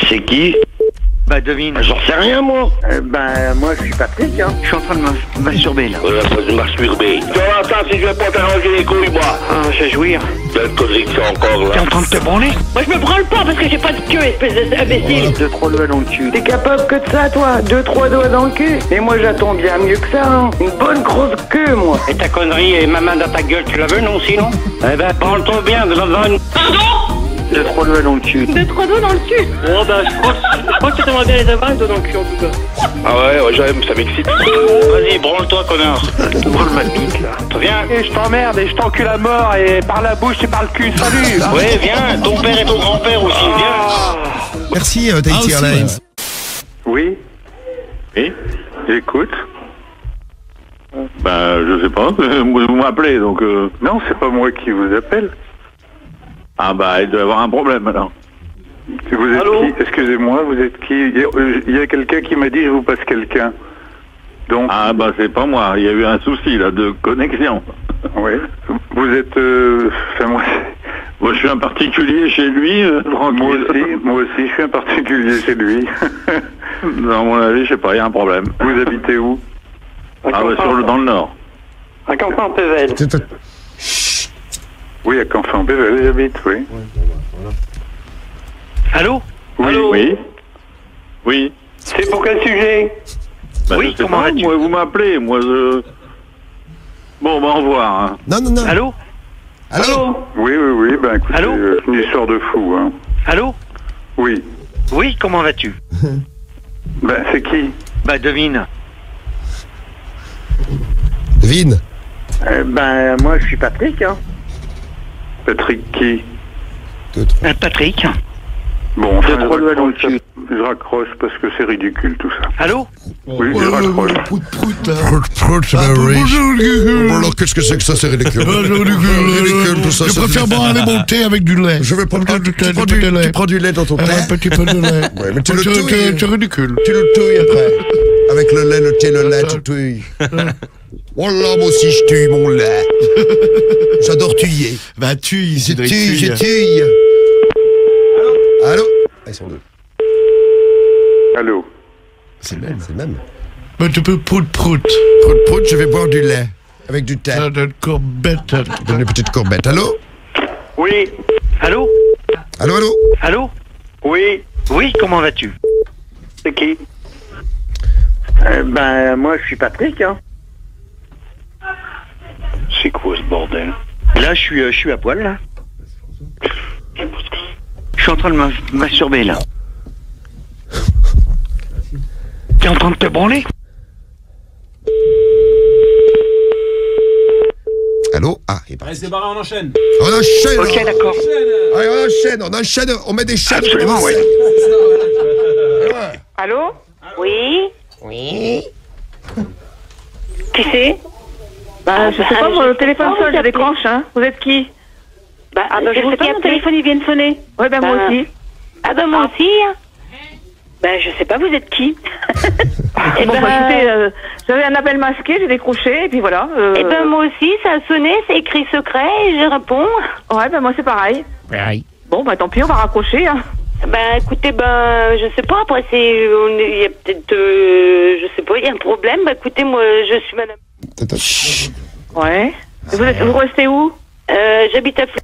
C'est qui? Bah devine. J'en sais rien moi. Moi je suis Patrick, hein. Je suis en train de me masturber là. Ouais, faut se masturber. Tu vois ça, si je vais pas t'arranger les couilles, moi. Ah, je vais jouir. Quelle connerie que c'est encore T'es là? en train de te branler? Moi je me branle pas parce que j'ai pas de queue, espèce d'imbécile. 2-3 doigts dans le cul. T'es capable que de ça, toi? 2-3 doigts dans le cul? Et moi j'attends bien mieux que ça, hein. Une bonne grosse queue, moi. Et ta connerie et ma main dans ta gueule, tu la veux non sinon? Eh ben branle-toi bien devant une... Pardon? 2-3 doigts dans le cul. 2-3 doigts dans le cul. Oh bah je crois que t'aimerais bien les avoir, un doigt dans le cul en tout cas. Ah ouais, j'aime, ça m'excite. Vas-y, branle-toi connard. Branle ma bite, là. Viens. Et je t'emmerde et je t'encule à mort et par la bouche et par le cul, salut. Ouais, viens. Ton père et ton grand-père aussi, viens. Merci, Tahiti Airlines. Oui. Oui. J'écoute. Je sais pas. Vous m'appelez, donc... Non, c'est pas moi qui vous appelle. Ah il doit y avoir un problème, alors. Vous êtes Allô? qui? Excusez-moi, vous êtes qui? Il y a quelqu'un qui m'a dit je vous passe quelqu'un. Donc... c'est pas moi. Il y a eu un souci, là, de connexion. Oui. Vous êtes... Moi, je suis un particulier chez lui, tranquille. Moi aussi, je suis un particulier chez lui. Dans mon avis, je sais pas, il y a un problème. Vous habitez où? Dans le nord. À Campin-Pével. Oui, à Campin-Pével, j'habite, oui. Allô? Oui, Allô? oui. Oui. C'est pour quel sujet? Oui, je sais comment pas, vas-tu? moi, vous m'appelez, moi, je... Bon, au revoir, hein. Non. Allô? Allô? Oui, écoutez, Allô? C'est une histoire de fou, hein. Allô? Oui. Oui, comment vas-tu? C'est qui? Bah devine. Devine. Moi je suis Patrick, hein. Patrick qui? Patrick. Bon, Deux, trois doigts dans le cul. Je raccroche parce que c'est ridicule, tout ça. Allô? Oui, je raccroche. Alors, qu'est-ce que c'est que ça, c'est ridicule? Ridicule, tout ça. Je préfère boire un lait monté avec du lait. Je vais prendre tu prends du lait dans ton thé. Un petit peu de lait. Ouais, mais tu le touilles. C'est ridicule. Tu le touilles après. Avec le lait, le thé, le lait, tu touilles. Oh là, moi aussi, je tuille mon lait. J'adore tuiller. Tuille, Je tuille. Allô? Ils sont deux. Allô? C'est le même. Tu peux prout. Prout, je vais boire du lait. Avec du thé. Une courbette. Une petite courbette. Allô? Oui. Allô? Allô? Allô? Oui. Oui, comment vas-tu? C'est qui? Moi je suis Patrick, hein. C'est quoi ce bordel? Là, je suis à poil, là. Je suis en train de me masturber, là. T'es en train de te branler? Allô? Il est parti. Allez, c'est barré, on enchaîne. On enchaîne. Ok, d'accord. Allez, on enchaîne. On met des chaînes. Absolument, ouais. Allô? Oui. Qui c'est? Je sais pas, mon téléphone sonne, je décroche, hein. Vous êtes qui? Je sais pas, mon téléphone il vient de sonner. Ouais, moi aussi. Moi aussi. Je sais pas, vous êtes qui? Écoutez, j'avais un appel masqué, j'ai décroché, et puis voilà. Moi aussi, ça a sonné, c'est écrit secret, et je réponds. Ouais, moi c'est pareil. Ouais. Bon, tant pis, on va raccrocher, hein. Écoutez, je sais pas, après il y a peut-être, je sais pas, il y a un problème. Écoutez, moi, je suis madame. Ouais. Vous restez où? J'habite à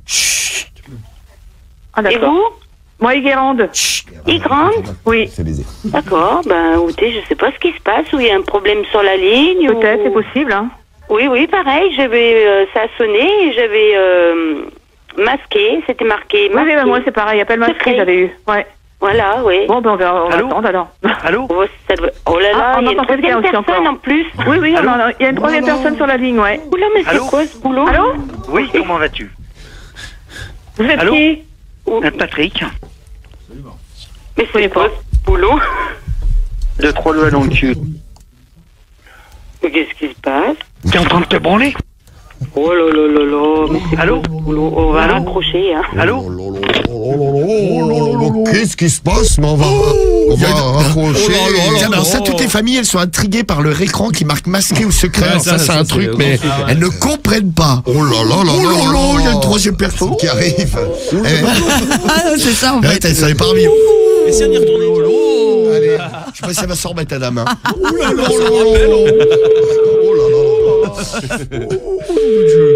Ah, et d'accord. vous? Moi, Yguerande. Yguerande? Oui. D'accord, écoutez, je sais pas ce qui se passe, ou il y a un problème sur la ligne. Peut-être, c'est possible, hein. Oui, pareil, ça a sonné, et j'avais masqué, c'était marqué. Oui, moi c'est pareil, appel masqué, j'avais eu. Ouais. Voilà, oui. Bon, on va attendre alors. Allô? Oh là là, il y a une troisième personne en plus. Oui, il y a une troisième personne sur la ligne, ouais. Oula, mais c'est quoi ce boulot? Allô? Oui, comment vas-tu? Vous êtes Allô? qui? Patrick. Mais c'est quoi ce boulot? 2-3 doigts dans le cul. Mais qu'est-ce qui se passe? T'es en train de te branler? Oh là là là là, mais c'est Allô? quoi ce boulot? On va raccrocher, hein. Allô? Qu'est-ce qui se passe? Mais on va raccrocher. Ça, toutes les familles, elles sont intriguées par leur écran qui marque masqué ou secret. Ouais, ça, c'est un truc, mais elles ne comprennent pas. Oh là là là il y a une troisième personne qui arrive. C'est ça, en fait. Elles savaient pas remis. Essayez d'y retourner. Allez, je sais pas si elle va s'en remettre, la dame. Hein. Oh là là, ça rappelle. Oh là là. Oh mon Dieu.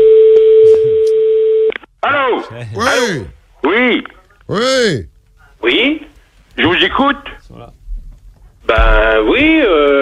Allô? Oui. Oui. Oui. Oui. Je vous écoute. Ben oui,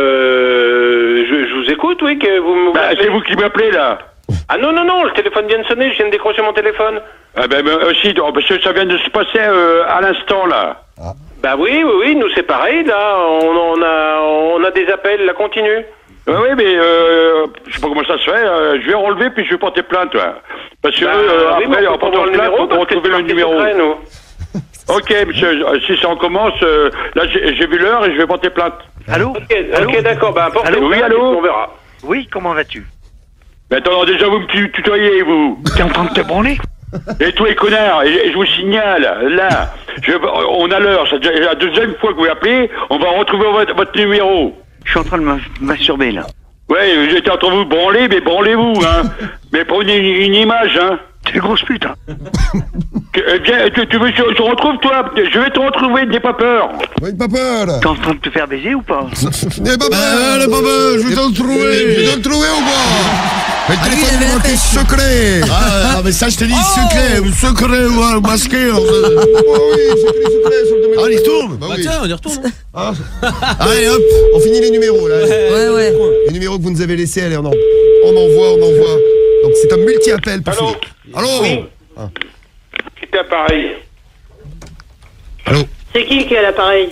je vous écoute, oui, que vous me... Bah, c'est vous qui m'appelez là. Ah non, le téléphone vient de sonner, je viens de décrocher mon téléphone. Ah ben aussi, parce que ça vient de se passer à l'instant là. Bah oui, nous c'est pareil, là, on a des appels, là, continue. Oui, mais je sais pas comment ça se fait, je vais relever puis je vais porter plainte, là. Parce que après, en portant plainte, on peut retrouver le numéro. Secret, nous. Ok, monsieur, si ça en commence, là j'ai vu l'heure et je vais porter plainte. Allô? Ok, d'accord, bah portez plainte, oui, allô? on verra. Oui, comment vas-tu? Mais attends, déjà vous me tutoyez, vous. T'es en train de te branler? Et tous les connards, et je vous signale, là, on a l'heure, c'est la deuxième fois que vous appelez, on va retrouver votre numéro. Je suis en train de me masturber, là. Ouais, j'étais en train de vous branler, mais branlez-vous, hein. Mais prenez une image, hein. T'es grosse pute, hein. Viens, tu veux que je te retrouve, toi? Je vais te retrouver, n'aie pas peur. Oui, pas peur. T'es en train de te faire baiser ou pas? N'aie pas peur, je vais t'en trouver. Je vais t'en trouver ou pas? Mais le téléphone est marqué secret. Ah, mais ça, je te dis secret ou masqué. Oui, secret sur le domaine. Ah, il retourne. Bah oui. Tiens, on y retourne. Allez, hop, on finit les numéros là. Ouais. Les numéros que vous nous avez laissés, allez, on envoie. Donc c'est un multi-appel pour finir. Allô? Oui. Qui est appareil? Allô? C'est qui a l'appareil?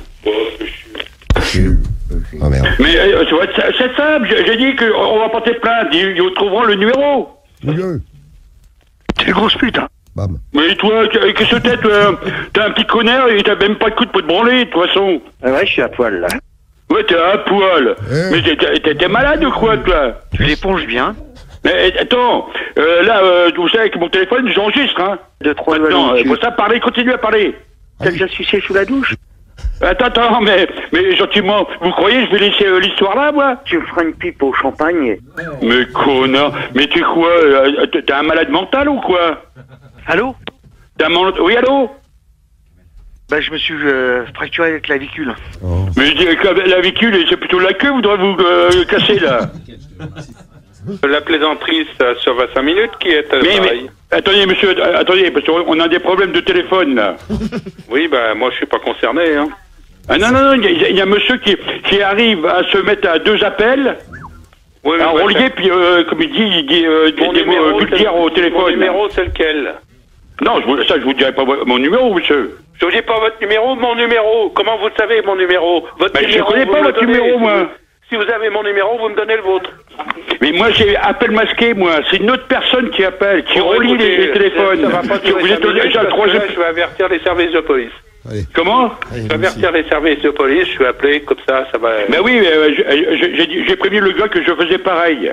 Oh merde. Mais c'est simple, j'ai dit qu'on va porter plainte, ils trouveront le numéro. Milieu. T'es grosse pute, hein. Bam. Mais toi, qu'est-ce que t'es, t'es un petit connard et t'as même pas de coup de te branler, de toute façon. Ah ouais, je suis à poil, là. Ouais, t'es à poil. Mais t'es malade ou quoi, toi? Tu l'éponges bien. Mais attends, là, vous savez, avec mon téléphone, j'enregistre, hein. 2, 3 Maintenant, faut ça parler, continue à parler. T'as déjà sucé sous la douche? Attends, mais gentiment, vous croyez que je vais laisser l'histoire là, moi? Tu me feras une pipe au champagne. Mais connard, mais tu quoi? T'as un malade mental ou quoi? Allô? Oui, allô? Bah, je me suis fracturé la clavicule. Oh. Mais je dis, la clavicule, c'est plutôt la queue, vous devrez vous casser, là. La plaisanterie, ça sauve à 5 minutes, qui est à l'appareil? Attendez, monsieur, attendez, parce qu'on a des problèmes de téléphone, là. Oui, bah, moi, je suis pas concerné, hein. Ah non, il y a un monsieur qui arrive à se mettre à 2 appels, Oui, à relier, puis, comme il dit des mots vulgaires au téléphone. Mon numéro, c'est lequel? Non, je vous dirai pas mon numéro, monsieur. Je vous dis pas votre numéro, mon numéro. Comment vous le savez, mon numéro? Votre numéro, je connais pas votre numéro, moi. Si vous avez mon numéro, vous me donnez le vôtre. Mais moi, j'ai appel masqué, moi. C'est une autre personne qui appelle, qui relie les téléphones. Ça va pas durer vous êtes 5 minutes, déjà le troisième. je vais avertir les services de police. Allez. Comment? Je vais avertir les services de police, je suis appelé, comme ça va... Ben oui, j'ai prévenu le gars que je faisais pareil.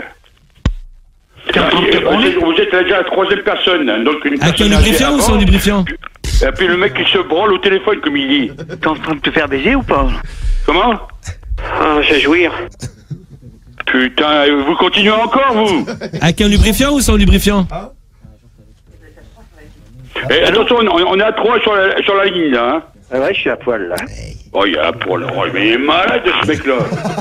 Vous êtes déjà la troisième personne, donc une Avec un personne lubrifiant ou sans lubrifiant? Et puis le mec qui se branle au téléphone, comme il dit. T'es en train de te faire baiser ou pas? Comment? Ah, j'ai jouir. Putain, vous continuez encore, vous? Avec un lubrifiant ou sans lubrifiant? Et attention, on est à 3 sur la ligne, là. Hein. Ah ouais, je suis à poil, là. Oh, il est à poil. Oh, mais il est malade, ce mec-là.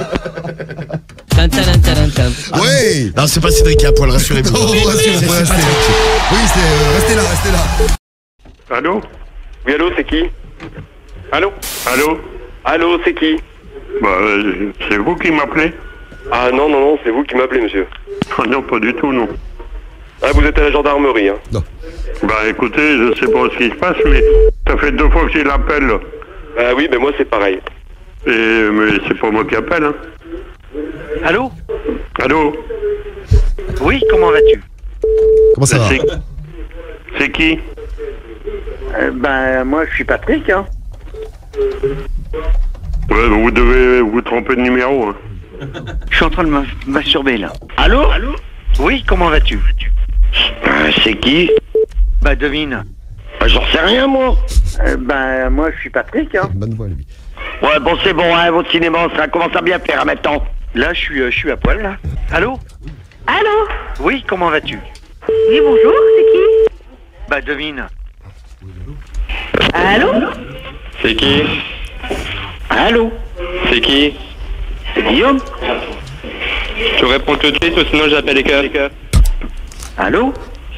Oui. Non, c'est pas Cédric qui est à poil, rassurez-vous. Oh, rassurez-vous, restez. Oui, restez là. Allô? Oui, allô, c'est qui? Allô? Allô, c'est qui? Bah, c'est vous qui m'appelez? Ah non, c'est vous qui m'appelez, monsieur. Ah non, pas du tout, non. Ah, vous êtes à la gendarmerie, hein? Non. Bah écoutez, je sais pas ce qui se passe, mais ça fait 2 fois que j'ai l'appel. Ah oui, mais moi c'est pareil. Mais c'est pas moi qui appelle, hein. Allô? Allô? Oui, comment vas-tu? Comment ça va? C'est qui? Ben, moi, je suis Patrick, hein. Ouais, vous devez vous tromper de numéro, hein. Je suis en train de me masturber, là. Allô? Oui, comment vas-tu? C'est qui? Bah, devine. J'en sais rien, moi. Ben, moi, je suis Patrick, hein. Bonne voix, lui. Ouais, bon, c'est bon, hein, votre cinéma, ça commence à bien faire, hein, maintenant. Là, je suis à poil, là. Allô? Allô? Oui, comment vas-tu? Oui, bonjour, c'est qui? Bah, devine. Allô? C'est qui? Allô? C'est qui? C'est Guillaume? Je réponds tout de suite ou sinon j'appelle les cœurs. Allô?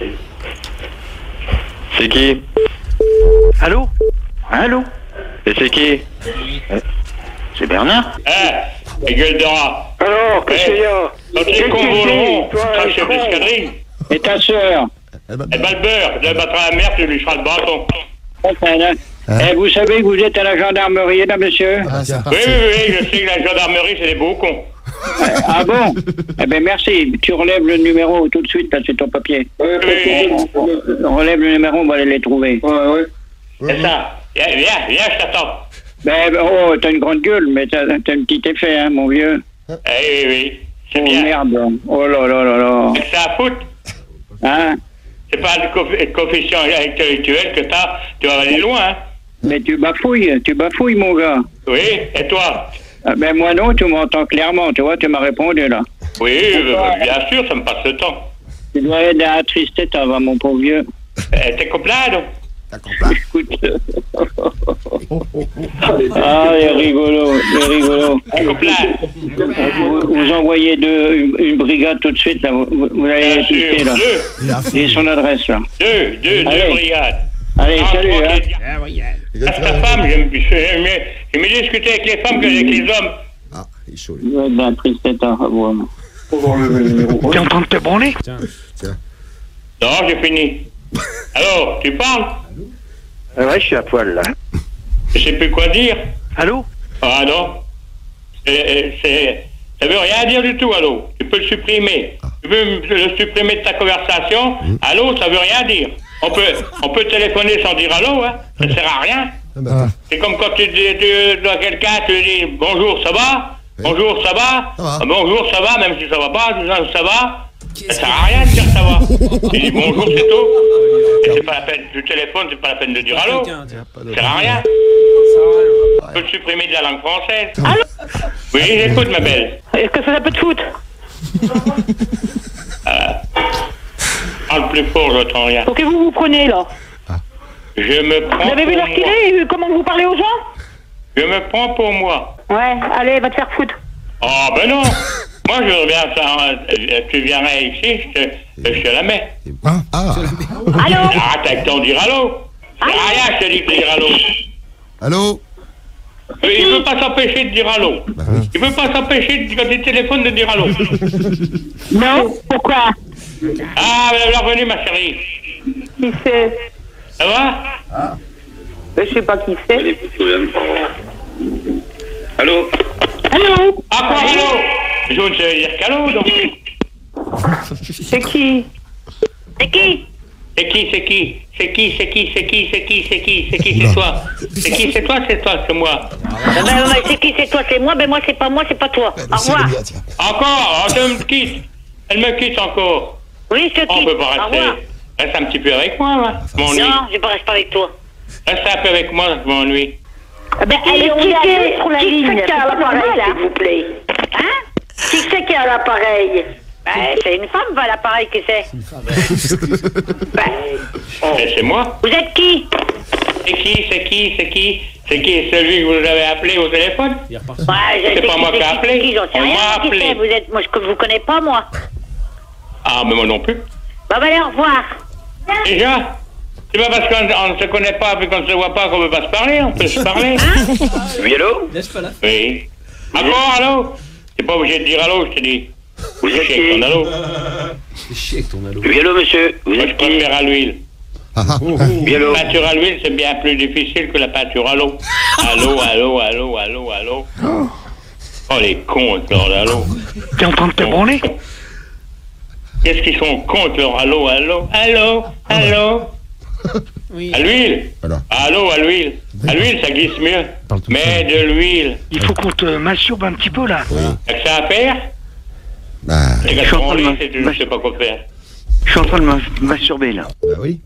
C'est qui? Allô? Allô? Et c'est qui? C'est Bernard? Les gueules de rat. Alors, qu'est-ce qu'il y a? Quand les cons voleront, tu seras chef d'escadrille. Et ta sœur? Eh ben le beurre, je le battrai à la mer, tu lui seras le bâton. Vous savez que vous êtes à la gendarmerie, là, monsieur? Oui, je sais que la gendarmerie, c'est des beaux cons. Ah bon? Eh ben merci. Tu relèves le numéro tout de suite, là, c'est ton papier. Relève le numéro, on va aller les trouver. C'est ça. Viens, je t'attends. Ben, oh, t'as une grande gueule, mais t'as un petit effet, hein, mon vieux. Oui. C'est oh, bien. Merde. Oh là là là là. C'est que ça à foutre. Hein? C'est pas le coefficient intellectuel que t'as, tu vas aller loin, hein. Mais tu bafouilles, mon gars. Oui, et toi? Ben moi non, tu m'entends clairement, tu vois, tu m'as répondu, là. Oui, bien sûr, ça me passe le temps. Tu dois être à attrister, va, mon pauvre vieux. T'es complade? Écoute. Ah, il est rigolo. Vous envoyez une brigade tout de suite, là. Vous allez les piquer, là. Et son adresse, là. Deux brigades. Allez, salut, hein. Ta femme, j'aime mieux discuter avec les femmes qu'avec les hommes. Ah, il est chaud. Il doit être d'un triste état, vraiment. T'es en train de te branler? Tiens. Non, j'ai fini. Alors, tu parles? Ouais, je suis à poil, là. Je sais plus quoi dire. Allô? Ah non. Ça veut rien dire du tout, allô. Tu peux le supprimer. Tu veux le supprimer de ta conversation? Allô, ça veut rien dire. On peut téléphoner sans dire allô, hein. Ça sert à rien. C'est comme quand tu dis à quelqu'un, tu dis bonjour, ça va? Bonjour, ça va? Bonjour, ça va, même si ça va pas, tu dis ça va? Ça sert à rien de dire ça va. Tu dis bonjour, c'est tout. Et c'est pas la peine du téléphone, c'est pas la peine de dire allô. Ça sert à rien. Tu peux le supprimer de la langue française. Allô? Oui, j'écoute, ma belle. Est-ce que ça peut te foutre? Parle plus fort, j'entends rien. Pour que vous prenez, là? Je me prends. Vous avez vu l'heure qu'il est et comment vous parlez aux gens? Je me prends pour moi. Ouais, allez, va te faire foutre. Ah, ben non. Moi, je reviens, tu viendrais ici, je te la mets. Allô? Arrête avec ton dire allô. C'est rien, je te dis de dire allô. Allô? Il ne peut pas s'empêcher de dire allô. Il ne peut pas s'empêcher quand il téléphone de dire allô. Non? Pourquoi? Ah, bienvenue, ma chérie. Qui c'est? Ça va? Je sais pas qui c'est. Allô? Allô? Ah, quoi, allô? Je ne sais dire qu'allô, donc. C'est qui? C'est qui? C'est qui? C'est toi? C'est toi, c'est moi. C'est qui, c'est toi, c'est moi, ben moi, c'est pas toi. Au revoir. Encore? Tu me quittes. Elle me quitte encore. Oui, je te quitte. On peut pas rester. Reste un petit peu avec moi, moi. Je m'ennuie. Non, je ne reste pas avec toi. Reste un peu avec moi, je m'ennuie. Ben, allez, on est sur la ligne. Qui c'est qui a l'appareil, s'il vous plaît? Hein? Qui c'est qui a l'appareil? Ben, c'est une femme, va l'appareil, qui c'est? C'est une femme. C'est moi. Vous êtes qui? C'est qui? C'est celui que vous avez appelé au téléphone? C'est pas moi qui ai appelé. J'en sais rien qui c'est. Vous êtes, moi, je vous connais pas, moi. Ah, mais moi non plus. Bah, allez, au revoir. Déjà? C'est pas parce qu'on ne se connaît pas et qu'on ne se voit pas qu'on ne peut pas se parler, on peut se parler. Oui, allô? Oui. Encore, allô? T'es pas obligé de dire allô, je te dis. Vous êtes qui? Ton allô. Oui, allô, monsieur? Vous êtes je préfère à l'huile. Oui, allô? La peinture à l'huile, c'est bien plus difficile que la peinture à l'eau. Allô. Oh, les cons, leur allô. T'es en train de te branler? Qu'est-ce qu'ils sont cons, leur allô? Oui. À l'huile? Allô, à l'huile. À l'huile, ça glisse mieux. Mais de l'huile. Il faut qu'on te masturbe un petit peu, là. T'as que ça à faire? Je suis en train de je sais pas quoi faire. Je suis en train de me masturber, là. Bah oui.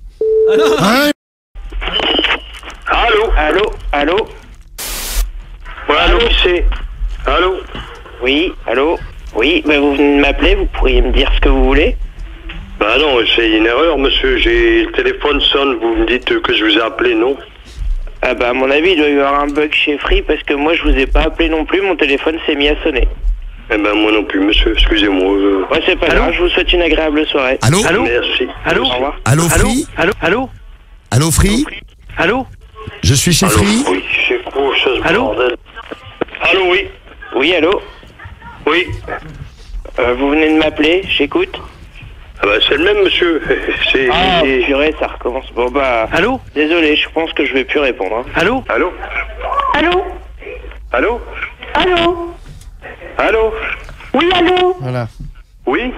Allô? Ouais, allô, qui c'est? Allô? Oui, allô? Oui, mais vous venez de m'appeler, vous pourriez me dire ce que vous voulez? Bah non, c'est une erreur, monsieur. Le téléphone sonne, vous me dites que je vous ai appelé, non? Ah bah à mon avis, il doit y avoir un bug chez Free parce que moi je vous ai pas appelé non plus, mon téléphone s'est mis à sonner. Eh ben moi non plus, monsieur, excusez-moi. Ouais, c'est pas grave, je vous souhaite une agréable soirée. Allô? Merci. Allô? Au revoir. Allô, Free? Allô? Allô, Free? Allô? Je suis chez Free? Oui, c'est quoi ce Allô? bordel? Allô, oui. Oui, allô? Oui. Vous venez de m'appeler, j'écoute. Ah bah c'est le même, monsieur. C'est... Ah, purée, ça recommence. Bon bah... Allô? Désolé, je pense que je vais plus répondre. Hein. Allô? Allô? Allô? Allô? Allô? Allô? Oui, allô? Voilà. Oui?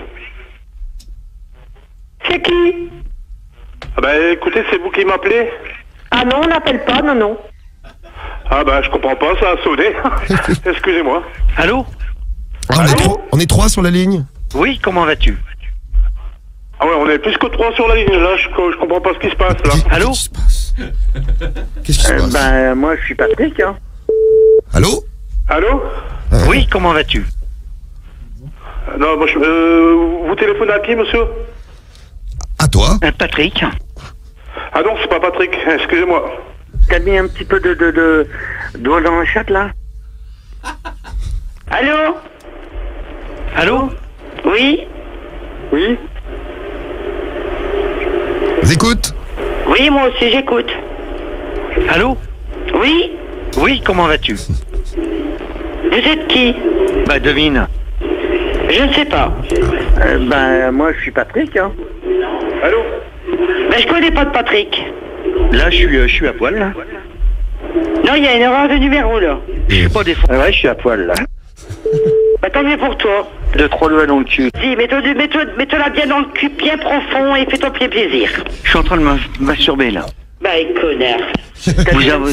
C'est qui? Ah bah écoutez, c'est vous qui m'appelez? Ah non, on n'appelle pas, non, non. Ah bah je comprends pas, ça a sonné. Excusez-moi. Allô? Ah, on est trois sur la ligne? Oui, comment vas-tu? Ah ouais, on est plus que 3 sur la ligne, là, je comprends pas ce qui se passe, là. Allô? Qu'est-ce qui se passe? Ben, moi, je suis Patrick, hein. Allô? Allô? Oui, comment vas-tu? Non, moi, vous téléphonez à qui, monsieur? À toi? Patrick. Ah non, c'est pas Patrick, excusez-moi. T'as mis un petit peu de doigt dans le chat, là? Allô? Allô? Oui? Oui? J'écoute. Oui, moi aussi, j'écoute. Allô? Oui? Oui, comment vas-tu? Vous êtes qui? Bah devine. Je ne sais pas. Ben, moi, je suis Patrick, hein. Allô? Ben, je connais pas de Patrick. Là, je suis à poil, là. Non, il y a une erreur de numéro, là. Je suis pas défendu. Ouais, je suis à poil, là. Bah, tant mieux pour toi. 2-3 doigts dans le cul. Dis, mets-toi bien dans le cul, bien profond, et fais-toi plaisir. Je suis en train de me masturber, là. Bah, connard. Vous avez...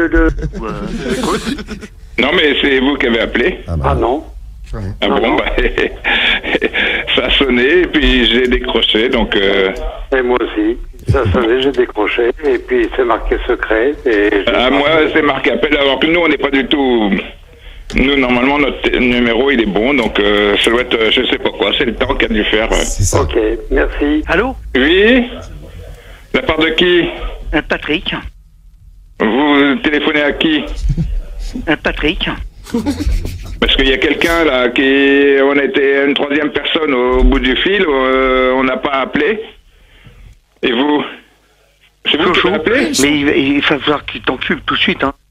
Non, mais c'est vous qui avez appelé. Ah non. Ah bon, bah, ça a sonné, et puis j'ai décroché, donc... Et moi aussi. Ça sonnait, j'ai décroché, et puis c'est marqué secret, et... moi, c'est marqué appel, alors que nous, on n'est pas du tout... Nous, normalement, notre numéro, il est bon, donc ça doit être, je sais pas quoi, c'est le temps qu'il a dû faire. C'est ça. Ok, merci. Allô? Oui? La part de qui? Patrick. Vous téléphonez à qui? Patrick. Parce qu'il y a quelqu'un, là, qui... On était une troisième personne au bout du fil, on n'a pas appelé. Et vous? C'est vous qui avez appelé? Mais il va falloir qu'il t'encule tout de suite, hein.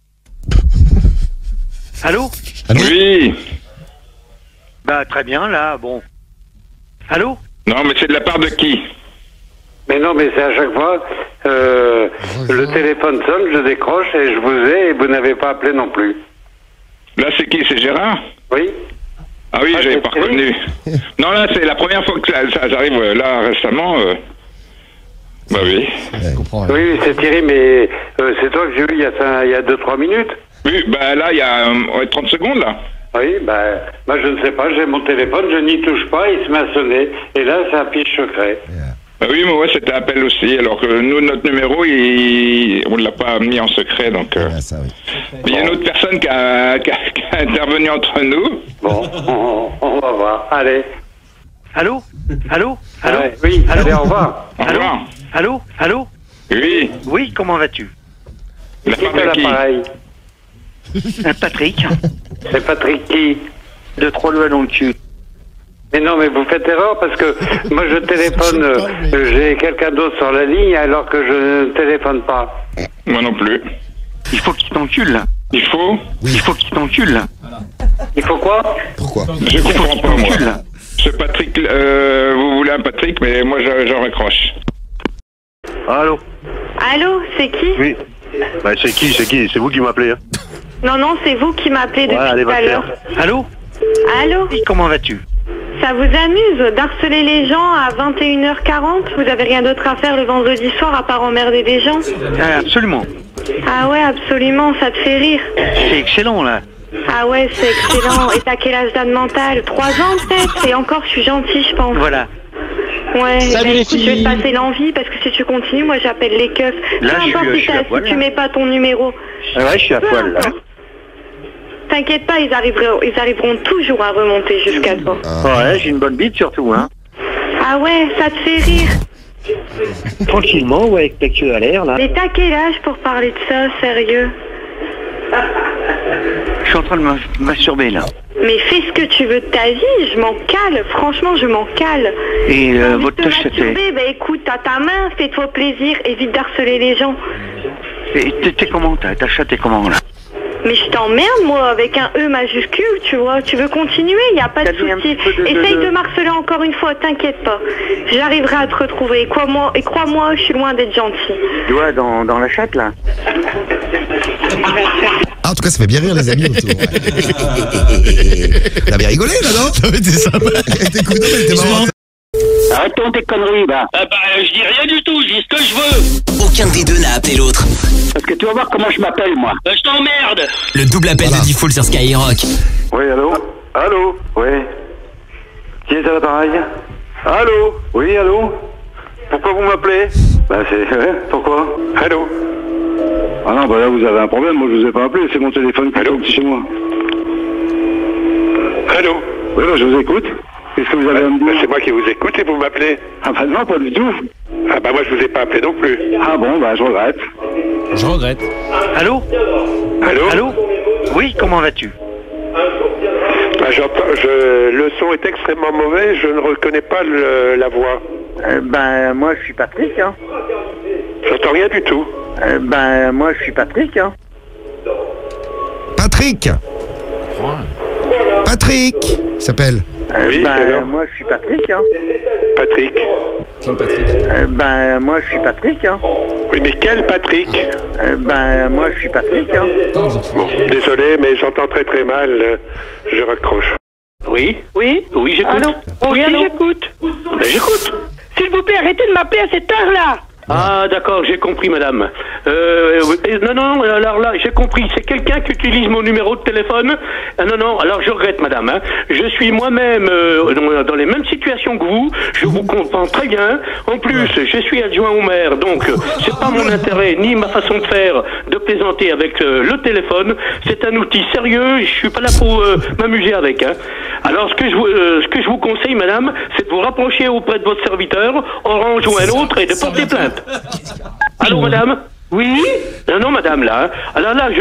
Allô? Oui. Bah très bien, là, bon. Allô? Non, mais c'est de la part de qui? Mais non, mais c'est à chaque fois, le téléphone sonne, je décroche, et je vous ai, et vous n'avez pas appelé non plus. Là, c'est qui? C'est Gérard? Oui. Ah oui, j'avais pas reconnu. Non, là, c'est la première fois que ça j'arrive, là, récemment. Bah oui. Oui, c'est Thierry, mais c'est toi que j'ai eu il y a 2-3 minutes. Oui, bah là, il y a 30 secondes, là. Oui, bah je ne sais pas, j'ai mon téléphone, je n'y touche pas, il se met à sonner, et là, ça affiche secret. Bah oui, mais ouais, c'était appel aussi, alors que nous, notre numéro, on ne l'a pas mis en secret, donc... Il y a une autre personne qui a intervenu entre nous. Bon, on va voir, allez. Allô? Allô? Allô? Ouais, oui, allô? allez, au revoir. Au revoir. Allô? Allô? Oui. Oui, comment vas-tu? La part de qui? Patrick. C'est Patrick qui? 2-3 doigts dans le cul. Mais non, mais vous faites erreur parce que moi je téléphone, j'ai quelqu'un d'autre sur la ligne alors que je ne téléphone pas. Moi non plus. Il faut qu'il t'encule, là. Il faut? Il faut qu'il t'encule, là. Il faut quoi? Pourquoi? Je comprends pas, moi. Ce Patrick, vous voulez un Patrick, mais moi j'en raccroche. Allô? Allô, c'est qui? Oui. Bah c'est qui? C'est vous qui m'appelez, hein? Non, non, c'est vous qui m'appelez depuis allez, tout à l'heure. Allô? Allô? Oui, comment vas-tu? Ça vous amuse d'harceler les gens à 21h40? Vous avez rien d'autre à faire le vendredi soir à part emmerder des gens? Absolument. Ah ouais, absolument, ça te fait rire. C'est excellent, là. Ah ouais, c'est excellent. Et t'as quel âge d'âne mental? 3 ans peut-être? Et encore, je suis gentille, je pense. Voilà. Ouais, salut bah, les écoute, je vais te passer l'envie parce que si tu continues, moi j'appelle les keufs. Là, peu importe si tu mets pas ton numéro. Ah ouais, je suis à poil, là. T'inquiète pas, ils arriveront toujours à remonter jusqu'à toi. Ouais, j'ai une bonne bite surtout, hein. Ah ouais, ça te fait rire. Tranquillement, ou avec la queue à l'air, là. Mais t'as quel âge pour parler de ça, sérieux? Je suis en train de me masturber, là. Mais fais ce que tu veux de ta vie, je m'en cale, franchement je m'en cale. Et votre tâche, c'était... Bah écoute, t'as ta main, fais-toi plaisir, évite d'harceler les gens. Et t'es comment, ta chatte, t'es comment, là? Mais je t'emmerde, moi, avec un E majuscule, tu vois. Tu veux continuer, y a pas de souci. Essaye de m'harceler encore une fois, t'inquiète pas. J'arriverai à te retrouver. Et crois-moi, je suis loin d'être gentil. Tu vois, dans la chatte, là. Ah, en tout cas, ça fait bien rire, les amis, autour. T'avais rigolé, là, non? T'es sympa. T'es cool, mais t'es marrant. Arrête-toi tes conneries, bah. Je dis rien du tout, je dis ce que je veux. Aucun des deux n'a appelé l'autre. Parce que tu vas voir comment je m'appelle, moi. Je t'emmerde. Le double appel de Diffoul sur Skyrock. Oui, allô? Allô? Oui. Qui est à l'appareil? Allô? Oui, allô? Pourquoi vous m'appelez? Bah c'est... pourquoi? Allô? Ah non, bah là vous avez un problème, moi je vous ai pas appelé, c'est mon téléphone qui est chez moi. Allô? Oui, bah je vous écoute. Qu'est-ce que vous avez à me dire? C'est moi qui vous écoute et vous m'appelez. Ah bah non, pas du tout. Ah bah moi je vous ai pas appelé non plus. Ah bon, bah je regrette. Je regrette. Allô? Allô? Allô? Oui, comment vas-tu? Bah, le son est extrêmement mauvais, je ne reconnais pas la voix. Ben, moi je suis Patrick, hein. J'entends rien du tout. Ben, moi je suis Patrick, hein. Patrick. Patrick s'appelle. Oui, alors moi je suis Patrick, hein. Patrick. Quel Patrick? Ben, moi je suis Patrick, hein. Oui, mais quel Patrick? Ben, moi je suis Patrick, hein. Bon, désolé, mais j'entends très très mal. Je raccroche. Oui, j'écoute. Allô? Oui, j'écoute. Ben, j'écoute. S'il vous plaît, arrêtez de m'appeler à cette heure-là. Ah, d'accord, j'ai compris, madame. Non, alors là, j'ai compris. C'est quelqu'un qui utilise mon numéro de téléphone. Non, alors je regrette, madame. Hein. Je suis moi-même dans les mêmes situations que vous. Je vous comprends très bien. En plus, je suis adjoint au maire, donc c'est pas mon intérêt ni ma façon de faire de plaisanter avec le téléphone. C'est un outil sérieux. Je suis pas là pour m'amuser avec. Hein. Alors, ce que je vous conseille, madame, c'est de vous rapprocher auprès de votre serviteur, Orange ou un autre, et de porter plainte. Allô, madame? Oui? Non, madame, là. Hein. Alors là,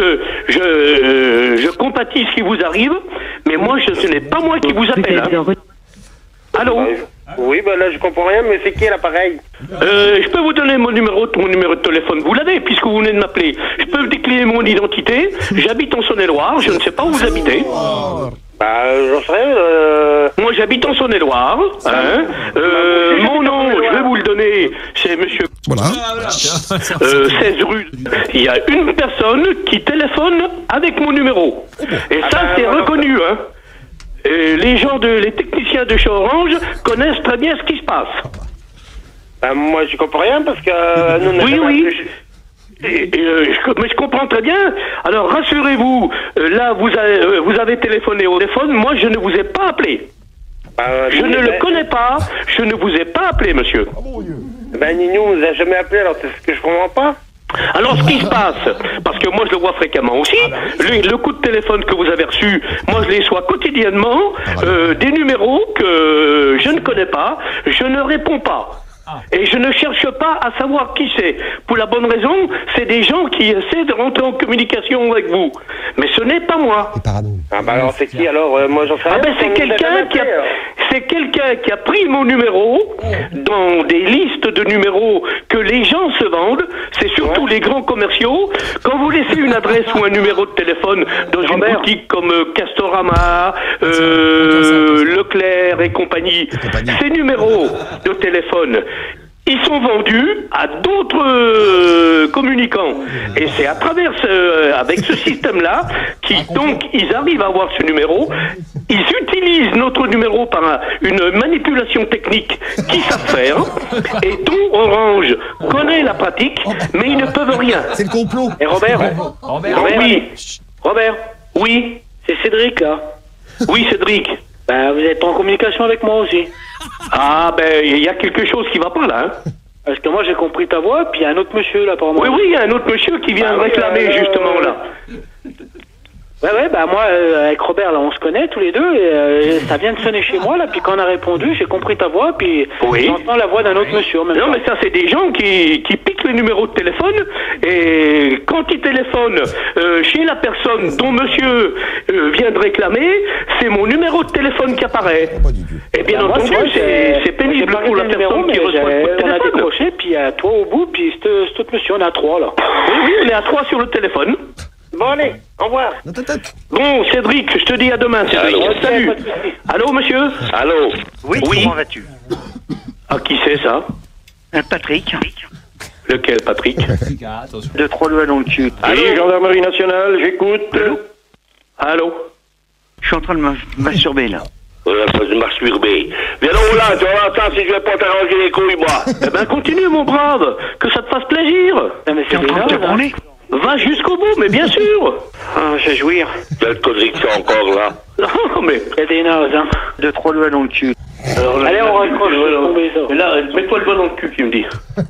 je compatis ce qui vous arrive, mais moi, ce n'est pas moi qui vous appelle. Hein. Allô? Oui, ben là je comprends rien, mais c'est qui l'appareil? Je peux vous donner mon numéro de téléphone, vous l'avez, puisque vous venez de m'appeler. Je peux vous décliner mon identité. J'habite en Saône-et-Loire, je ne sais pas où vous habitez. Bah, j'en sais rien. Moi, j'habite en Saône-et-Loire. Hein. Mon nom, je vais vous le donner, c'est monsieur... Voilà. 16 rue. Il y a une personne qui téléphone avec mon numéro. Et ça, c'est reconnu, hein. Et les techniciens de chez Orange connaissent très bien ce qui se passe. Bah, moi, je comprends rien parce que... nous, oui. Mais je comprends très bien. Alors rassurez-vous, là vous avez téléphoné au téléphone, moi je ne vous ai pas appelé. Je ne le connais pas, je ne vous ai pas appelé, monsieur. Ben Nino nous a jamais appelé, alors c'est ce que je comprends pas. Alors ce qui se passe, parce que moi je le vois fréquemment aussi, le coup de téléphone que vous avez reçu, moi je les reçois quotidiennement, des numéros que je ne connais pas, je ne réponds pas. Et je ne cherche pas à savoir qui c'est. Pour la bonne raison, c'est des gens qui essaient de rentrer en communication avec vous. Mais ce n'est pas moi. Ah bah alors c'est qui alors? Moi j'en sais rien. Ah ben c'est quelqu'un qui a pris mon numéro dans des listes de numéros que les gens se vendent. C'est surtout les grands commerciaux. Quand vous laissez une adresse ou un numéro de téléphone dans une boutique comme Castorama, Leclerc et compagnie, ces numéros de téléphone, ils sont vendus à d'autres communicants. Et c'est à travers avec ce système-là donc ils arrivent à avoir ce numéro. Ils utilisent notre numéro par une manipulation technique qu'ils savent faire et dont Orange connaît la pratique, mais ils ne peuvent rien. C'est le complot. Et Robert? Robert? Oui? C'est Cédric là. Oui, Cédric. Ben vous êtes en communication avec moi aussi. Ah ben il y a quelque chose qui va pas là. Hein. Parce que moi j'ai compris ta voix, puis il y a un autre monsieur là apparemment. Oui, il y a un autre monsieur qui vient réclamer justement là. Ouais, bah moi, avec Robert, là, on se connaît tous les deux, et ça vient de sonner chez moi, là, puis quand on a répondu, j'ai compris ta voix, puis j'entends la voix d'un autre monsieur en même temps. Non, mais ça, c'est des gens qui piquent le numéro de téléphone, et quand ils téléphonent chez la personne dont monsieur vient de réclamer, c'est mon numéro de téléphone qui apparaît. Et bien entendu, c'est pénible pour la personne qui reçoit le coup de téléphone. On a décroché, puis à toi au bout, puis cet autre monsieur, on est à 3, là. Oui, on est à 3 sur le téléphone. Bon, allez, au revoir. Bon, Cédric, je te dis à demain, Cédric. Salut. Allô, monsieur? Allô? Oui, comment vas-tu? Ah, qui c'est, ça? Patrick. Lequel, Patrick? De 3 doigts dans le cul. Allô, gendarmerie nationale, j'écoute. Allô? Je suis en train de me masturber, là. Pas de masturber. Viens donc là, tu vas voir ça si je vais pas t'arranger les couilles, moi. Eh ben, continue, mon brave, que ça te fasse plaisir. Mais c'est en train de te branler. Va jusqu'au bout, mais bien sûr. Ah, je vais jouir. Quelle connerie que c'est encore, là? Non, mais... Il y a des nazes, hein. De 3 doigts dans le cul. Alors, allez, on raccroche. Mais là, mets-toi le doigt dans le cul, tu me dis.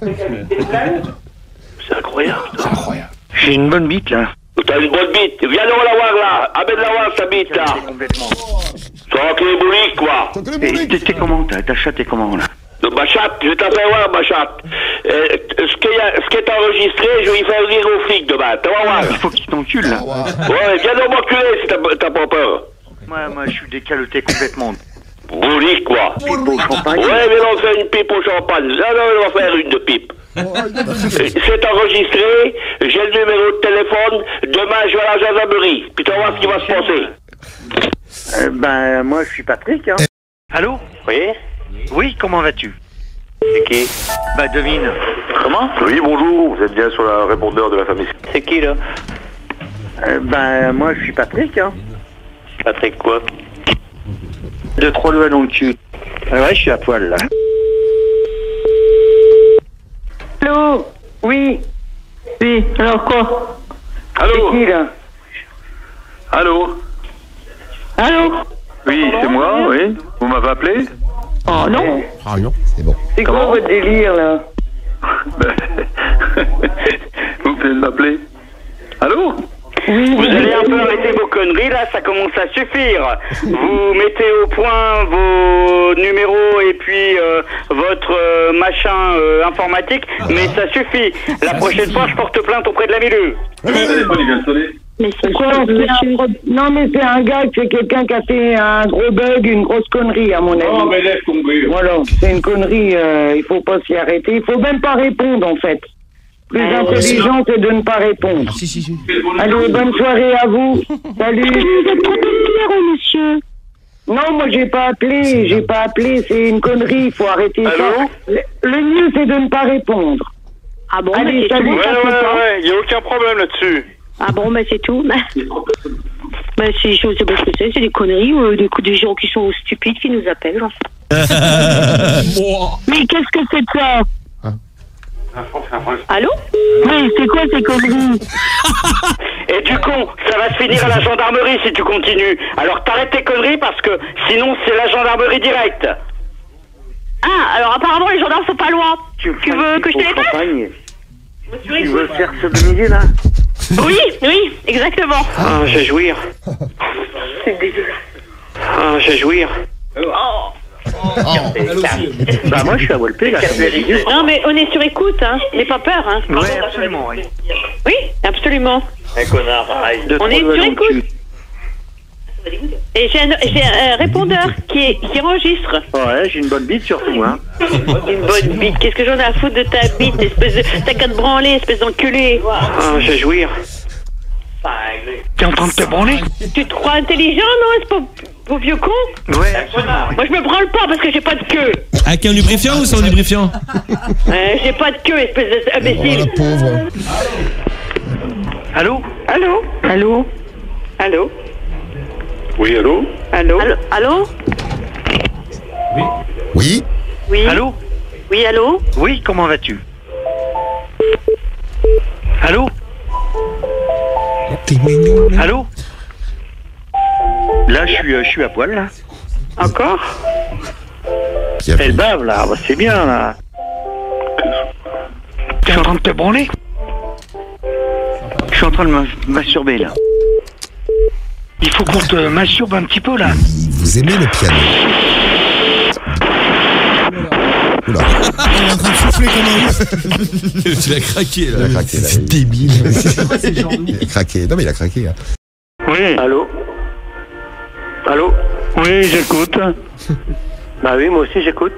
C'est incroyable. C'est incroyable. J'ai une bonne bite, là. T'as une bonne bite. Viens donc la voir, là. Amène-la voir, ta bite, là. Complètement. Sans clé boulique, quoi. T'es comment, ta chatte est comment, là? Ma chatte, je vais t'en faire voir, ma chatte. Ce qui est enregistré, je vais y faire dire aux flics demain. Tu vas voir. Il faut qu'il t'encule, là. Ouais, viens donc m'enculer si t'as pas peur. Moi, je suis décaloté complètement. Boulique, quoi. Pipe au champagne. Ouais, mais on fait une pipe au champagne. Là, on va faire une de pipe. C'est enregistré, j'ai le numéro de téléphone, demain je vais à la gendarmerie, puis tu vas voir ce qui va se passer. Ben, moi je suis Patrick, hein. Allô? Oui? Oui, comment vas-tu? C'est qui? Bah, devine. Comment? Oui, bonjour, vous êtes bien sur la répondeur de la famille. C'est qui, là? Ben, moi je suis Patrick, hein. Patrick quoi? De 3 doigts dans le cul. Ouais, je suis à poil, là. Allô? Oui. Oui, alors quoi? Allô? C'est qui, là? Allô? Allô? Oui, c'est moi, oui. Vous m'avez appelé? Oh non. Ah non, c'est bon. C'est quoi votre délire, là? Vous venez de m'appeler? Allô? Vous allez un peu arrêter vos conneries, là, ça commence à suffire. Vous mettez au point vos numéros et puis votre machin informatique, mais ça suffit. La prochaine fois, je porte plainte auprès de la milieu. Mais c'est quoi, non, mais c'est un gars, c'est quelqu'un qui a fait un gros bug, une grosse connerie, à mon avis. Oh, mais laisse tomber. Voilà, c'est une connerie, il faut pas s'y arrêter. Il faut même pas répondre, en fait. Plus intelligent, c'est de ne pas répondre. Si. Allez, bonne soirée à vous. Salut. Vous êtes trompé de numéro, monsieur. Non, moi, j'ai pas appelé, c'est une connerie, il faut arrêter ça. Le mieux, c'est de ne pas répondre. Ah bon, allez, salut. Ouais, y a aucun problème là-dessus. Ah bon, bah c'est tout. Bah si, je sais pas ce que c'est des conneries, des gens qui sont stupides qui nous appellent. Mais qu'est-ce que c'est que ça? Allô? Oui, c'est quoi ces conneries? Et du con, ça va se finir à la gendarmerie si tu continues. Alors t'arrêtes tes conneries parce que sinon c'est la gendarmerie directe. Ah, alors apparemment les gendarmes sont pas loin. Tu veux que je te les passe? Tu veux faire ce demi là? Oui, exactement. Ah, je vais jouir. C'est dégueulasse. Ah, je vais jouir. Bah moi je suis à Walpé là. Non mais on est sur écoute, hein. N'aie pas peur, hein. Ouais, absolument, oui. Oui, absolument. Un connard, pareil. On est sur écoute. Et j'ai un répondeur qui enregistre. Ouais, j'ai une bonne bite surtout, hein. Une bonne bite. Qu'est-ce que j'en ai à foutre de ta bite, espèce de... T'as qu'à te branler, espèce d'enculé. Ah, je vais jouir. T'es en train de te branler? Tu te crois intelligent, non? C'est pas vieux con? Ouais, absolument. Moi, je me branle pas parce que j'ai pas de queue. Avec un lubrifiant ou sans lubrifiant? J'ai pas de queue, espèce d'imbécile. Oh, la pauvre. Allô? Allô? Allô? Allô? Oui, allô? Allô? Allô? Oui. Oui. Allô? Oui, allô? Oui, comment vas-tu? Allô? T'es mignon. Allô? Là, je suis à poil, là. Encore? Elle bave, là. Bah, c'est bien, là. T'es en train de te branler? Je suis en train de me masturber, là. faut qu'on te masturbe un petit peu, là. Vous aimez le piano? Oula. On est en train de souffler comme un ouf. Tu l'as craqué, là. Il a craqué, là. C'est débile. Il a craqué. Non, mais il a craqué. Hein. Oui. Allô? Allô? Oui, j'écoute. Bah oui, moi aussi j'écoute.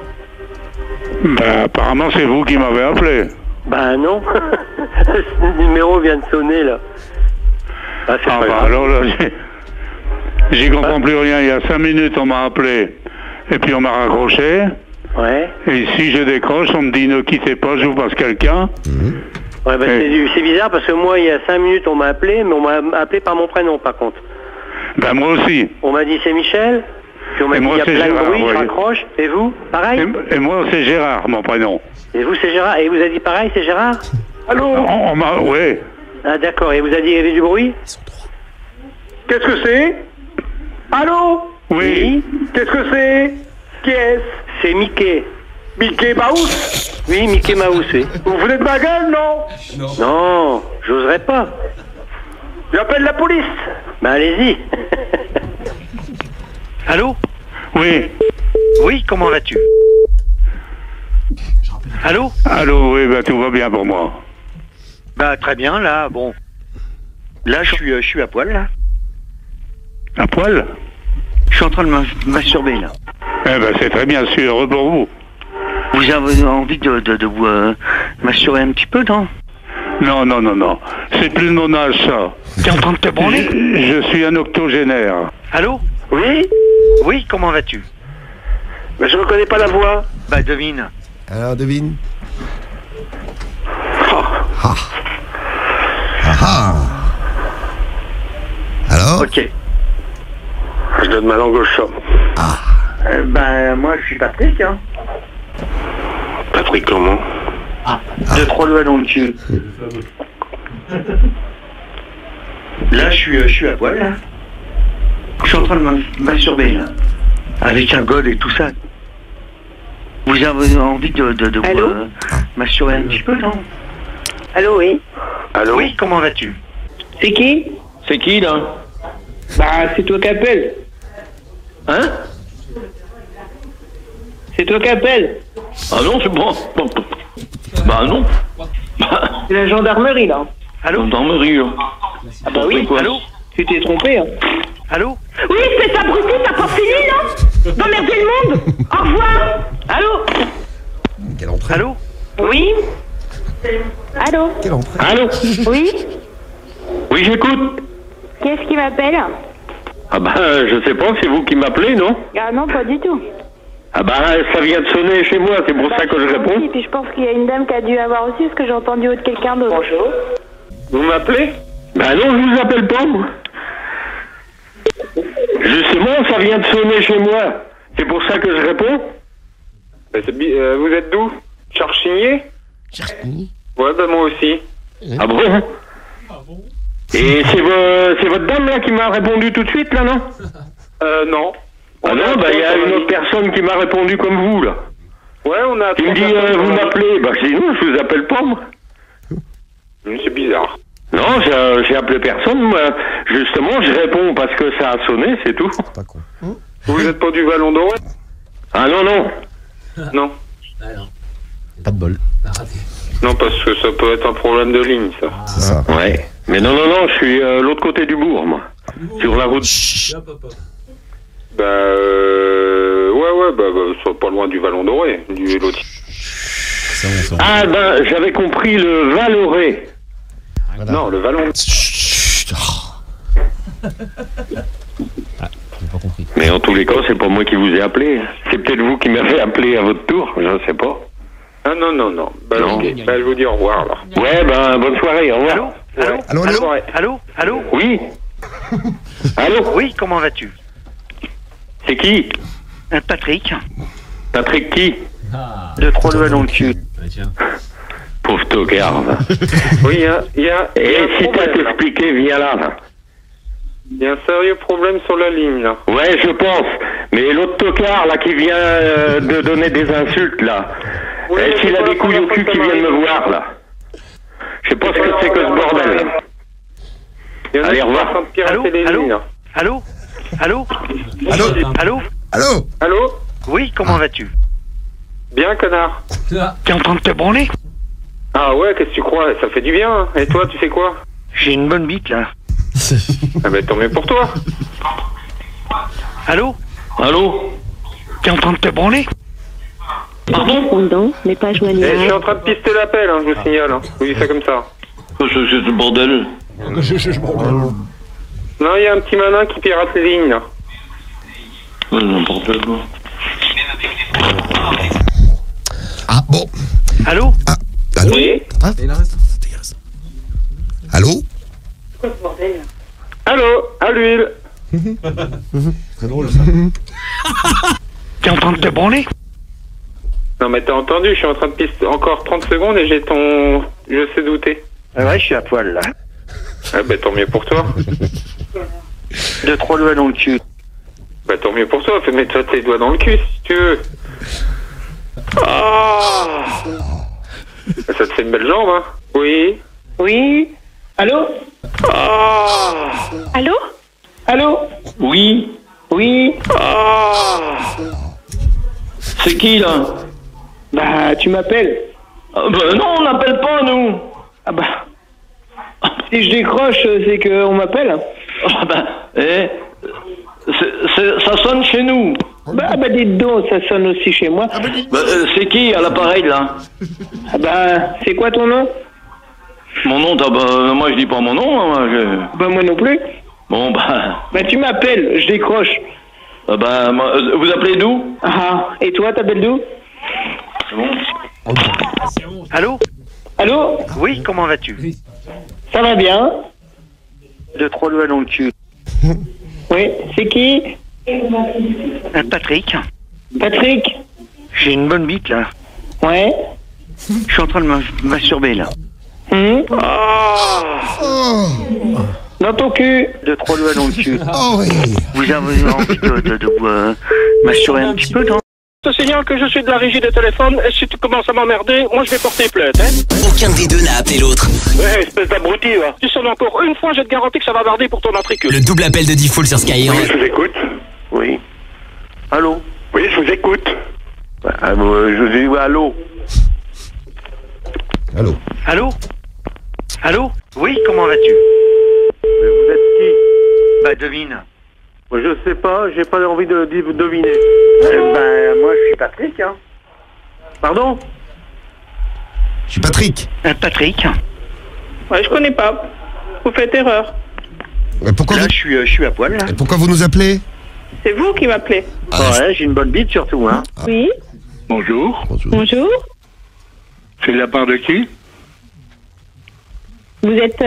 Bah apparemment c'est vous qui m'avez appelé. Bah non. Ce numéro vient de sonner là. Ah, c'est pas grave. Alors là, j'y comprends plus rien. Il y a 5 minutes on m'a appelé et puis on m'a raccroché. Ouais. Et si je décroche, on me dit ne quittez pas, je vous passe quelqu'un. Ouais, bah c'est bizarre parce que moi il y a 5 minutes on m'a appelé, mais on m'a appelé par mon prénom par contre. Ben moi aussi. On m'a dit c'est Michel, puis on m'a dit il y a plein de bruit, je raccroche. Et vous, pareil? Et moi c'est Gérard, mon prénom. Et vous c'est Gérard, et vous a dit pareil, c'est Gérard? Allô? On m'a, ouais. Ah d'accord, et vous a dit il y avait du bruit? Qu'est-ce que c'est? Allô? Oui. Qu'est-ce que c'est? Qui est-ce? C'est Mickey. Mickey Mouse? Oui, Mickey Mouse, oui. Vous voulez de ma gueule, non? Non, j'oserais pas. J'appelle la police. Ben allez-y. Allô? Oui. Oui, comment vas-tu? Allô? Allô, oui, ben tout va bien pour moi. Bah très bien, là, bon. Là, je suis à poil, là. À poil? Je suis en train de masturber, là. Eh ben c'est très bien, je suis heureux pour vous. Vous avez envie de vous masturber un petit peu, non? Non, non, non, non. C'est plus de mon âge, ça. T'es en train de te branler? Je suis un octogénaire. Allô? Oui? Oui, comment vas-tu? Mais je reconnais pas la voix. Bah, devine. Alors, devine. Alors? Ok. Je donne ma langue au chat. Ben, moi, je suis Patrick, hein. Patrick comment? De trois doigts dans le cul. Là, je suis à poil, là. Je suis en train de masturber, là. Avec un god et tout ça. Vous avez envie de vous masturber un petit peu, non? Allô, oui. Allô? Oui, comment vas-tu? C'est qui? C'est qui, là? Bah, c'est toi qui appelles. Hein? C'est toi qui appelles. Ah non, c'est bon. Bah non. C'est la gendarmerie, là. Allô? Gendarmerie, là. Ah bah oui. Allô? Tu t'es trompé, hein. Allô? Oui, c'est abruti, t'as pas fini, là? D'emmerder le monde. Au revoir. Allô? Quelle entrée? Allô? Oui? Allô? Quelle entrée? Allô? Oui? Oui, j'écoute. Qu'est-ce qui m'appelle? Ah bah, je sais pas, c'est vous qui m'appelez, non? Ah non, pas du tout. Ah bah, ça vient de sonner chez moi, c'est pour ça que je réponds. Et puis je pense qu'il y a une dame qui a dû avoir aussi, parce que j'ai entendu autre quelqu'un d'autre. Bonjour. Vous m'appelez? Bah non, je vous appelle pas, moi. Justement, ça vient de sonner chez moi. C'est pour ça que je réponds. Vous êtes d'où? Charchigny? Charchigny? Ouais, bah moi aussi. Ah bon? Et c'est votre dame là qui m'a répondu tout de suite là, non? Non. Ah non, bah il y a une autre personne qui m'a répondu comme vous là. Ouais, on a... Il me dit vous m'appelez, bah je dis non, je vous appelle pas moi. C'est bizarre. Non, j'ai appelé personne, moi. Justement, je réponds parce que ça a sonné, c'est tout. Pas con. Vous êtes pas du Vallon d'Oré? Ah non, non. Non. Pas de bol. Non, parce que ça peut être un problème de ligne, ça. C'est ça. Ouais. Mais non, non, non, je suis l'autre côté du bourg, moi. Sur la route. Bah, ouais, bah, soit pas loin du Vallon d'Oré, du l'autre. Ah, ben, j'avais compris le Valoré. Voilà. Non, le Vallon. J'ai pas compris. Mais en tous les cas, c'est pas moi qui vous ai appelé. C'est peut-être vous qui m'avez appelé à votre tour, je sais pas. Ah non, non, non. Bah, non. Okay. Bah, je vous dis au revoir, alors. Ouais, ben, bonne soirée, au revoir. Allô? Allô, allô? Allô? Allô? Oui. Allô? Oui, comment vas-tu? C'est qui? Patrick. Patrick qui? De trois doigts dans le cul. Pauvre tocard. Oui, il y a Et un si t'as problème, t'expliqué, viens là. Il y a un sérieux problème sur la ligne, là. Ouais, je pense. Mais l'autre tocard, là, qui vient de donner des insultes, là. Oui, Est-ce qu'il a des couilles au cul qui viennent me voir, là? Je sais pas ce que c'est que ce bordel. Il y en a Allez, qui au revoir. sont en train de pirater Allô? les Allô? lignes, là. Allô? Allô? Allô? Allô? Allô? Allô? Oui, comment vas-tu? Bien, connard. T'es en train de te branler? Ah ouais, qu'est-ce que tu crois? Ça fait du bien. Hein. Et toi, tu fais quoi? J'ai une bonne bite, là. Ah ben, tant mieux pour toi. Allô? Allô? T'es en train de te branler? Répondant n'est pas Je joignable. suis en train de pister l'appel, hein, je vous signale. Hein. Je vous dis ça comme ça. C'est ce bordel. Non, il y a un petit malin qui pirate les lignes, là. N'importe quoi. Ah, bon. Allô? Ah, allô? Oui. Ah. Allô? Allô? À l'huile. Très drôle, ça. T'es en train de te branler? Non, mais t'as entendu, je suis en train de pister encore 30 secondes et j'ai ton... Je sais douter. Ah ouais, je suis à poil, là. Ah ben, tant mieux pour toi. 2-3 doigts dans le cul. Bah, tant mieux pour toi. Mets-toi tes doigts dans le cul, si tu veux. Ah! Ça te fait une belle jambe, hein? Oui. Oui. Allô? Ah! Allô? Allô? Oui. Oui. Ah! C'est qui, là? Bah, tu m'appelles. Ah, bah, non, on n'appelle pas, nous. Ah bah. Si je décroche, c'est qu'on m'appelle. Ah, bah, ça sonne chez nous. Bah, dites donc, ça sonne aussi chez moi. Bah, c'est qui à l'appareil, là? Ah bah, c'est quoi ton nom? Mon nom, moi je dis pas mon nom. Hein, Bah, moi non plus. Bon, bah... Bah, tu m'appelles, je décroche. Bah, vous appelez d'où? Ah, et toi, t'appelles d'où? C'est bon. Allô? Allô? Oui, comment vas-tu? Ça va bien? 2-3 doigts dans le cul. Oui, c'est qui? Patrick. Patrick? J'ai une bonne bite, là. Ouais. Je suis en train de me masturber, là. Dans ton cul. 2-3 doigts dans le cul. Oh oui. Vous avez envie de vous masturber un petit peu, non? Je te signale que je suis de la régie de téléphone et si tu commences à m'emmerder, moi je vais porter plainte, hein. Aucun des deux n'a appelé l'autre. Ouais, espèce d'abruti, va. Tu sonnes encore une fois, je te garantis que ça va barder pour ton matricule. Le double appel de Diffoul sur Skyrock. Oui, je vous écoute. Oui. Allô? Oui, je vous écoute. Je vous dis allô. Allô? Allô? Allô? Oui, comment vas-tu? Vous êtes qui? Bah, devine. Moi, je sais pas, j'ai pas envie de deviner. Moi, je suis Patrick, hein. Pardon? Je suis Patrick. Patrick. Ouais, je connais pas. Vous faites erreur. Pourquoi Là, vous... je suis à poil, là. Et pourquoi vous nous appelez? C'est vous qui m'appelez. Ouais, j'ai une bonne bite, surtout, hein. Oui. Bonjour. Bonjour. C'est de la part de qui? Vous êtes...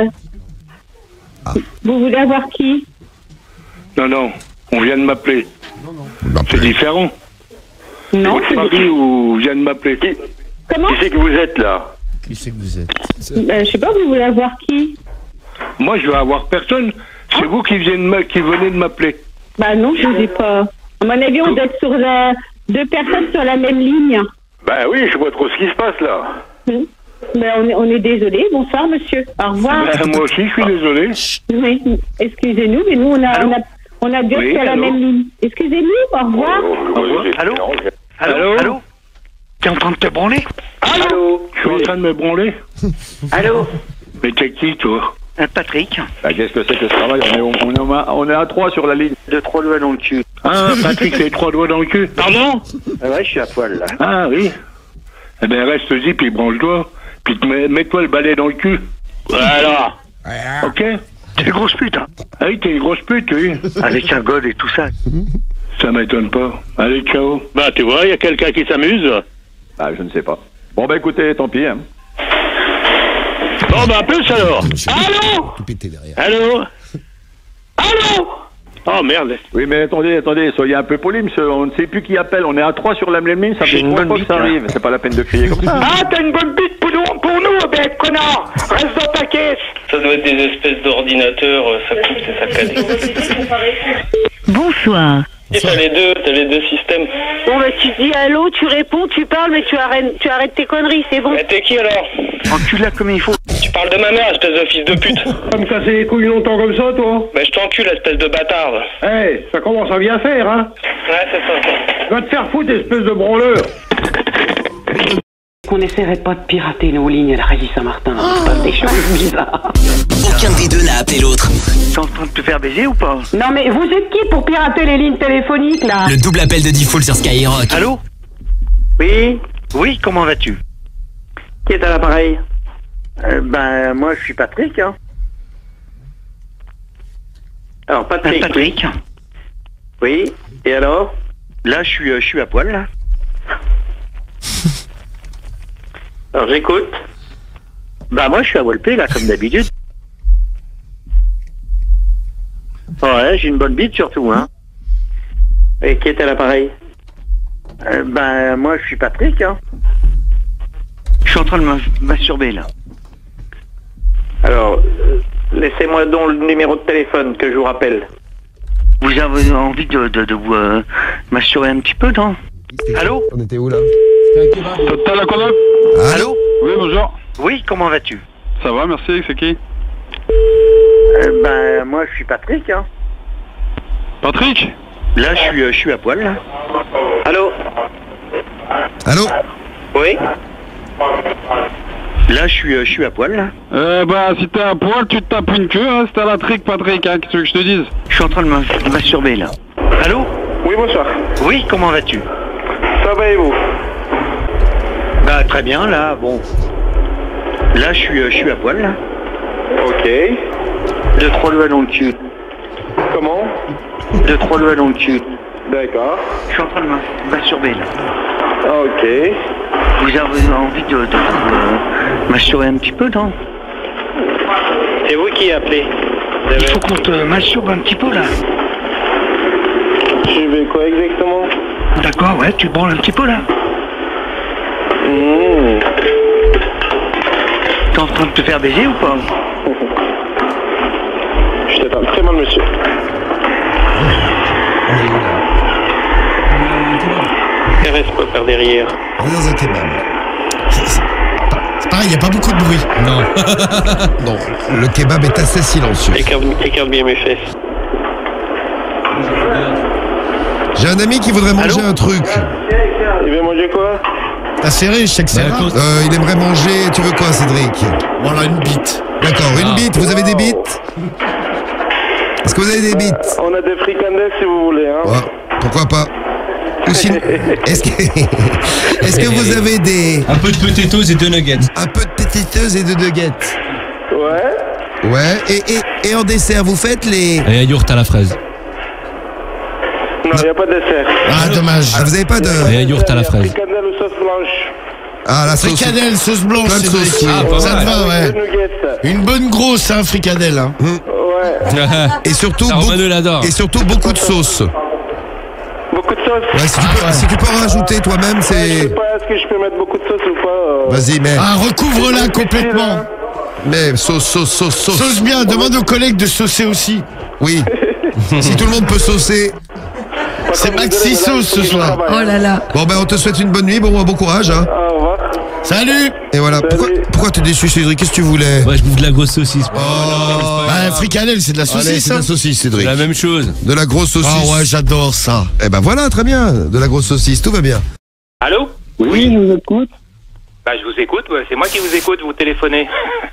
Vous voulez avoir qui? Non, on vient de m'appeler. C'est différent. Non, Votre mari ou vient de m'appeler? Comment? Qui c'est que vous êtes, là? Qui c'est que vous êtes? Je sais pas, vous voulez avoir qui? Moi, je veux avoir personne. C'est vous qui venez de m'appeler. Bah non, je vous ai pas. À mon avis, on doit être sur deux personnes sur la même ligne. Ben oui, je vois trop ce qui se passe, là. Ben, on est désolé. Bonsoir, monsieur. Au revoir. Ben, moi aussi, je suis désolé. Oui, excusez-nous, mais nous, on a deux sur la même ligne. Excusez-nous, au revoir. Allô? T'es en train de te branler? Allô? Je suis en train de me branler. Allô? Mais t'es qui, toi? Patrick. Bah, qu'est-ce que c'est que ce travail? On est à 3 sur la ligne. 2-3 doigts dans le cul. Ah, Patrick, c'est 3 doigts dans le cul. Pardon? Ouais, je suis à poil, là. Ah, oui. Eh ben, reste-y, puis branche-toi. Puis mets-toi le balai dans le cul. Voilà. Ok? T'es une grosse pute, hein? Ah oui, t'es une grosse pute, oui. Avec un god et tout ça. Ça m'étonne pas. Allez, ciao. Bah, tu vois, il y a quelqu'un qui s'amuse. Ah, je ne sais pas. Bon, bah écoutez, tant pis. Hein. Bon, bah, plus alors. Allô? Tout pété derrière. Allô? Allô? Oh, merde. Oui, mais attendez, soyez un peu poli, monsieur. On ne sait plus qui appelle. On est à 3 sur la même ligne. Ça fait 3 fois que ça arrive. C'est pas la peine de crier comme ça. Ah, t'as une bonne bite pour nous, ben, connard! Reste dans ta caisse! Ça doit être des espèces d'ordinateurs, ça coupe, c'est saccadé. Bonsoir. Et t'as les deux systèmes. Bon, bah, tu dis allô, tu réponds, tu parles, mais tu arrêtes tes conneries, c'est bon. Mais t'es qui alors? Encule-la comme il faut. Tu parles de ma mère, espèce de fils de pute. Tu vas me casser les couilles longtemps comme ça, toi? Bah, je t'encule, espèce de bâtarde. Eh, ça commence à bien faire, hein? Ouais, c'est ça. Va te faire foutre, espèce de branleur. Qu'on n'essaierait pas de pirater nos lignes à la Rallye Saint-Martin. Il se passe des choses bizarres. Aucun des deux n'a appelé l'autre. T'es en train de te faire baiser ou pas? Non mais vous êtes qui pour pirater les lignes téléphoniques là? Le double appel de Diffoul sur Skyrock. Allô? Oui? Oui, comment vas-tu? Qui est à l'appareil? Ben, moi, je suis Patrick, hein. Alors, Patrick. Patrick. Oui? Et alors? Là, je suis à poil, là. Alors, j'écoute. Bah, moi, je suis à Walpé, là, comme d'habitude. Ouais, j'ai une bonne bite, surtout, hein. Et qui est à l'appareil? Ben, moi, je suis Patrick, hein. Je suis en train de me masturber, là. Alors, laissez-moi donc le numéro de téléphone que je vous rappelle. Vous avez envie de vous masturber un petit peu, non? Allô? On était où là? T'as la connerie? Allô? Oui, bonjour. Oui, comment vas-tu? Ça va, merci, c'est qui? Ben, moi, je suis Patrick, hein. Patrick? Là, je suis à poil, là. Allô? Allô? Oui? Là, je suis à poil, là. Bah, si t'es à poil, tu te tapes une queue, hein, c'est à la trique, Patrick, hein, qu'est-ce que je te dise? Je suis en train de me masturber, là. Allô? Oui, bonsoir. Oui, comment vas-tu? Ça va et vous? Bah, très bien, là, bon. Là, je suis à poil, là. Ok. 2-3 doigts dans le cul. Comment? 2-3 doigts dans le cul. D'accord. Je suis en train de me masturber, là. Ok. Vous avez envie de masturber un petit peu, non? C'est vous qui appelez? Il faut qu'on te masturbe un petit peu, là. Je vais quoi exactement? D'accord, ouais, tu branles un petit peu, là. T'es en train de te faire baiser ou pas? Je t'attends très mal, monsieur. Reste pas faire derrière. On est dans un kebab. C'est pareil, il n'y a pas beaucoup de bruit. Non. Non, le kebab est assez silencieux. Écarte bien mes fesses. J'ai un ami qui voudrait manger un truc. Il veut manger quoi? T'as serré, je sais que c'est rare. Il aimerait manger... Tu veux quoi, Cédric? Voilà, une bite. D'accord, une bite. Vous avez des bites? Est-ce que vous avez des bites? On a des fricandelles si vous voulez, hein. Ouais, pourquoi pas? Ou sinon, est-ce que vous avez des... Un peu de potatoes et de nuggets. Un peu de potatoes et de nuggets. Ouais. Ouais, et en dessert, vous faites les... Et un yaourt à la fraise. Non, il n'y a pas de dessert. Ah, dommage. Ah, vous avez pas de... Et un yaourt à la fraise. Fricandelle ou sauce blanche? Ah, la sauce... Fricadelle, sauce blanche, Plein de Cédric. sauce, oui. Ah, pas ça te va, ouais. Nuggets. Une bonne grosse, hein, fricadelle. Hein. Ouais. Et surtout, et surtout beaucoup de sauce. Beaucoup de sauce? Ouais, si tu peux en rajouter toi-même, Je c'est... sais pas, est-ce que je peux mettre beaucoup de sauce ou pas? Vas-y, mais... Ah, recouvre-la complètement. Mais sauce. Sauce bien, demande aux collègues de saucer aussi. Oui. Si tout le monde peut saucer... C'est Maxi Sauce ce soir. Oh là là. Bon, ben, on te souhaite une bonne nuit, bon courage, hein. Au revoir. Salut. Et voilà. Pourquoi t'es déçu, Cédric? Qu'est-ce que tu voulais? Ouais, je bouffe de la grosse saucisse. Bah, fricadelle, c'est de la saucisse. Allez, c'est de la saucisse, Cédric. La même chose. De la grosse saucisse. Ah ouais, j'adore ça. Eh ben voilà, très bien. De la grosse saucisse, tout va bien. Allô? Oui, je vous écoute. Bah, je vous écoute, ouais, c'est moi qui vous écoute, vous téléphonez.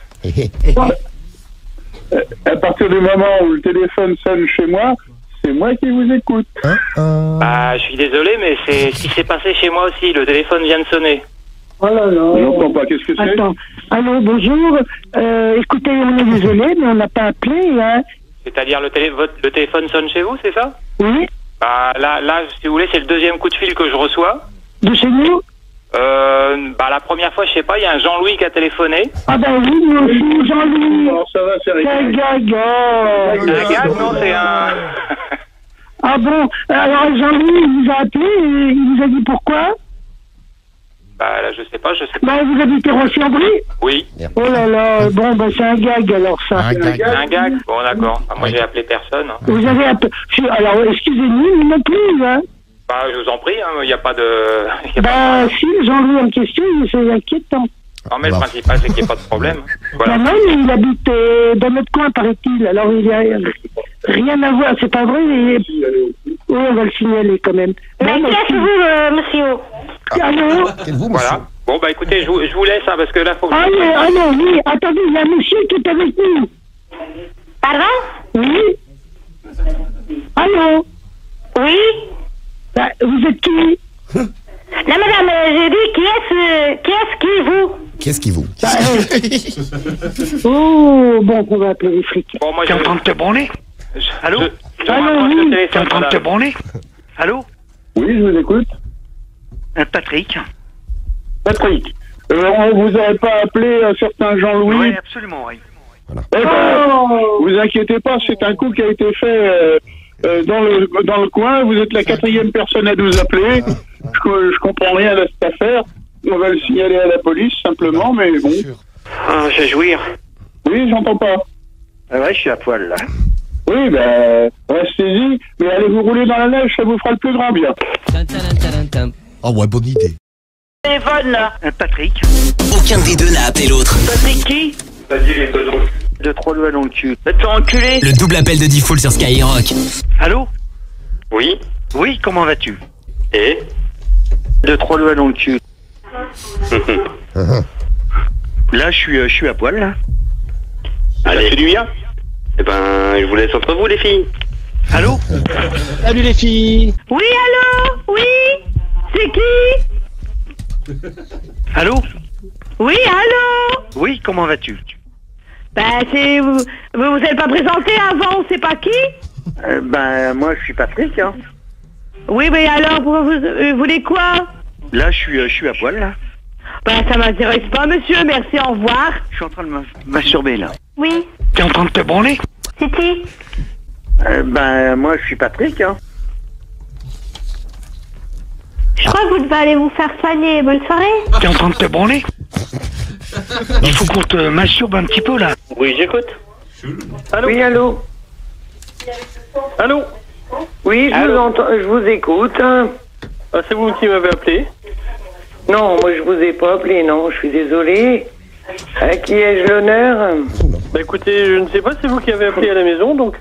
À partir du moment où le téléphone sonne chez moi, c'est moi qui vous écoute. Bah, je suis désolé, mais c'est ce qui s'est passé chez moi aussi, le téléphone vient de sonner. Oh là là. J'entends pas, qu'est-ce que c'est? Attends. Allô, bonjour. Écoutez, on est désolé, mais on n'a pas appelé, hein. C'est-à-dire le téléphone sonne chez vous, c'est ça? Oui. Bah, là, si vous voulez, c'est le deuxième coup de fil que je reçois. De chez nous? Bah, la première fois, je sais pas, il y a un Jean-Louis qui a téléphoné. Ah bah oui, moi aussi, Jean-Louis. Alors ça va, c'est C'est un gaga. Un gag, non, c'est un... Ah bon, alors Jean-Louis, il vous a appelé et il vous a dit pourquoi? Bah là, je sais pas. Bah, vous habitez Roche-en-Brie? Oui. Oh là là, bon, bah, c'est un gag alors ça. Un gag. Bon, d'accord. Ah, moi, j'ai appelé personne. Hein. Vous avez appelé. Alors, excusez-nous, non plus, hein. Bah, je vous en prie, il n'y a pas de. Bah, si, Jean-Louis en question, c'est inquiétant. Non, mais le principal, c'est qu'il n'y ait pas de problème. Voilà. Bah non, mais il habite dans notre coin, paraît-il. Alors, il n'y a rien à voir, c'est pas vrai. Oui, on va le signaler quand même. Mais qui êtes-vous, monsieur? Allô? Voilà. Bon, bah écoutez, je vous laisse, hein, parce que là, faut que non, oui, attendez, il y a un monsieur qui est avec nous. Pardon? Oui. Allô? Oui. Bah, vous êtes qui? Non, madame, j'ai dit Qu'est-ce qui vous? Oh, bon, on va appeler les flics. Bon, moi, T'es en train de te branler? Allô? Allô, oui. T'es en train de te branler? Allô? Oui, je vous écoute. Patrick? Patrick, on vous aurait pas appelé un certain Jean-Louis? Oui, absolument, oui. Eh ben, vous inquiétez pas, c'est un coup qui a été fait dans le coin. Vous êtes la 4e personne à nous appeler. Je comprends rien à cette affaire. On va le signaler à la police simplement, mais bon. Ah, je vais jouir. Oui, j'entends pas. Ah ouais, je suis à poil là. Oui, ben, restez-y, mais allez vous rouler dans la neige, ça vous fera le plus grand bien. Oh ouais, bonne idée. Téléphone là. Patrick? Aucun des deux n'a appelé l'autre. Patrick qui? Vas-y, les deux. De 3 doigts dans le cul. Va te faire enculer. Le double appel de Diffoul sur Skyrock. Allô? Oui. Oui, comment vas-tu? Et? De 3 doigts dans le cul. Là, je suis à poil, là. Allez, c'est du bien. Eh ben, je vous laisse entre vous, les filles. Allô? Salut les filles. Oui, allô? Oui? C'est qui? Allô? Oui, allô? Oui, comment vas-tu? Bah, c'est... Vous êtes pas présenté avant, on sait pas qui? Ben, moi, je suis Patrick, hein. Oui, mais alors, vous voulez quoi? Là, je suis à poil, là. Bah, ça m'intéresse pas, monsieur, merci, au revoir. Je suis en train de masturber, là. Oui. T'es en train de te branler? C'est qui? Ben, moi, je suis Patrick, hein. Je crois que vous devez aller vous faire soigner. Bonne soirée. T'es en train de te branler? Il faut qu'on te masturbe un petit peu, là. Oui, j'écoute. Allô? Oui, allô? Allô? Oui, je vous entends, je vous écoute. Ah, c'est vous qui m'avez appelé? Non, moi je vous ai pas appelé, non, je suis désolé. À qui ai-je l'honneur? Bah écoutez, je ne sais pas, c'est vous qui avez appelé à la maison, donc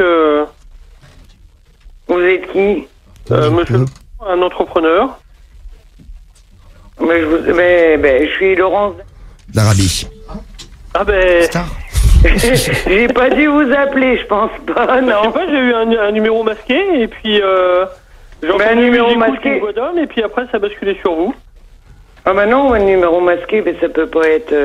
Vous êtes qui? Monsieur, un entrepreneur. Mais je suis Laurence d'Arabie. Ah ben... J'ai pas dû vous appeler, je pense pas, non. Je sais pas, j'ai eu un numéro masqué, et puis j'ai entendu un numéro masqué une voix d'homme, et puis après ça a basculé sur vous. Ah bah non, un numéro masqué, mais ça peut pas être...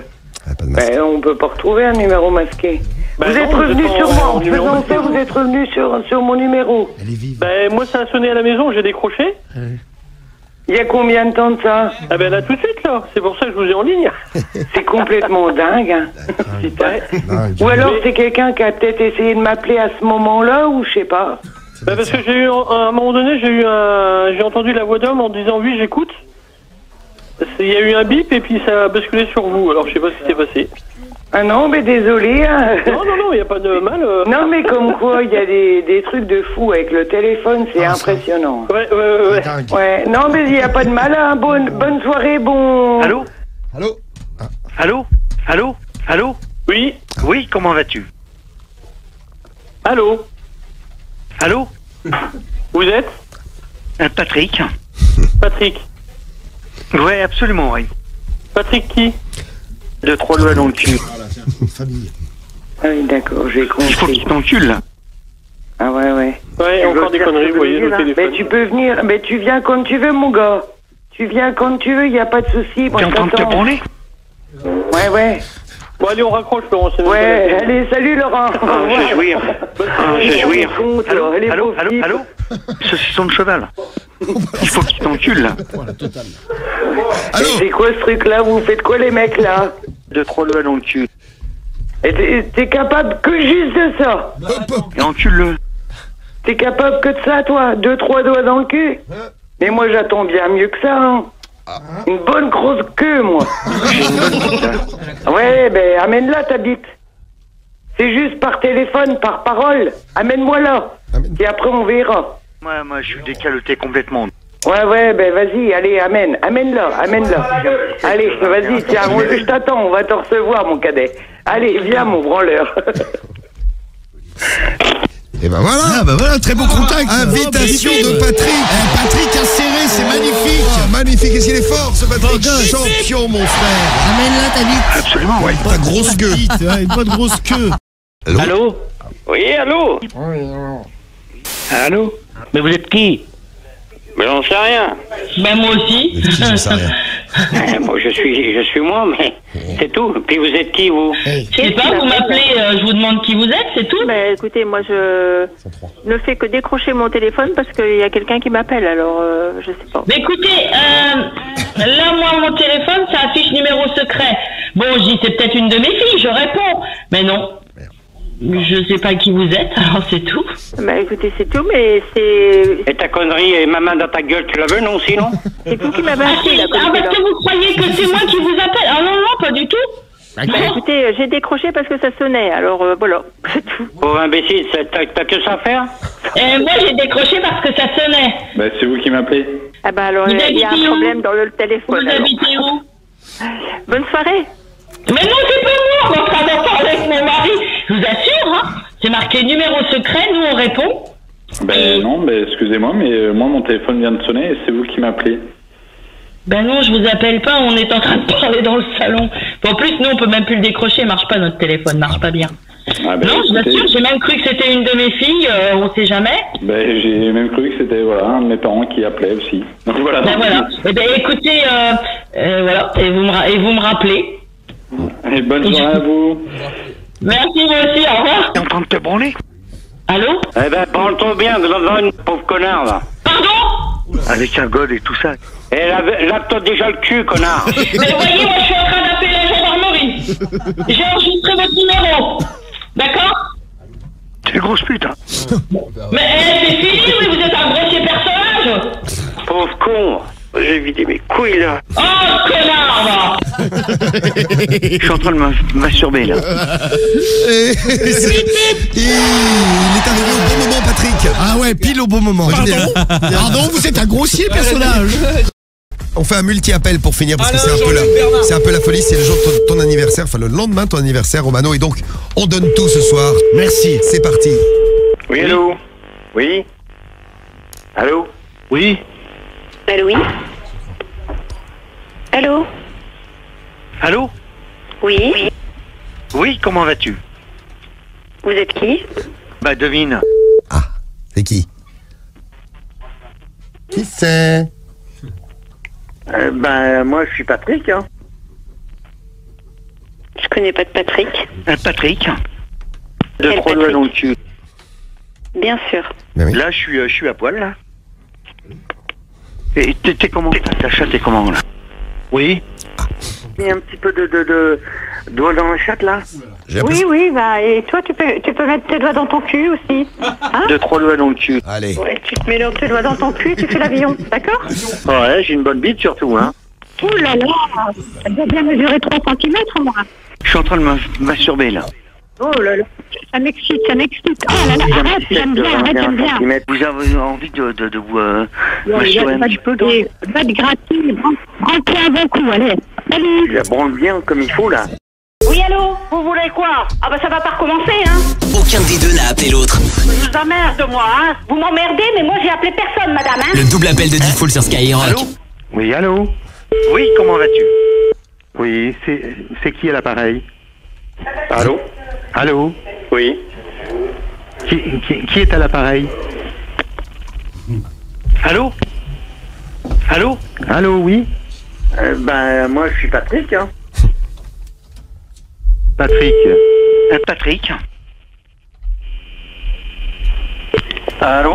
on peut pas retrouver un numéro masqué. Bah vous êtes revenu sur moi, en faisant ça, vous êtes revenu sur mon numéro. Elle est vive. Ben moi ça a sonné à la maison, j'ai décroché. Il y a combien de temps de ça? Ah ben là tout de suite là, c'est pour ça que je vous ai en ligne. C'est complètement dingue, hein. Ou alors c'est quelqu'un qui a peut-être essayé de m'appeler à ce moment-là, ou je sais pas. Bah parce que j'ai eu, à un moment donné, j'ai entendu la voix d'homme en disant oui j'écoute. Il y a eu un bip et puis ça a basculé sur vous, alors je sais pas ce qui s'est passé. Ah non, mais désolé. Hein. Non, il n'y a pas de mal. Non, mais comme quoi, il y a des trucs de fou avec le téléphone, c'est impressionnant. Ouais. Non, mais il n'y a pas de mal. Hein. Bonne soirée, bon... Allô? Allô? Allô? Allô? Allô? Oui? Oui, comment vas-tu? Allô? Allô? Vous êtes? Patrick. Patrick. Ouais, absolument, oui. Patrick qui? De 3 doigts dans le cul. Famille. Ah oui, d'accord, j'ai compris. Il faut qu'il t'encule, là. Ah ouais. Ouais, encore des conneries, vous voyez, au téléphone. Mais tu peux venir, mais tu viens quand tu veux, mon gars. Tu viens quand tu veux, il n'y a pas de souci. T'es en train de te branler? Ouais. Bon, allez, on raccroche, Laurent. Ouais, allez, salut, Laurent. Je vais jouir. Je vais jouir. Allô? Saucisson de cheval. Il faut qu'il t'encule, là. C'est quoi ce truc-là? Vous faites quoi, les mecs, là? De 3 doigts dans le cul. Et t'es capable que juste de ça? Et encule-le. T'es capable que de ça, toi? 2-3 doigts dans le cul? Mais moi, j'attends bien mieux que ça, hein. Une bonne grosse queue, moi. J'ai une bonne bite, hein. Ouais, ben amène-la ta bite. C'est juste par téléphone, par parole. Amène-moi là. Et après on verra. Moi, je suis décaloté complètement. Ouais, ben vas-y, allez, amène-la. Allez, vas-y, tiens, je t'attends, on va te recevoir, mon cadet. Allez, viens, mon branleur. Et ben voilà. Ah bah voilà, très beau contact. Invitation de Patrick. Patrick inséré, c'est magnifique. Magnifique, est-ce qu'il est fort ce Patrick? Champion, mon frère. Amène-la ta bite. Absolument, ouais. Ta grosse queue. Une bonne grosse queue. Allô? Oui, allô? Allô? Mais vous êtes qui? Mais j'en sais rien. Ben moi aussi. J'en sais rien. Moi, je suis moi, mais c'est tout. Puis vous êtes qui, vous? Je sais pas, vous m'appelez, je vous demande qui vous êtes, c'est tout. Mais écoutez, moi je ne fais que décrocher mon téléphone parce qu'il y a quelqu'un qui m'appelle, alors je sais pas. Mais écoutez, là moi mon téléphone ça affiche numéro secret. Bon, je dis c'est peut-être une de mes filles, je réponds. Mais non. Je sais pas qui vous êtes, alors c'est tout. Bah écoutez, c'est tout, mais c'est... Et ta connerie et ma main dans ta gueule, tu la veux, non, sinon? C'est vous qui m'avez appelé, là. Ah, parce que vous croyez que c'est moi qui vous appelle? Ah non, non, pas du tout. Bah écoutez, j'ai décroché parce que ça sonnait, alors voilà, c'est tout. Pauvre imbécile, t'as que ça à faire? Moi j'ai décroché parce que ça sonnait. Bah, c'est vous qui m'appelez. Ah bah alors, Vous il y a habitez un où? problème dans le téléphone. Vous habitez où? Bonne soirée. Mais non, c'est pas moi, on est en train d'en parler avec mon mari. Je vous assure, hein. C'est marqué numéro secret, nous on répond. Ben non, ben excusez-moi, mais moi mon téléphone vient de sonner et c'est vous qui m'appelez. Ben non, je vous appelle pas, on est en train de parler dans le salon. En plus, nous on peut même plus le décrocher, marche pas notre téléphone, marche pas bien. Ah ben, non, je vous assure, j'ai même cru que c'était une de mes filles, on sait jamais. Ben j'ai même cru que c'était voilà, un de mes parents qui appelait aussi. Donc voilà. Ben voilà. Eh ben écoutez, voilà, et vous me rappelez. Et bonne soirée à vous. Merci, vous aussi, au revoir. T'es en train de te branler? Allô? Eh ben, parle-toi bien, devant une pauvre connard, là. Pardon? Avec un god et tout ça. Et lave-toi déjà le cul, connard. Mais voyez, moi je suis en train d'appeler la gendarmerie. J'ai enregistré votre numéro. D'accord? T'es une grosse pute, hein. Mais c'est fini, oui, vous êtes un grossier personnage. Pauvre con. J'ai vidé mes couilles, là. Oh, connard, va. Je suis en train de me masturber, là. Il est arrivé au bon moment, Patrick. Ah ouais, pile au bon moment. Pardon, vous êtes un grossier personnage. On fait un multi-appel pour finir parce que c'est un peu la folie. C'est le jour de ton anniversaire, enfin le lendemain de ton anniversaire, Romano. Et donc, on donne tout ce soir. Merci. C'est parti. Oui, allô? Oui? Allô? Oui? Allô, oui? Allô? Allô? Oui? Oui, comment vas-tu? Vous êtes qui? Bah, devine. Ah, c'est qui? Qui c'est? Ben, moi, je suis Patrick, hein. Je connais pas de Patrick. Patrick. Quel Trois doigts Patrick? dans le cul. Bien sûr. Oui. Là, je suis à poil, là. Et t'es comment? Ta chatte est comment, là? Oui. Il y a un petit peu de doigts dans la chatte, là? Oui, bah, et toi, tu peux mettre tes doigts dans ton cul aussi. Hein? 2-3 doigts dans le cul. Allez. Ouais, tu te mets tes doigts dans ton cul et tu fais l'avion, d'accord? Ouais, j'ai une bonne bite, surtout, hein. Ouh là là, ça doit bien mesurer 3 cm, moi. Je suis en train de me masturber, là. Oh là là, ça m'excite. Oh là là, arrête, j'aime bien. Vous avez envie de vous masturber un petit peu, donc? Va te gratter, branle-toi un bon coup, allez. Salut. Je la branle bien comme il faut, là. Oui, allô? Vous voulez quoi? Ah bah ça va pas recommencer, hein? Aucun des deux n'a appelé l'autre. Je vous emmerde, moi, hein? Vous m'emmerdez, mais moi j'ai appelé personne, madame, hein? Le double appel de Diffoul sur Skyrock. Allô? Oui, allô? Oui, comment vas-tu? Oui, c'est qui à l'appareil? Allô? Allô? Oui. Qui est à l'appareil? Allô? Allô? Allô, oui? Ben, moi, je suis Patrick, hein. Patrick. Patrick? Allô?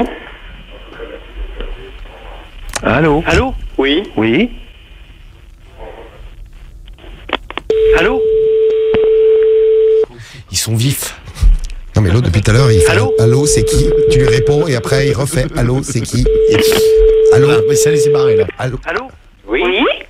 Allô? Allô? Oui? Oui? Allô? Ils sont vifs. Non mais l'autre depuis tout à l'heure il fait allô, allô c'est qui? Tu lui réponds et après il refait allô c'est qui? Et... Allô? Ah, mais ça les est barré là. Allô? Allô? Oui?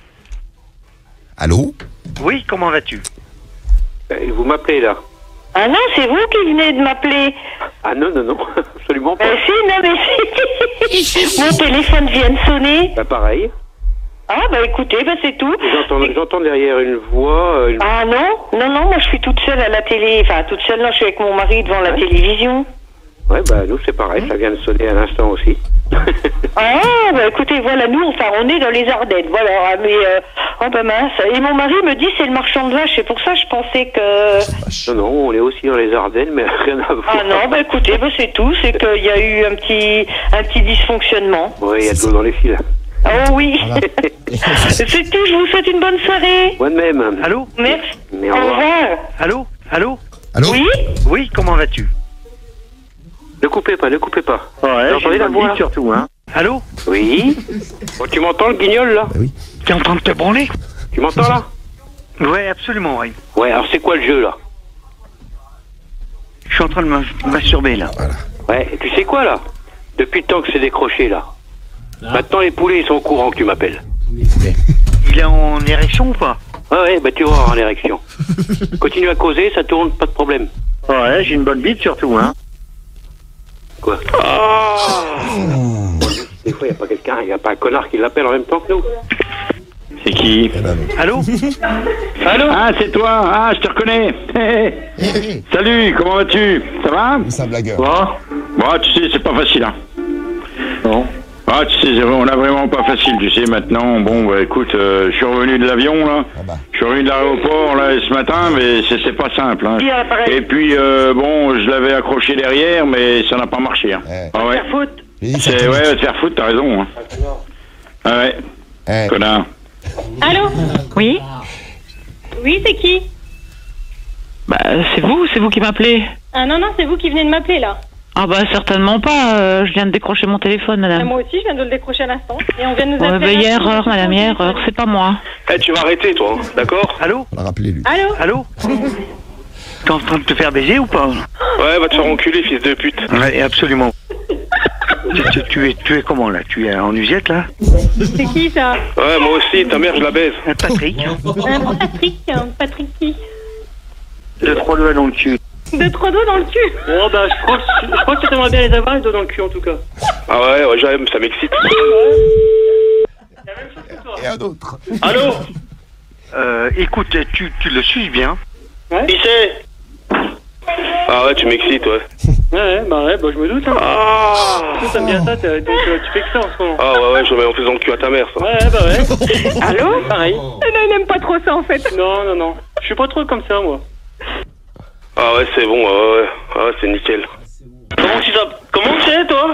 Allô? Oui, comment vas-tu? Vous m'appelez là? Ah non, c'est vous qui venez de m'appeler. Ah non, absolument pas. Si, non mais si. Mon téléphone vient de sonner. Bah pareil. Ah bah écoutez, bah c'est tout. J'entends derrière une voix... Ah non, moi je suis toute seule à la télé. Enfin, toute seule, non, je suis avec mon mari devant la télévision. Ouais, bah nous c'est pareil, ça vient de sonner à l'instant aussi. Ah, bah écoutez, voilà, nous, enfin, on est dans les Ardennes, voilà, mais, oh bah mince. Et mon mari me dit c'est le marchand de vaches, c'est pour ça que je pensais que... Non, on est aussi dans les Ardennes, mais rien à voir. Ah non, bah écoutez, bah c'est tout, c'est qu'il y a eu un petit dysfonctionnement. Oui, il y a de l'eau dans les fils. Oh oui. C'est tout, je vous souhaite une bonne soirée. Moi de même. Allô? Merci. Mais au revoir. Allô? Oui? Oui, comment vas-tu? Ne coupez pas. Ouais, j'entendais la voix surtout, hein. Allô? Oui. Bon, tu m'entends le guignol là? Oui. T'es en train de te branler? Tu m'entends là? Ouais, absolument, oui. Ouais, alors c'est quoi le jeu là? Je suis en train de me masturber là. Voilà. Ouais, et tu sais quoi là? Depuis le temps que c'est décroché là. Maintenant les poulets ils sont au courant que tu m'appelles. Il est en érection ou pas? Ouais, bah tu vas avoir l'érection. Continue à causer, ça tourne, pas de problème. Ouais, j'ai une bonne bite surtout, hein. Quoi? Des fois, il n'y a pas un connard qui l'appelle en même temps que nous. C'est qui? Allô? Allô? Ah, c'est toi. Ah, je te reconnais. Salut, comment vas-tu? Ça va? C'est un blagueur. Bon, tu sais, c'est pas facile, hein. Non. Ah, tu sais, on a vraiment pas facile, tu sais, maintenant. Bon, bah écoute, je suis revenu de l'avion, là. Je suis revenu de l'aéroport, là, ce matin, mais c'est pas simple, hein. Et puis, bon, je l'avais accroché derrière, mais ça n'a pas marché, hein. Ah ouais. Ouais, va te faire foutre, t'as raison, hein. Ah ouais. Connard. Allô? Oui? Oui, c'est qui? Bah, c'est vous qui m'appelez. Ah non, c'est vous qui venez de m'appeler, là. Ah bah, certainement pas, je viens de décrocher mon téléphone, madame. Moi aussi, je viens de le décrocher à l'instant. Et on vient de nous Ouais, appeler. bah, erreur, madame, erreur, c'est pas moi. Tu vas arrêter, toi, hein, d'accord? Allô? On l'a rappelé, lui. Allô? T'es en train de te faire baiser ou pas? Ouais, va te faire enculer, fils de pute. Ouais, absolument. Tu es comment, là? Tu es en usette, là? C'est qui, ça? Ouais, moi aussi, ta mère, je la baise. Patrick. Patrick qui? 2-3 doigts dans le cul. 2-3 doigts dans le cul? Oh bah je crois que t'aimerais bien les avoir, les doigts dans le cul en tout cas. Ah ouais, j'aime, ça m'excite. Et un autre. Allô? Écoute, tu le suces bien. Ouais. Qui c'est? Ah ouais, tu m'excites, ouais. Ouais, bah je me doute. Hein. T'aimes bien ça, tu fais que ça en ce moment. Ah ouais, je mets en plus dans le cul à ta mère, ça. Ouais, bah ouais. Allô? Pareil. Non, il n'aime pas trop ça, en fait. Non. Je suis pas trop comme ça, moi. Ah ouais, c'est bon, ouais. Ah ouais, c'est nickel. Comment tu sais, toi?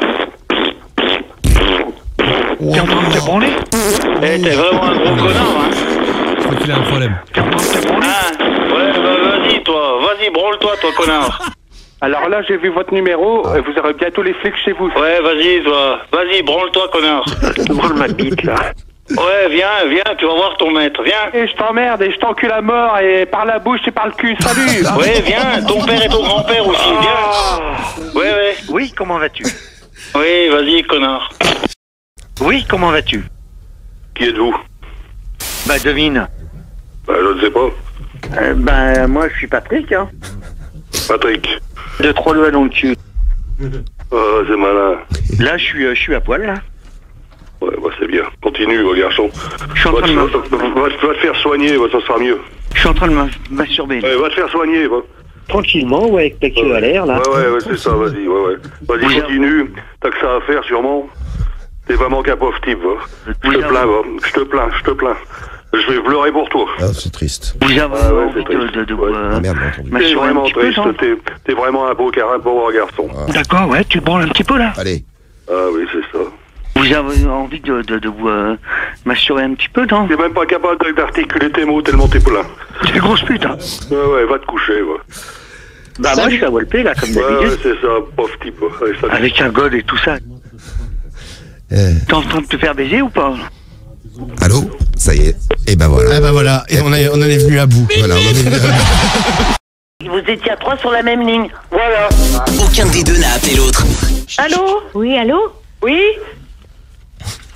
T'es en train de te branler? Eh, t'es vraiment un gros connard, hein. Je crois qu'il a un problème. T'es en train de te branler? Ouais, bah vas-y, toi. Vas-y, branle-toi, toi, connard. Alors là, j'ai vu votre numéro, vous aurez bientôt les flics chez vous. Ouais, vas-y, toi. Vas-y, branle-toi, connard. Branle ma bite, là. Ouais, viens, tu vas voir ton maître, viens. Et je t'emmerde et je t'encule à mort et par la bouche et par le cul, salut. Ouais, viens, ton père et ton grand-père aussi, viens. Ouais. Oui, comment vas-tu? Oui, vas-y, connard. Oui, comment vas-tu? Qui êtes-vous? Bah, devine. Bah, je ne sais pas. Moi, je suis Patrick, hein. Patrick. 2-3 doigts dans le cul. Ah, c'est malin. Là, je suis à poil, là. Ouais, bah c'est bien. Continue, garçon. Je suis en train de va te faire soigner, ça sera mieux. Je suis en train de me masturber. Ouais, va te faire soigner, va. Tranquillement, ouais, avec ta queue à l'air, là. Ouais, c'est ça, vas-y, ouais. Vas-y, continue. T'as que ça à faire, sûrement. T'es vraiment qu'un pauvre type, va. Je te plains, va. Je te plains. Je vais pleurer pour toi. Ah, c'est triste. Vous avez envie Ah merde, j'ai entendu. T'es vraiment triste, t'es vraiment un pauvre garçon. D'accord, ouais, tu branles un petit peu, là. Allez. Ah oui, c'est ça. Vous avez envie de vous masturber un petit peu, non? T'es même pas capable d'articuler tes mots tellement t'es plein. T'es grosse pute, hein. Ouais, va te coucher, va. Bah moi, je suis à Walpé, là, comme d'habitude. Ouais, c'est ça, pauvre type. Avec un god et tout ça. T'es en train de te faire baiser ou pas? Allô? Ça y est. Et ben voilà. Eh ben voilà, et on en est venu à bout. Voilà, on en est venu à bout. Vous étiez à 3 sur la même ligne. Voilà. Aucun des deux n'a appelé l'autre. Allô? Oui, allô? Oui?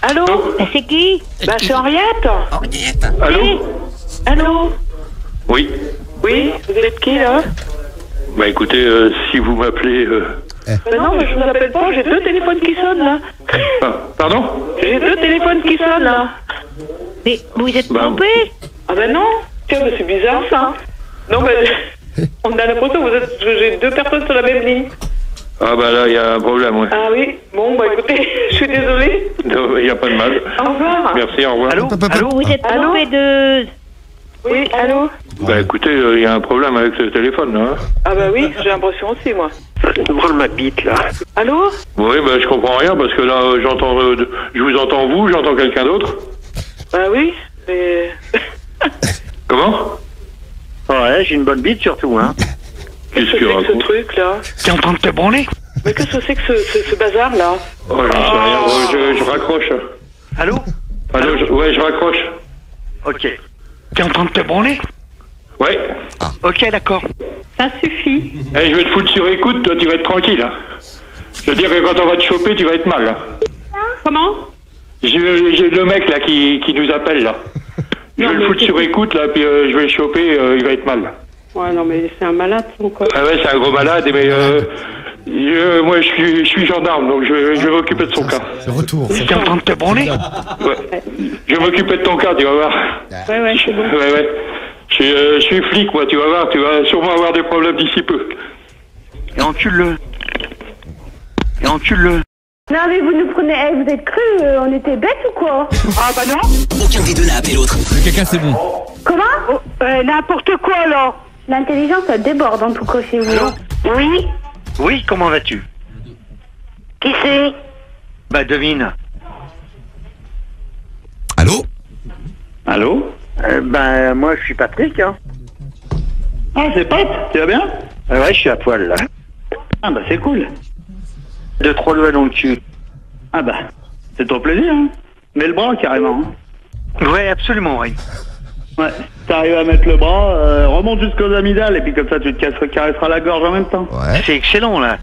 Allô? C'est qui? Bah, c'est Henriette. Allô? Allô? Oui. Oui, vous êtes qui, là? Bah écoutez, si vous m'appelez... Non, mais je vous appelle pas, j'ai 2 téléphones qui sonnent, là. Pardon? J'ai 2 téléphones qui sonnent, là. Mais vous êtes trompé? Ah ben non. Tiens, mais c'est bizarre, ça. Non, mais on a l'impression que j'ai 2 personnes sur la même ligne. Ah bah là, il y a un problème, ouais. Ah oui? Bon, bah écoutez, je suis désolée. Non, il n'y a pas de mal. Au revoir. Merci, au revoir. Allô? Vous êtes trompé de... Oui, allô? Bah écoutez, il y a un problème avec ce téléphone, là. Ah bah oui, j'ai l'impression aussi, moi. Ça me branle ma bite, là. Allô? Oui, bah je comprends rien, parce que là, j'entends... je vous entends vous, j'entends quelqu'un d'autre. Bah oui, mais... Comment? Ouais, j'ai une bonne bite, surtout, hein. Qu'est-ce que ce truc-là? T'es en train de te branler? Mais qu'est-ce que c'est que ce bazar-là? Oh, j'en sais rien, je raccroche. Allô? Allô, ouais, je raccroche. Ok. T'es en train de te branler? Ouais. Ok, d'accord. Ça suffit. Eh, je vais te foutre sur écoute, toi, tu vas être tranquille, hein. Je veux dire que quand on va te choper, tu vas être mal, là. Comment? J'ai le mec, là, qui nous appelle, là. Je vais le foutre sur écoute, là, puis je vais le choper, il va être mal. Ouais, non, mais c'est un malade, son quoi. Ah ouais, c'est un gros malade, mais moi, je suis gendarme, donc je vais m'occuper de son cas. C'est retour. T'es en train de te branler? Ouais. Je vais m'occuper de ton cas, tu vas voir. Ouais, c'est bon. Ouais. Je suis flic, moi, tu vas voir, tu vas sûrement avoir des problèmes d'ici peu. Et encule-le. Non, mais vous nous prenez... vous êtes crus, on était bêtes ou quoi? Ah bah non. Aucun des deux n'a appelé l'autre. Le caca, c'est bon. Comment? N'importe quoi, là. L'intelligence, ça déborde en tout cas chez vous. Oui? Oui, comment vas-tu? Qui c'est? Bah, devine. Allô? Allô? Ben, moi, je suis Patrick, hein. Ah, c'est Pat, tu vas bien? Ouais, je suis à poil, là. Ah bah c'est cool. 2-3 doigts dans le cul. Ah bah, c'est ton plaisir, hein. Mets le bras, carrément. Hein. Ouais, absolument, oui. Ouais, t'arrives à mettre le bras, remonte jusqu'aux amygdales, et puis comme ça, tu te caresseras la gorge en même temps. Ouais. C'est excellent, là.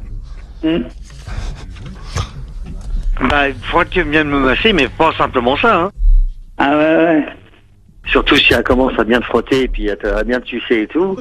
Bah, il faudrait que tu viennes me masser, mais pas simplement ça, hein. Ah ouais. Surtout si elle commence à bien te frotter, et puis à bien te sucer et tout.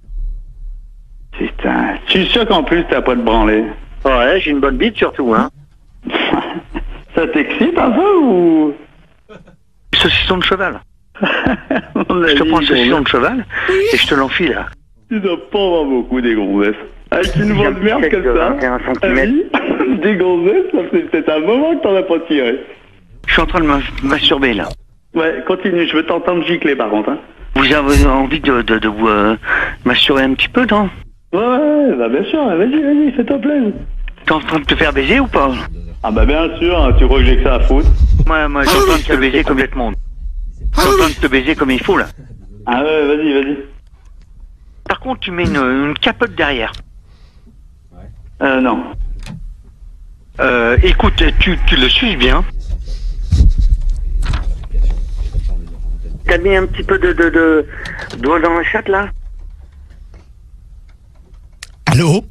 Putain, je suis sûr qu'en plus, t'as pas de branler. Ouais, j'ai une bonne bite, surtout, hein. Ça t'excite un peu, ou... Saucisson de cheval. Je te prends le saucisson de cheval, et je te l'enfile, là. Tu dois pas avoir beaucoup des gonzesses. Avec une voix de merde comme ça. 21 cm. Des gonzesses, ça fait peut-être un moment que t'en as pas tiré. Je suis en train de masturber, là. Ouais, continue, je veux t'entendre gicler par contre. Hein. Vous avez envie de vous masturber un petit peu, non? Ouais, bah bien sûr, vas-y, fais-toi plaisir. T'es en train de te faire baiser ou pas? Ah bah bien sûr, tu crois que j'ai que ça à foutre? Moi, je suis en train de te baiser complètement. Je suis en train de te baiser comme il faut, là. Ah ouais, vas-y. Par contre, tu mets une capote derrière. Non. Écoute, tu le suces bien. T'as mis un petit peu de doigt dans la chatte, là? Allô?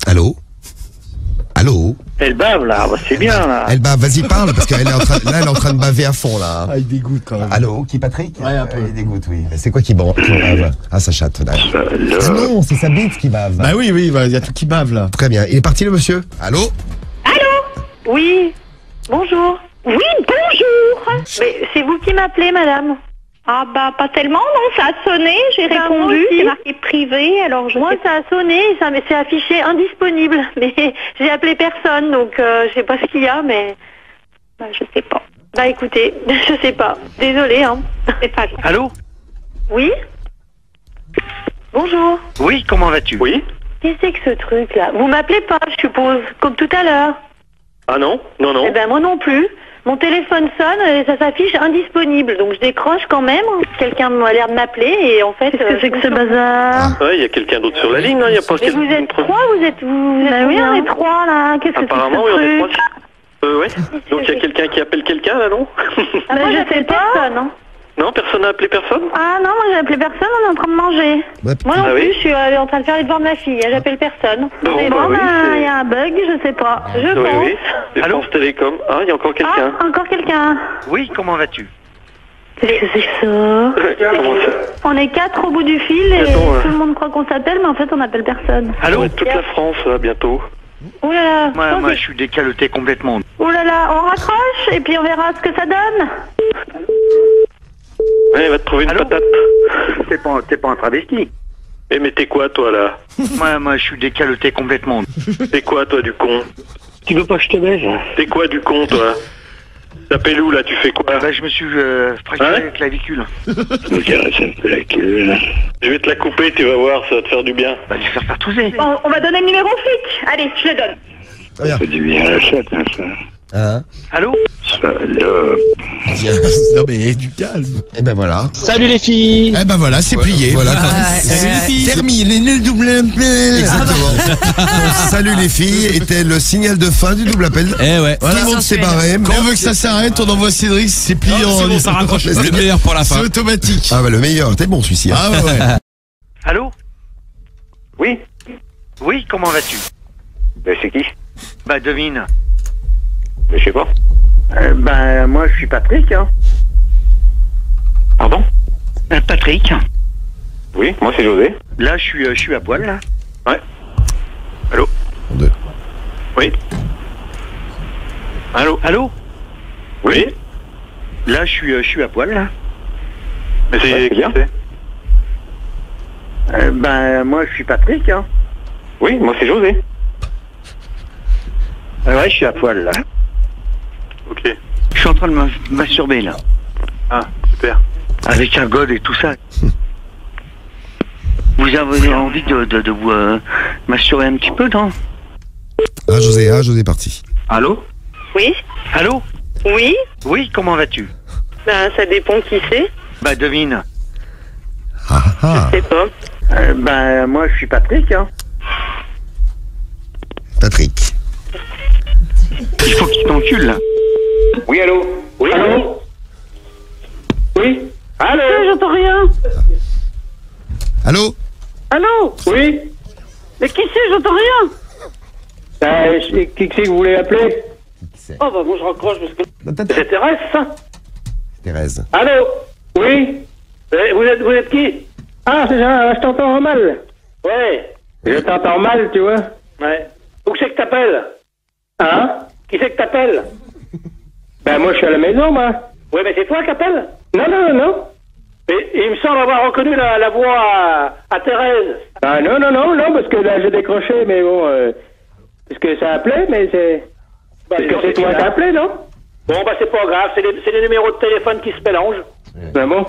Elle bave, là, c'est bien, là. Elle bave, vas-y, parle, parce qu'elle est elle est en train de baver à fond, là. Ah, il dégoûte quand même. Allô, qui, Patrick? Ouais, un peu. Il dégoûte, oui. Mais c'est quoi qui bave? Ah, sa chatte, là. Ah non, c'est sa bite qui bave. Bah oui, il y a tout qui bave, là. Très bien. Il est parti, le monsieur? Allô? Oui. Bonjour. Oui, bonjour. Mais c'est vous qui m'appelez, madame? Ah bah pas tellement, non, ça a sonné, j'ai répondu, c'est marqué privé, alors je... Moi ça a sonné, mais c'est affiché indisponible, mais j'ai appelé personne, donc je sais pas ce qu'il y a, mais... Bah je sais pas. Bah écoutez, je sais pas, désolée, hein, c'est pas grave. Allô? Oui? Bonjour. Oui, comment vas-tu? Oui? Qu'est-ce que c'est que ce truc-là? Vous m'appelez pas, je suppose, comme tout à l'heure. Ah non? Eh ben moi non plus. Mon téléphone sonne et ça s'affiche indisponible, donc je décroche quand même. Quelqu'un a l'air de m'appeler et en fait... Qu'est-ce que c'est que ce bazar? Ouais, il y a quelqu'un d'autre sur la ligne, il y a pas... Mais vous êtes trois, vous êtes oui, on est trois là. Qu'est-ce que c'est que Apparemment, ce oui, on est truc? trois. Ouais. Donc il y a quelqu'un qui appelle quelqu'un là, non? Ah, moi je sais pas. Personne, hein. Non, personne n'a appelé personne? Ah non, moi j'ai appelé personne, on est en train de manger. Ouais, Moi non Ah plus, oui je suis en train de faire les devoirs de ma fille, j'appelle personne. Bon, Mais bah bon, oui, il y a un bug, je sais pas. Je Oui, pense. oui. C'est France Télécom. Ah, il y a encore quelqu'un. Ah, encore quelqu'un. Oui, comment vas-tu? Qu'est-ce que c'est que ça? Comment ça? On est 4 au bout du fil et Attends, tout le monde croit qu'on s'appelle, mais en fait on n'appelle personne. Allô? Toute la France, bientôt. Ouh là là. Moi, je suis décaloté complètement. Ouh là là, on raccroche et puis on verra ce que ça donne. Ouais, il va te trouver une patate. T'es pas un travesti. Eh, mais t'es quoi, toi, là? Moi, je suis décaloté complètement. T'es quoi, toi, du con? Tu veux pas que je te baise? T'es quoi, du con, toi? T'appelles où, là? Tu fais quoi? Bah, je me suis fracturé la clavicule. Me caresse un peu la queue, là. Je vais te la couper, tu vas voir, ça va te faire du bien. Bah, je vais faire partouzer. On va donner le numéro flic. Allez, je le donne. Ça fait du bien à la chatte, hein, ça. Hein? Allô? Salope. Non mais du calme. Et ben voilà. Salut les filles. Eh ben voilà, c'est plié. Voilà. Salut les filles. Terminé le double appel. Exactement. Salut les filles était le signal de fin du double appel. Eh ouais. Tout le monde s'est barré. Quand on veut que ça s'arrête, on envoie Cédric, c'est plié en... bon, ça raccroche. Le meilleur pour la fin. C'est automatique. Ah bah le meilleur, t'es bon celui-ci. Ah ouais. Allô? Oui? Oui, comment vas-tu? Ben, c'est qui? Bah, devine. Ben, je sais pas. Moi, je suis Patrick, hein. Pardon? Patrick. Oui, moi, c'est José. Là, je suis à poil, là. Ouais. Allô? Deux. Oui. Allô? Allô? Oui? Là, je suis à poil, là. Mais c'est qui c'est? Moi, je suis Patrick, hein. Oui, moi, c'est José. Ouais, je suis à poil, là. Ok. Je suis en train de masturber, là. Ah, super. Avec un god et tout ça. Vous avez envie de vous masturber un petit peu, non? Ah José est parti. Allô? Oui? Allô? Oui? Oui, comment vas-tu? Ben, ça dépend qui c'est. Bah, devine. Je sais pas. Moi, je suis Patrick, hein. Patrick. Il faut qu'il t'encule, là. Oui, allô? Oui, allô? Oui? Allô? J'entends rien. Allô? Allô? Oui? Mais qui c'est? J'entends rien. Qui c'est que vous voulez appeler? Oh bah moi je raccroche parce que... C'est Thérèse, ça? Thérèse. Allô? Oui? Vous êtes qui? Ah, c'est ça, je t'entends mal. Ouais. Je t'entends mal, tu vois. Ouais. Où c'est que t'appelles? Hein? Qui c'est que t'appelles? Ben moi je suis à la maison, moi. Ouais, mais c'est toi qui appelles? Non. Mais il me semble avoir reconnu la voix à Thérèse. Ah non, parce que là j'ai décroché, mais bon... parce que ça appelait, mais c'est... Parce que c'est toi qui as appelé, non? Bon, bah c'est pas grave, c'est les numéros de téléphone qui se mélangent. Ben bon?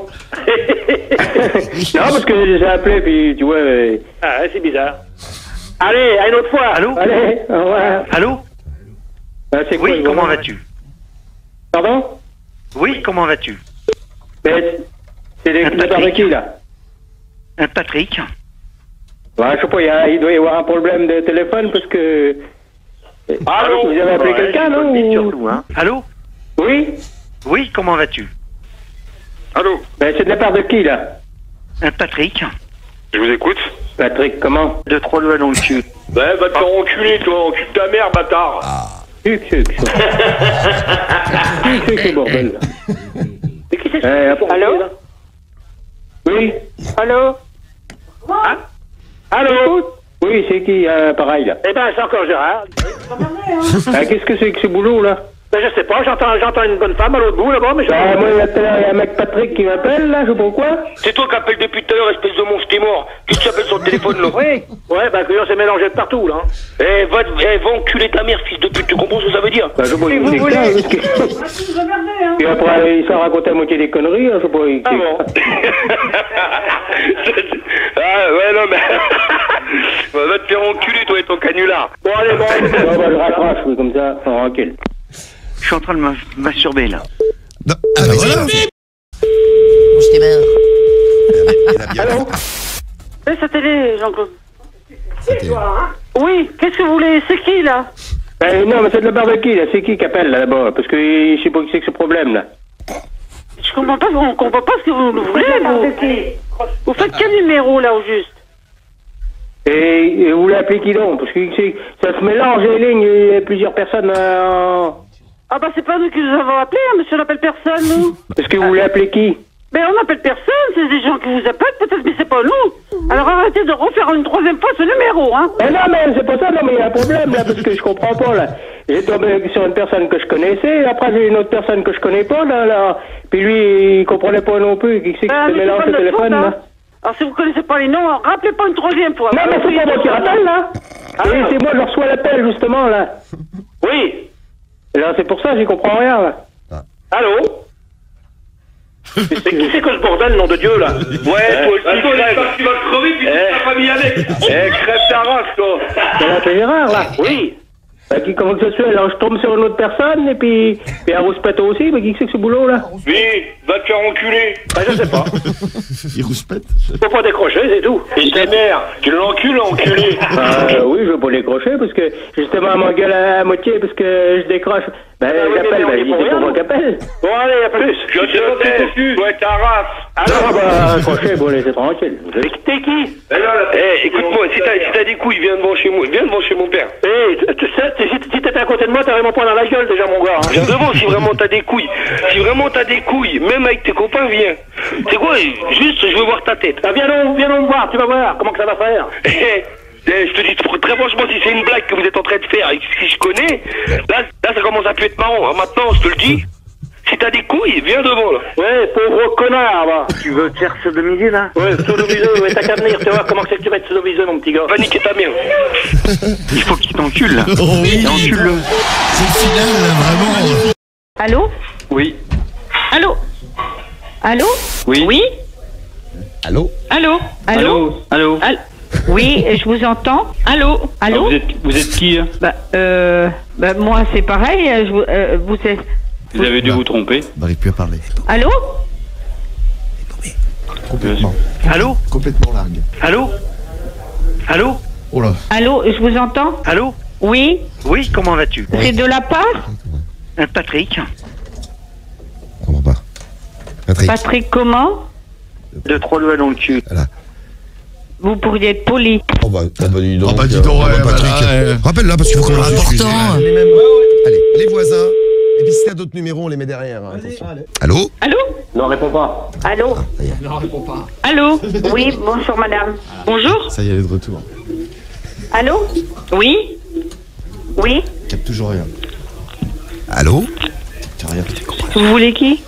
Non, parce que j'ai appelé, puis tu vois... Ah ouais, c'est bizarre. Allez, à une autre fois. Allô? Allez, au revoir. Allô? C'est quoi, oui, comment vas-tu? Pardon? Oui, comment vas-tu? C'est de part de qui, là? Un Patrick. Ouais, je sais pas, il doit y avoir un problème de téléphone, parce que... Allô? Vous avez appelé quelqu'un, non? Surtout, hein. Allô? Oui? Oui, comment vas-tu? Allô? C'est de la part de qui, là? Un Patrick. Je vous écoute. Patrick, comment? De trois doigts dans le cul. Ben, va te faire enculer, toi, encule ta mère, bâtard. C'est bordel, là. Mais qui c'est que allô? Oui? Allô? Hein? Allô? Oui, c'est qui, pareil, là? Eh ben, c'est encore Gérard. Qu'est-ce que c'est que ce boulot, là? Ben, je sais pas, j'entends une bonne femme à l'autre bout, là-bas, mais je... moi, il y a un mec Patrick qui m'appelle, là, je sais pas pourquoi. C'est toi qui appelles depuis tout à l'heure, espèce de monstre qui est mort. Qu'est-ce que tu appelles sur le téléphone, là? Oui. Ouais, ben, que s'est mélangé de partout, là. Va enculer ta mère, fils de pute, tu comprends ce que ça veut dire? Ben, je sais pas, vous voulez. Et après, il s'en raconte à moitié des conneries, je sais pas. Ah bon? Ah, ouais, non, mais... Va te faire enculer, toi, et ton canular. Bon, allez, bon, je raccroche, oui, comme ça, tranquille. Je suis en train de masturber, là. Non. Ah, bah voilà. Je t'ai marre. Allô? C'est sa télé, Jean-Claude. Oui, qu'est-ce que vous voulez? C'est qui, là? Non, mais c'est de la part de qui, là? C'est qui appelle, là-bas? Parce que je sais pas qui c'est que ce problème, là. Je comprends pas ce que vous voulez, vous. Vous faites quel numéro, là, au juste? Et vous l'appelez qui donc? Parce que ça se mélange les lignes, il y a plusieurs personnes. Ah bah c'est pas nous qui nous avons appelé, hein, monsieur, on n'appelle personne, nous. Est-ce que vous l'appelez qui? Ben on n'appelle personne, c'est des gens qui vous appellent peut-être, mais c'est pas nous. Alors arrêtez de refaire une troisième fois ce numéro, hein. Mais non, mais c'est pas ça, non, mais il y a un problème, là, parce que je comprends pas, là. J'ai tombé sur une personne que je connaissais, après j'ai une autre personne que je connais pas, là. Puis lui, il comprenait pas non plus, qui c'est qui se mélange le téléphone, là. Alors si vous connaissez pas les noms, rappelez pas une troisième fois. Non, mais c'est pas moi qui rappelle, là. Oui, c'est moi, je reçois l'appel, justement, là. Oui. Et là, c'est pour ça, j'y comprends rien, là. Allô? Mais qui c'est que ce bordel, nom de Dieu, là? Ouais, toi aussi, tu vas te crever, puis tu t'as pas mis avec. Crève ta race, toi. C'est Gérard, là. Oui. Comment que ça se fait? Alors, je tombe sur une autre personne, et puis à Rouspette aussi, mais qui c'est que ce boulot-là? Oui, va te faire enculer. Ah, je sais pas. Il rouspète. Faut pas décrocher, c'est tout. Et ta mère, tu l'encules, enculé. Oui, je veux pas décrocher, parce que, justement, elle m'engueule à moitié, parce que je décroche. Ben, j'appelle, ben, c'est moi qui appelle. Bon, allez, à plus. Je te teste, toi et ta race. Alors, bah, accrochez, bon, laissez tranquille. T'es qui? Écoute-moi, si t'as des couilles, viens devant chez moi, viens devant chez mon père. Tu sais, si t'étais à côté de moi, t'aurais mon poing dans la gueule, déjà, mon gars. Viens devant si vraiment t'as des couilles. Si vraiment t'as des couilles, même avec tes copains, viens. C'est quoi? Juste, je veux voir ta tête. Viens donc me voir, tu vas voir comment que ça va faire. Je te dis très franchement, si c'est une blague que vous êtes en train de faire et si je connais, là ça commence à plus être marrant. Alors maintenant, je te le dis, si t'as des couilles, viens devant là. Ouais, pauvre connard, va. Tu veux te faire sodomiser là? Ouais, sodomiser, ouais, t'as qu'à venir, tu vois comment c'est que tu vas être sodomiser, mon petit gars. Va niquer ta mère. Il faut qu'il t'encule là. Oh oui, encule-le. C'est le final, vraiment. Allô? Oui. Allô? Allô? Oui. Oui? Allô? Allô? Allô? Allô? Oui, je vous entends. Allô? Allô? Vous êtes qui? Moi c'est pareil, vous êtes... Vous avez dû vous tromper. On n'arrive plus à parler. Allô? Complètement. Allô? Complètement largue. Allô? Allô? Oh là. Allô, je vous entends? Allô? Oui? Oui, comment vas-tu? C'est de la part? Patrick. Comment pas? Patrick comment? De trois doigts dans le cul. Voilà. Vous pourriez être poli. Oh bah dis donc. Oh bah dis donc, Patrick. voilà, Rappelle-la parce qu'il faut qu'on c'est important. Allez, les voisins. Et puis si t'as d'autres numéros, on les met derrière. Hein. Allô? Allô? Non, réponds pas. Allô? Non, réponds pas. Allô? Oui, bonjour madame. Bonjour? Ça y est, elle est de retour. Allô? Oui? Oui? Il capte toujours rien. Allô? T'as rien. Vous voulez qui?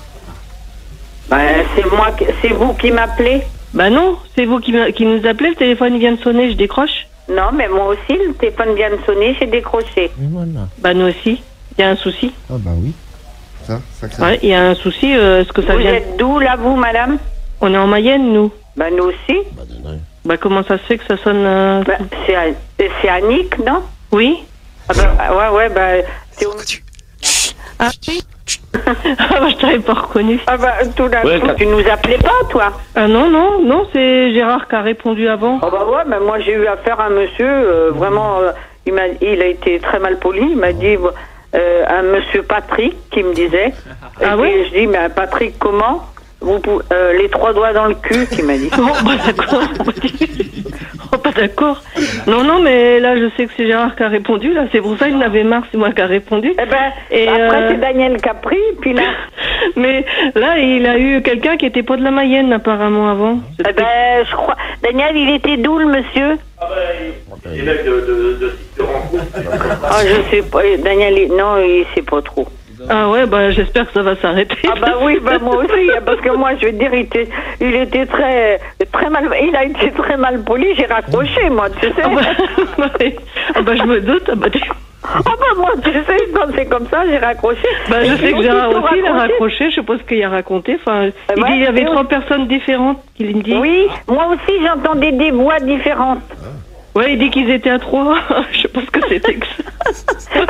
C'est vous qui m'appelez? Bah non, c'est vous qui nous appelez, le téléphone vient de sonner, je décroche. Non, mais moi aussi, le téléphone vient de sonner, j'ai décroché. Voilà. Bah nous aussi, il y a un souci. Ah bah oui. Ça crée. Ouais, il y a un souci, ce que ça vient... Vous êtes d'où, là, vous, madame? On est en Mayenne, nous. Bah nous aussi. Bah comment ça se fait que ça sonne... c'est Annick, non? Oui. Ah bah, ouais, bah... C'est au... Ah oui. Ah bah je t'avais pas reconnu. Ah bah tout d'un coup, tu nous appelais pas toi? Ah non, c'est Gérard qui a répondu avant. Ah bah ouais, mais moi j'ai eu affaire à un monsieur, vraiment, il a été très mal poli, il m'a dit, un monsieur Patrick qui me disait. Ah oui? Je dis, mais Patrick comment? Les trois doigts dans le cul, qui m'a dit. Oh bah d'accord. Oh pas d'accord. Non, mais là je sais que c'est Gérard qui a répondu, là, c'est pour ça il en avait marre, c'est moi qui a répondu. Eh ben, après c'est Daniel qui a pris, puis là... Mais là il a eu quelqu'un qui était pas de la Mayenne apparemment avant. Eh ben, je crois... Daniel, il était d'où le monsieur? Ah ben, il est de Ah je sais pas, Daniel, non, il sait pas trop. Ah ouais, bah j'espère que ça va s'arrêter. Ah bah oui, bah moi aussi, parce que moi je veux dire, il était très mal, il a été très mal poli, j'ai raccroché moi, tu sais. Ah bah je me doute, ah bah moi tu sais, quand c'est comme ça, j'ai raccroché. Bah je sais que Gérard aussi il a raccroché, je sais pas ce qu'il a raconté, enfin, il dit il y avait trois personnes différentes qu'il me dit. Oui, moi aussi j'entendais des voix différentes. Ouais, il dit qu'ils étaient à trois. Je sais pas ce que c'était que ça.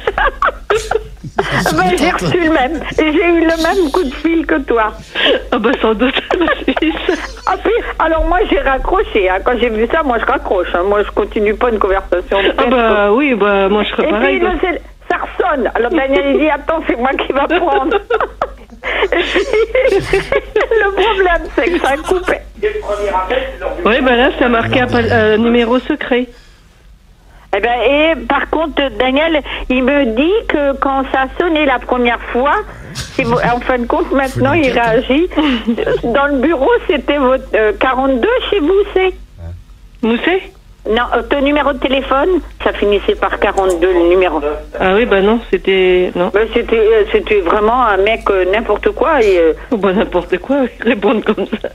Bah, j'ai reçu le même. J'ai eu le même coup de fil que toi. Ah bah sans doute. Ah puis, alors moi j'ai raccroché. Hein. Quand j'ai vu ça, moi je raccroche. Hein. Moi je continue pas une conversation. Ah bah oui, bah moi je serais pareil. Et puis ça ressonne. Alors Daniel il dit attends, c'est moi qui va prendre. Le problème, c'est que ça coupe. Oui, ben là, ça marqué numéro secret. Eh ben, et par contre, Daniel, il me dit que quand ça a sonné la première fois, en fin de compte, maintenant, il réagit. Dans le bureau, c'était votre 42 chez Mousset. Mousset? Non, ton numéro de téléphone, ça finissait par 42, le numéro. Ah oui, bah non, c'était... Non. Ben, c'était vraiment un mec n'importe quoi. Et, bah, n'importe quoi, répondre comme ça.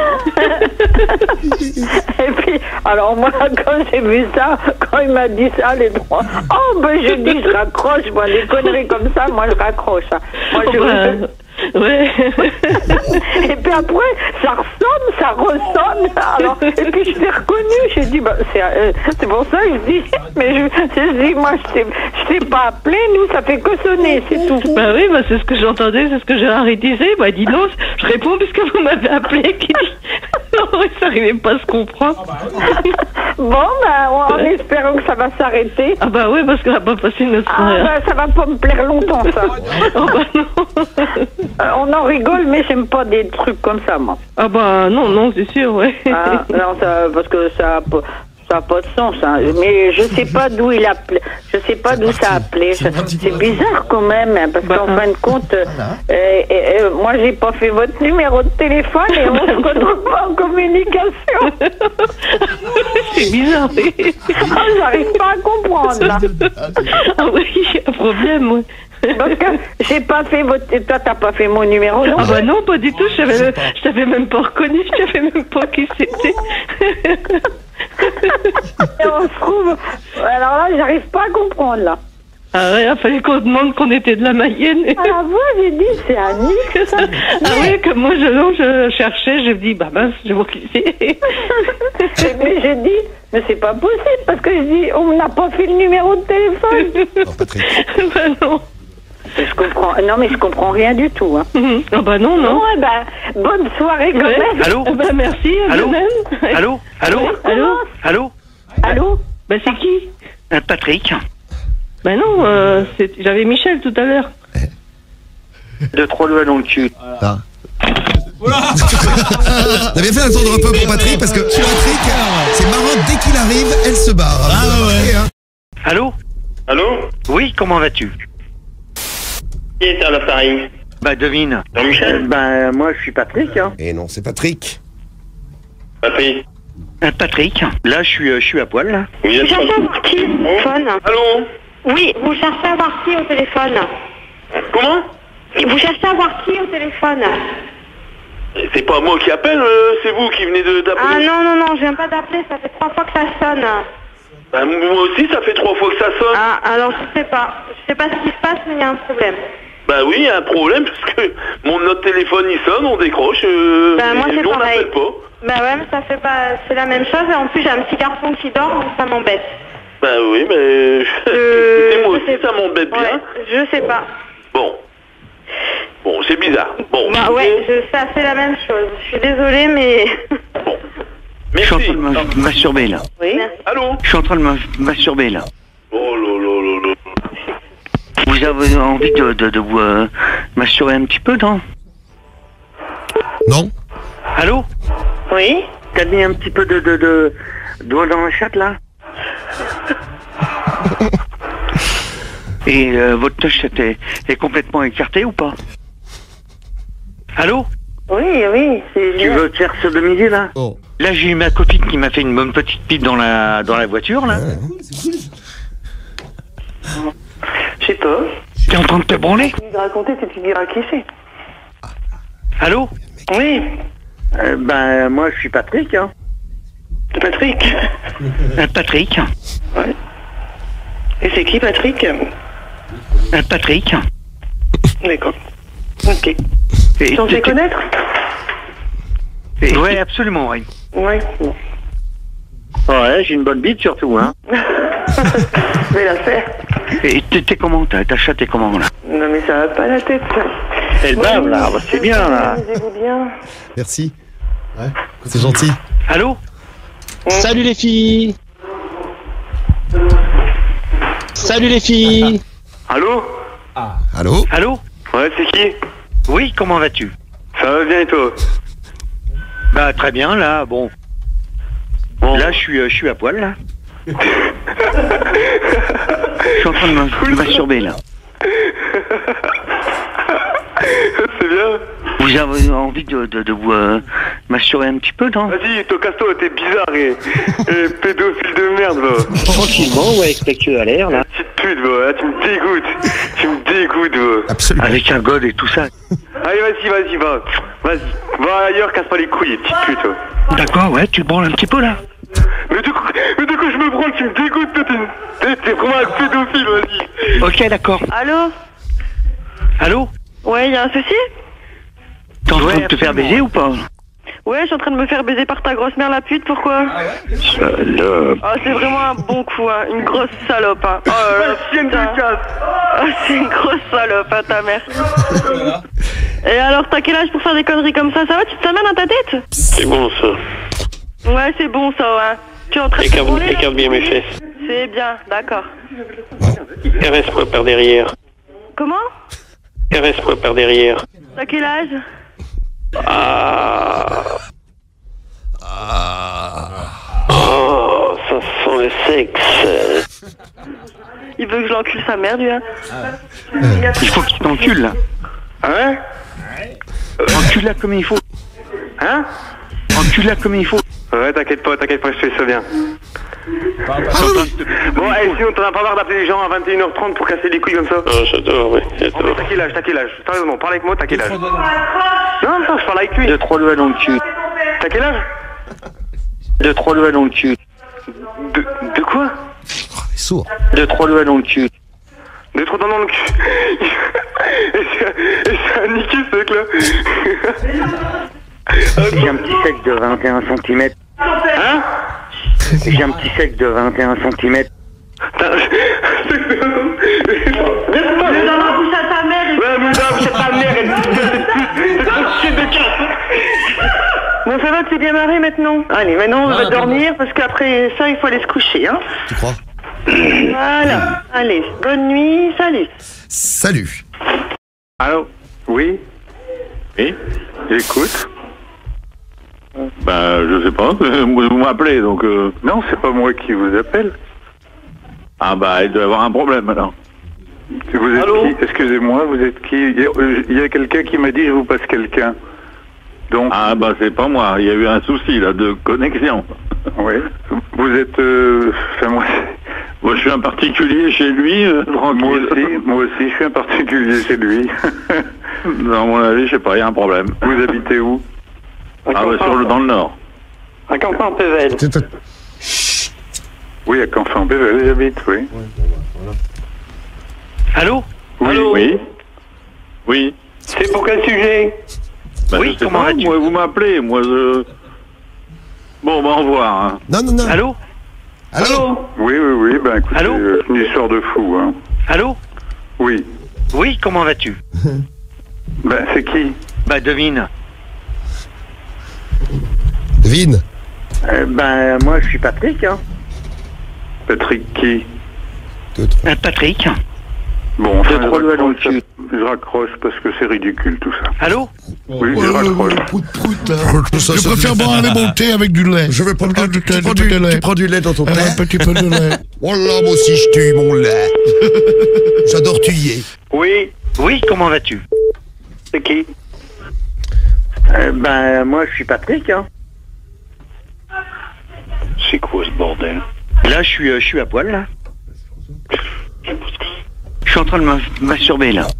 Et puis, alors moi, quand j'ai vu ça, quand il m'a dit ça, les trois... Oh, ben je dis, je raccroche, moi, des conneries comme ça, moi, je raccroche. Moi, je... Ouais. Et puis après, ça ressonne, ça ressonne. Alors, et puis je t'ai reconnu. J'ai dit, bah, c'est pour ça que je dis, mais je dis, moi, je t'ai pas appelé, nous, ça fait que sonner, c'est tout. Bah oui, bah, c'est ce que j'entendais, c'est ce que Gérard disait. Bah, dis donc, je réponds puisque vous m'avez appelé. Qui dit... Non, ça n'arrivait pas à se comprendre. Bon, bah, en espérant que ça va s'arrêter. Ah bah oui, parce qu'on va pas passer notre soirée. Ah bah, ça va pas me plaire longtemps, ça. Oh bah non. On en rigole, mais j'aime pas des trucs comme ça, moi. Ah bah non, c'est sûr, ouais. Ah, non, parce que ça a pas de sens, hein. Mais je sais pas d'où il appelait. Je sais pas d'où ça appelait. C'est bizarre quand même, hein, parce qu'en fin de compte, moi j'ai pas fait votre numéro de téléphone et on se retrouve pas en communication. C'est bizarre. Ah, j'arrive pas à comprendre là. Ah oui, il y a un problème, ouais. Parce que j'ai pas fait votre... Toi, t'as pas fait mon numéro, non? Ah bah non, pas du tout. Je t'avais même pas reconnu. Je savais même pas qui c'était. Et on se trouve... Alors là, j'arrive pas à comprendre, là. Ah ouais, il fallait qu'on demande qu'on était de la Mayenne. À la voix, j'ai dit, c'est Annick, ça. Ah oui, que moi, je cherchais, je me dis, bah mince, je vois qui c'est. Mais j'ai dit, mais c'est pas possible, parce que je dis, on n'a pas fait le numéro de téléphone. Non, Patrick. Bah non. Je comprends. Non, mais je comprends rien du tout. Hein. Ah bah non. Bon, bah, bonne soirée quand même. Allô? Bah merci. Allô? Allô? Allô? Bah c'est qui? Patrick. Bah non, j'avais Michel tout à l'heure. 2-3 doigts dans le cul. Ah. T'as bien fait un tour de repos pour Patrick, parce que Patrick, c'est marrant, dès qu'il arrive, elle se barre. Ah ouais. Allô? Oui, comment vas-tu? Qui est à l'appareil? Bah devine. Jean-Michel? Bah moi je suis Patrick. Hein. Et non, c'est Patrick. Patrick? Patrick, là je suis à poil. Là. Vous êtes cherchez à voir qui au téléphone? Allô? Oui, vous cherchez à voir qui au téléphone? Comment? Vous cherchez à voir qui au téléphone? C'est pas moi qui appelle, c'est vous qui venez d'appeler. Ah non, je viens pas d'appeler, ça fait 3 fois que ça sonne. Bah, moi aussi, ça fait 3 fois que ça sonne. Ah, alors je sais pas ce qui se passe, mais il y a un problème. Bah oui, il y a un problème, parce que notre téléphone il sonne, on décroche, bah, moi, c'est on pareil. n'appelle pas. Bah ouais, mais ça fait pas... C'est la même chose, et en plus j'ai un petit garçon qui dort, donc ça m'embête. Bah oui, mais... Écoutez, moi aussi, ça m'embête bien. Ouais, je sais pas. Bon, c'est bizarre. Bon. Bah ouais, ça fait la même chose. Je suis désolée, mais... Bon. Je suis en train de me masturber là. Oui. Allô? Je suis en train de me masturber là. Oh là. Vous avez envie de vous masturber un petit peu, non? Non. Allô? Oui. T'as mis un petit peu de doigt dans la chatte là? Et votre touche est complètement écartée ou pas? Allô? Oui. Tu veux te faire sodomiser là? Oh. Là j'ai eu ma copine qui m'a fait une bonne petite pipe dans la voiture là. Je sais pas. T'es en train de te branler? Tu vas raconter, tu diras qui c'est. Allô? Oui. Ben moi je suis Patrick. Hein. C'est Patrick. Patrick. Ouais. Et c'est qui Patrick? Patrick. D'accord. Ok. Tu t'en fais connaître? Ouais, absolument, oui. Ouais. Ouais, j'ai une bonne bite surtout, hein. Je vais la faire. Et t'es comment? Ta chatte est comment, là? Non, mais ça va pas la tête, ça. Elle bave, là, c'est bien, là. Amusez-vous bien. Merci. Ouais, c'est gentil. Allô? Salut les filles. Salut les filles. Allô? Allô? Allô? Ouais, c'est qui? Oui, comment vas-tu? Ça va bien et toi? Bah très bien, là, bon. Là, je suis à poil, là. Je suis en train de me masturber, là. C'est bien. Vous avez envie de vous masturber un petit peu, non? Vas-y, casse-toi, t'es bizarre et pédophile de merde, va. Tranquillement, ouais, avec la queue à l'air, là. Petite pute, va, tu me dégoûtes. Tu me dégoûtes, va. Absolument. Avec un god et tout ça. Allez, vas-y, va. Vas-y, va ailleurs, casse pas les couilles, petite pute. Va. D'accord, ouais, tu te branles un petit peu, là. Mais de quoi je me branle, tu me dégoûtes, toi, t'es vraiment un pédophile, vas-y. Ok, d'accord. Allô? Allô? Ouais, y a un souci? T'es en train de te faire baiser ou pas? Ouais, je suis en train de me faire baiser par ta grosse mère la pute, pourquoi? Salope. Oh, c'est vraiment un bon coup, hein. Une grosse salope, hein. Oh là là, putain. Oh, c'est une grosse salope, hein, ta mère. Et alors, t'as quel âge pour faire des conneries comme ça? Ça va, tu te mets dans ta tête? C'est bon ça. Ouais, c'est bon ça, ouais. Tu es en train de rouler, Écarte bien mes fesses. C'est bien, d'accord. Caresse-moi par derrière. Comment? Caresse-moi par derrière. T'as quel âge? Oh, ça sent le sexe. Il veut que je l'encule sa mère, lui, hein. Il faut qu'il t'encule, là. Hein? Encule-la comme il faut. Hein? Encule-la comme il faut. Ouais, t'inquiète pas, je fais ça bien. Bon, sinon t'en as pas marre d'appeler les gens à 21h30 pour casser les couilles comme ça? Oh, j'adore, oui, j'adore. Oh, t'as quel âge? Sérieusement, parle avec moi, t'as quel âge? Non, je parle avec lui. 2-3 doigts dans le cul. T'as quel âge? 2-3 doigts dans le cul. De quoi? Oh, il est sourd. 2-3 doigts dans le cul. 2-3 doigts dans le cul. Et c'est un niqué ce mec-là. J'ai un petit sec de 21 cm. Hein? J'ai un petit sec de 21 cm. Mais dans la bouche à ta mère. Ouais, mais dans la bouche à ta mère, elle dit de casse. Bon, ça va, tu t'es bien marré maintenant? Allez, maintenant on va dormir parce qu'après ça, il faut aller se coucher, hein? Tu crois? Voilà. Allez, bonne nuit, salut. Salut. Allô? Oui? Oui? J'écoute. Ben, je sais pas, vous m'appelez, donc... Non, c'est pas moi qui vous appelle. Ah bah, il doit y avoir un problème, alors. Vous êtes Allô? qui? Excusez-moi, vous êtes qui? Il y a quelqu'un qui m'a dit je vous passe quelqu'un. Donc... Ah bah, c'est pas moi, il y a eu un souci, là, de connexion. Oui. Vous êtes... Enfin, moi je suis un particulier chez lui, tranquille. Moi aussi, je suis un particulier chez lui. Dans mon avis, je sais pas, il y a un problème. Vous habitez où? Ah bah, dans le nord. À Canfin-Pével. Oui, à Canfin-Pével, j'habite, oui. Allô? Oui. Allô? Oui. C'est pour quel sujet? Bah, oui, comment vas-tu? Moi, vous m'appelez, moi, je... Bon, bah, au revoir. Hein. Non. Allô? Allô? Oui, ben écoutez, Allô? c'est une histoire de fou, hein. Allô? Oui. Oui, comment vas-tu? Ben, c'est qui? Bah, devine. Devine. Ben, moi, je suis Patrick, hein. Patrick qui? Patrick. Bon, enfin, 2-3 doigts dans le cul. Je raccroche parce que c'est ridicule, tout ça. Allô? Oui, je raccroche. Je préfère boire un bon thé avec du lait. Je vais prendre tu prends du lait dans ton thé. Un petit peu de lait. Voilà, moi aussi je tue mon lait. J'adore tuer. Oui. Oui, comment vas-tu? C'est qui? Ben, moi, je suis Patrick, hein. C'est quoi ce bordel? Là, je suis à poil, là. Je suis en train de me masturber, là.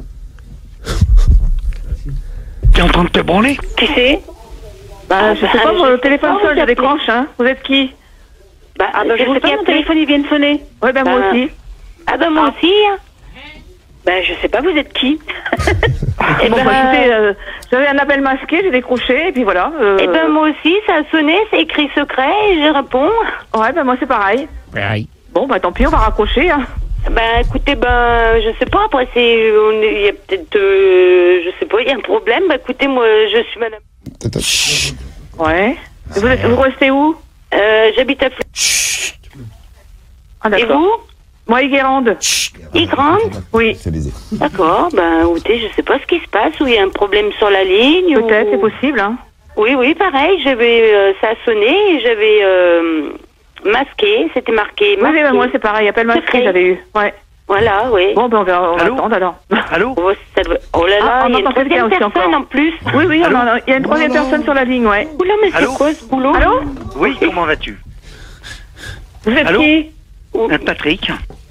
T'es en train de te branler? Qui c'est? Bah, je sais pas, mon téléphone sonne, je décroche, hein. Vous êtes qui? Bah, je sais pas, mon téléphone, il vient de sonner. Ouais, ben moi aussi. Ah, ben moi aussi. Ben, je sais pas, vous êtes qui? Bon, bah, écoutez, j'avais un appel masqué, j'ai décroché, et puis voilà. Eh ben, moi aussi, ça a sonné, c'est écrit secret, et je réponds. Ouais, ben moi c'est pareil. Ouais. Bon, bah tant pis, on va raccrocher, hein. Ben, écoutez, je sais pas, après, il y a peut-être, je sais pas, il y a un problème. Ben, écoutez, moi, je suis madame. Ouais. Vous restez où? J'habite à Ah, et d'accord. vous? Moi, Yguérande. Yguérande? Oui. C'est baisé. D'accord, ben écoutez, je sais pas ce qui se passe, ou il y a un problème sur la ligne. Peut-être, c'est possible, hein. Oui, pareil, ça a sonné et j'avais masqué, c'était marqué. Oui, ben moi c'est pareil, appel masqué, j'avais eu. Ouais. Voilà, oui. Bon, ben on va attendre alors. Allô? Oh là là, il y a une troisième personne en plus. Oui, il y a une troisième personne sur la ligne, ouais. Oula, mais c'est quoi ce boulot? Allô? Oui, comment vas-tu? Vous êtes qui? Patrick.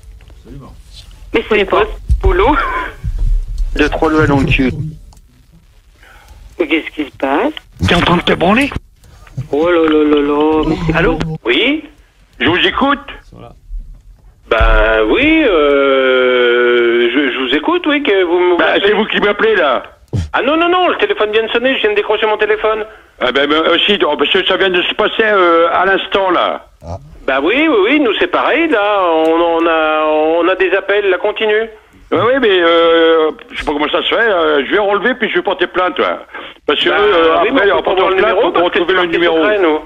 Mais c'est quoi ce boulot? De 3 doigts dans le cul. Mais qu'est-ce qui se passe? T'es en train de te branler? Oh là là là là. Allô? Oui? Je vous écoute. Ben oui, je vous écoute, oui, que vous me... Bah, c'est vous qui m'appelez, là. Ah non, le téléphone vient de sonner, je viens de décrocher mon téléphone. Ah ben aussi, parce que ça vient de se passer à l'instant, là. Ah. Bah oui, nous c'est pareil, là, on a des appels, là, continue. Oui, mais je sais pas comment ça se fait, je vais relever puis je vais porter plainte, là. Parce que après, en portant le numéro, on peut retrouver le numéro.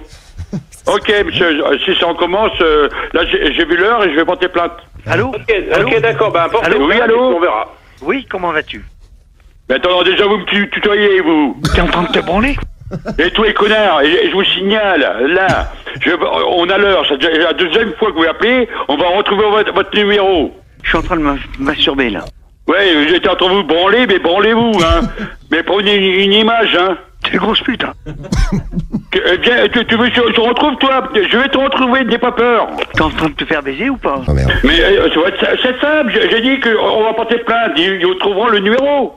Ok, monsieur, si ça en commence, là j'ai vu l'heure et je vais porter plainte. Allô? Ok, d'accord, ben portez plainte, oui, allô? on verra. Oui, comment vas-tu? Mais attends, déjà vous me tutoyez, vous. T'es en train de te branler? Et tous les connards, et je vous signale, là, on a l'heure, c'est la deuxième fois que vous appelez, on va retrouver votre numéro. Je suis en train de masturber, là. Ouais, j'étais en train de vous branler, mais branlez-vous, hein. Mais prenez une image, hein. T'es grosse pute, hein. Viens, tu veux que je te retrouve, toi? Je vais te retrouver, n'aie pas peur. T'es en train de te faire baiser ou pas? Oh merde. Mais c'est simple, j'ai dit qu'on va porter plainte, ils trouveront le numéro.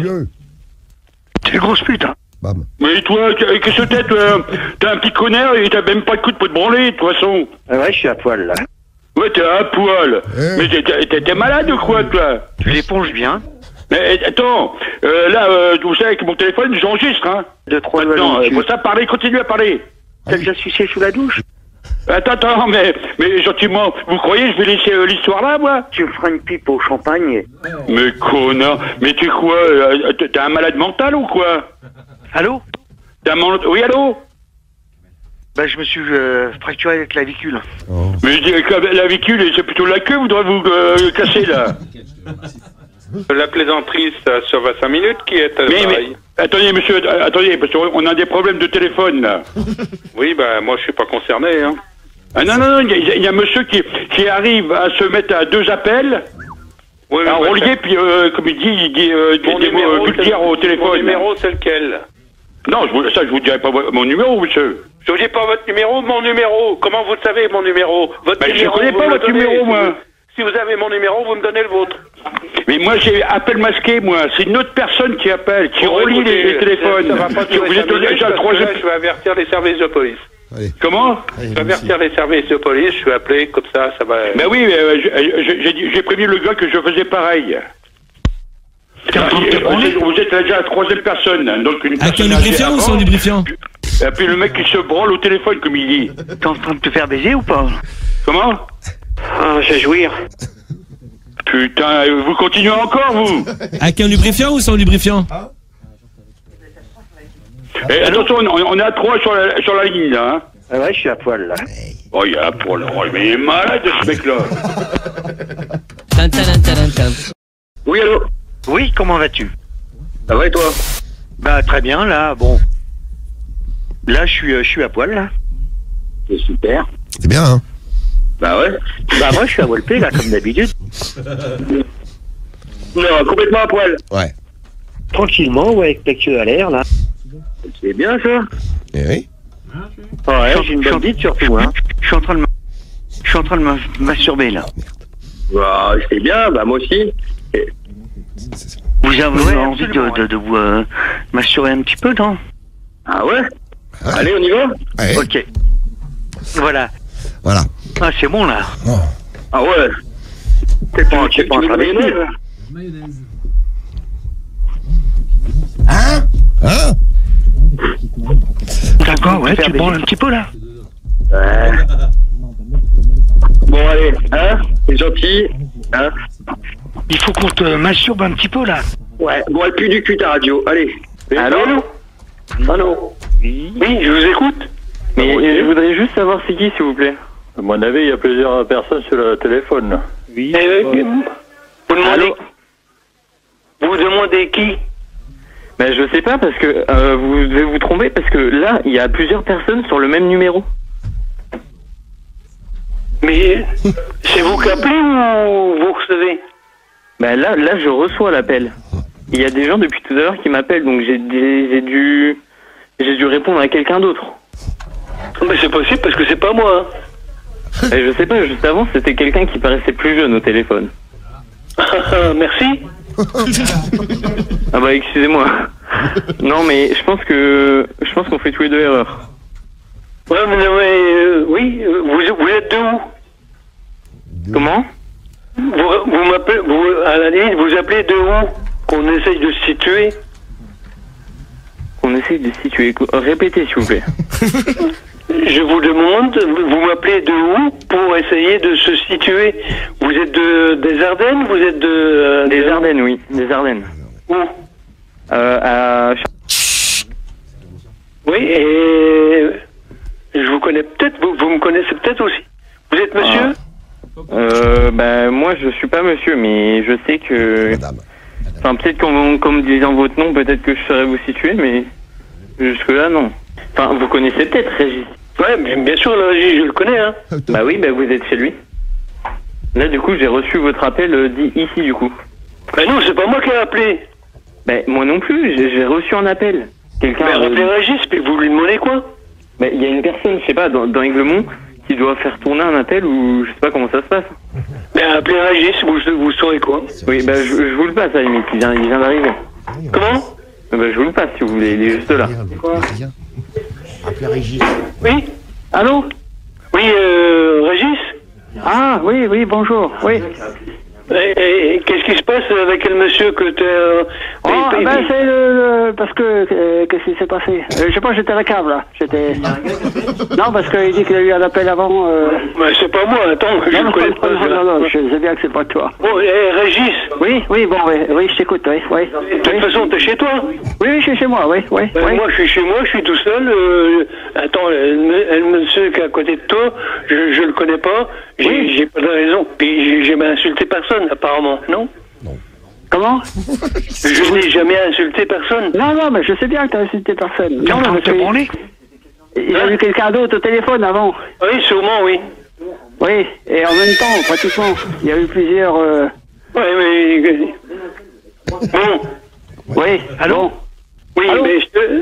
T'es grosse pute, hein. Bam. Mais toi, qu'est-ce que t'es? T'es un petit connard et t'as même pas de coup de te branler, de toute façon. Ouais, je suis à poil, là. Ouais, t'es à poil. Mais t'es malade ou quoi, toi? Tu l'éponges bien. Mais attends, là, vous savez, avec mon téléphone, j'enregistre, hein. De 3 doigts. Non, faut ça parler, continue à parler. T'as déjà sucé sous la douche? Attends, mais gentiment, vous croyez que je vais laisser l'histoire là, moi? Tu me feras une pipe au champagne. Mais connard, mais tu quoi? T'es un malade mental ou quoi? Allô? Oui, allô? Bah, je me suis fracturé avec la clavicule. Oh. Mais je dis, la clavicule, c'est plutôt la queue, vous devrez vous casser, là. La plaisanterie, ça va 5 minutes qui est mais attendez, monsieur, attendez, parce qu'on a des problèmes de téléphone, là. Oui, bah, moi, je suis pas concerné, hein. Ah non, il y a un monsieur qui arrive à se mettre à 2 appels, oui, à relier, puis, comme il dit des mots vulgaires au téléphone. Mon numéro, c'est lequel? Non, je vous dirai pas mon numéro, monsieur. Je vous dis pas votre numéro, mon numéro. Comment vous le savez, mon numéro? Votre numéro, je connais pas votre numéro, moi. Si vous avez mon numéro, vous me donnez le vôtre. Mais moi, j'ai appel masqué, moi. C'est une autre personne qui appelle, qui relie les téléphones. Ça va pas vous êtes déjà le troisième. Je vais avertir les services de police. Allez. Comment? Je vais avertir les services de police, je suis appelé, comme ça va... Ben oui, j'ai prévenu le gars que je faisais pareil. Vous êtes déjà la 3e personne. Donc une avec un lubrifiant ou sans lubrifiant? Et puis le mec qui se branle au téléphone, comme il dit. T'es en train de te faire baiser ou pas? Comment? Ah, j'ai jouir. Putain, vous continuez encore, vous? Avec un lubrifiant ou sans lubrifiant? Et attention, on est à 3 sur la ligne, là. Hein. Ah ouais, je suis à poil, là. Oh, il est à poil. Oh, mais il est malade, ce mec-là. Oui, allô? Oui, comment vas-tu? Ça va et toi? Bah, très bien, là, bon. Là, je suis à poil, là. C'est super. C'est bien, hein? Bah ouais. Bah moi, je suis à Walpé, là, comme d'habitude. Non, complètement à poil. Ouais. Tranquillement, ouais, avec la queue à l'air, là. C'est bien, ça? Eh oui. Ouais, j'ai une bonne bite, surtout, hein. Je suis en train de me masturber, là. Bah, c'est bien, bah moi aussi. Vous avez envie de vous masturber un petit peu, non? Ah ouais? Allez, on y va? Ouais. Ok. Voilà. Voilà. Ah, c'est bon, là. Oh. Ah ouais. T'es pas en train de... Hein? Hein? D'accord, ouais, tu branles un petit peu, là. Ouais. Bon, allez, hein? C'est gentil, hein? Il faut qu'on te masturbe un petit peu, là. Ouais, bon, elle pue du cul, ta radio. Allez. Allô? Allô? Oui, je vous écoute. Mais je voudrais juste savoir c'est qui, s'il vous plaît. À mon avis, il y a plusieurs personnes sur le téléphone. Oui. Vous demandez qui? Ben, je sais pas, parce que vous devez vous tromper, parce que là, il y a plusieurs personnes sur le même numéro. Mais c'est vous qui appelez ou vous recevez? Ben là, je reçois l'appel. Il y a des gens depuis tout à l'heure qui m'appellent, donc j'ai dû répondre à quelqu'un d'autre. Mais c'est possible parce que c'est pas moi. Et je sais pas, juste avant, c'était quelqu'un qui paraissait plus jeune au téléphone. Merci. Ah bah excusez-moi. Non mais je pense qu'on fait tous les deux erreur. Ouais mais oui, vous êtes de où? Comment? Vous m'appelez, à la limite, vous appelez de où? Qu'on essaye de se situer. Qu'on essaye de se situer. Répétez s'il vous plaît. Je vous demande, vous m'appelez de où pour essayer de se situer? Vous êtes des Ardennes? Vous êtes des Ardennes, oui, des Ardennes. Où? À... Oui, et je vous connais peut-être, vous me connaissez peut-être aussi. Vous êtes monsieur? Ben moi je suis pas monsieur, mais je sais que... Enfin peut-être qu'en disant votre nom, peut-être que je saurais vous situer, mais jusque là non. Enfin vous connaissez peut-être Régis. Ouais, bien sûr, là, je le connais, hein. Bah oui, bah vous êtes chez lui. Là, du coup, j'ai reçu votre appel dit ici, du coup. Bah non, c'est pas moi qui ai appelé. Bah moi non plus, j'ai reçu un appel. Quelqu'un... Mais rappelez Régis, puis vous lui demandez quoi? Bah il y a une personne, je sais pas, dans Aiglemont, qui doit faire tourner un appel ou je sais pas comment ça se passe. Mais appelez Régis, vous saurez quoi? Oui, bah je vous le passe à la limite, il vient d'arriver. Comment? Bah je vous le passe si vous voulez, il est juste là. Quoi? Appelez Régis. Oui? Allô? Oui, Régis? Ah, oui, bonjour, oui. Et qu'est-ce qui se passe avec le monsieur que t'es... c'est parce que... qu'est-ce qui s'est passé? Je sais pas, j'étais à la cave, là. Non, parce qu'il dit qu'il a eu un appel avant... Mais c'est pas moi, attends, je ne connais pas. Non, je sais bien que c'est pas toi. Bon, Régis? Oui, je t'écoute, oui. De toute façon, t'es chez toi? Oui, je suis chez moi, oui. Moi, je suis chez moi, je suis tout seul. Attends, le monsieur qui est à côté de toi, je le connais pas. J'ai pas de raison. Puis j'ai jamais insulté personne, apparemment, non? Comment? Je n'ai jamais insulté personne. Non, mais je sais bien que t'as insulté personne. Non, mais c'est bon. Il a eu quelqu'un d'autre au téléphone avant. Oui, sûrement, oui. Oui, et en même temps, pratiquement, il y a eu plusieurs... Oui, mais... Bon. Oui, allô? Bon. Oui, allô? Mais je te...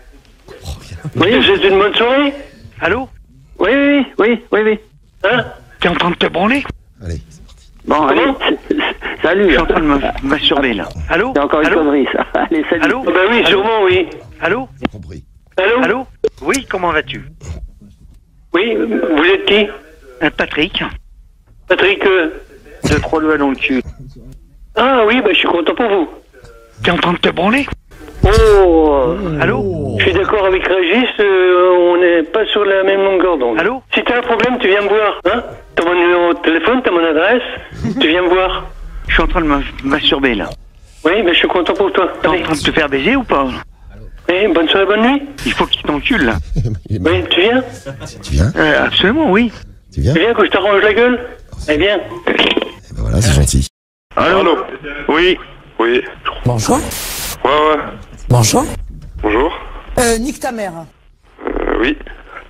Oui, c'est une bonne soirée? Allô? Oui. Hein? T'es en train de te branler? Allez. Bon, allez. Salut. Je suis en train de masturber, là. Allô? C'est encore une connerie, ça. Allez, salut. Allô? Bah oui, sûrement, oui. Allô? Compris. Allô? Oui, comment vas-tu? Oui, vous êtes qui? Patrick. Patrick, De trois doigts dans le cul. Ah oui, bah je suis content pour vous. T'es en train de te branler? Oh, allô? Je suis d'accord avec Régis, on n'est pas sur la même longueur d'onde. Allô? Si t'as un problème, tu viens me voir, hein? T'as mon numéro de téléphone, t'as mon adresse, tu viens me voir. Je suis en train de masturber, là. Oui, mais je suis content pour toi. T'es en train de te faire baiser ou pas? Oui, bonne soirée, bonne nuit. Il faut que tu t'encules, là. Oui, tu viens? Tu viens? Absolument, oui. Tu viens? Tu viens que je t'arrange la gueule? Eh bien. Eh ben voilà, c'est gentil. Allô? Oui. Bonjour. Ouais. Bonjour. Bonjour. Nique ta mère. Oui.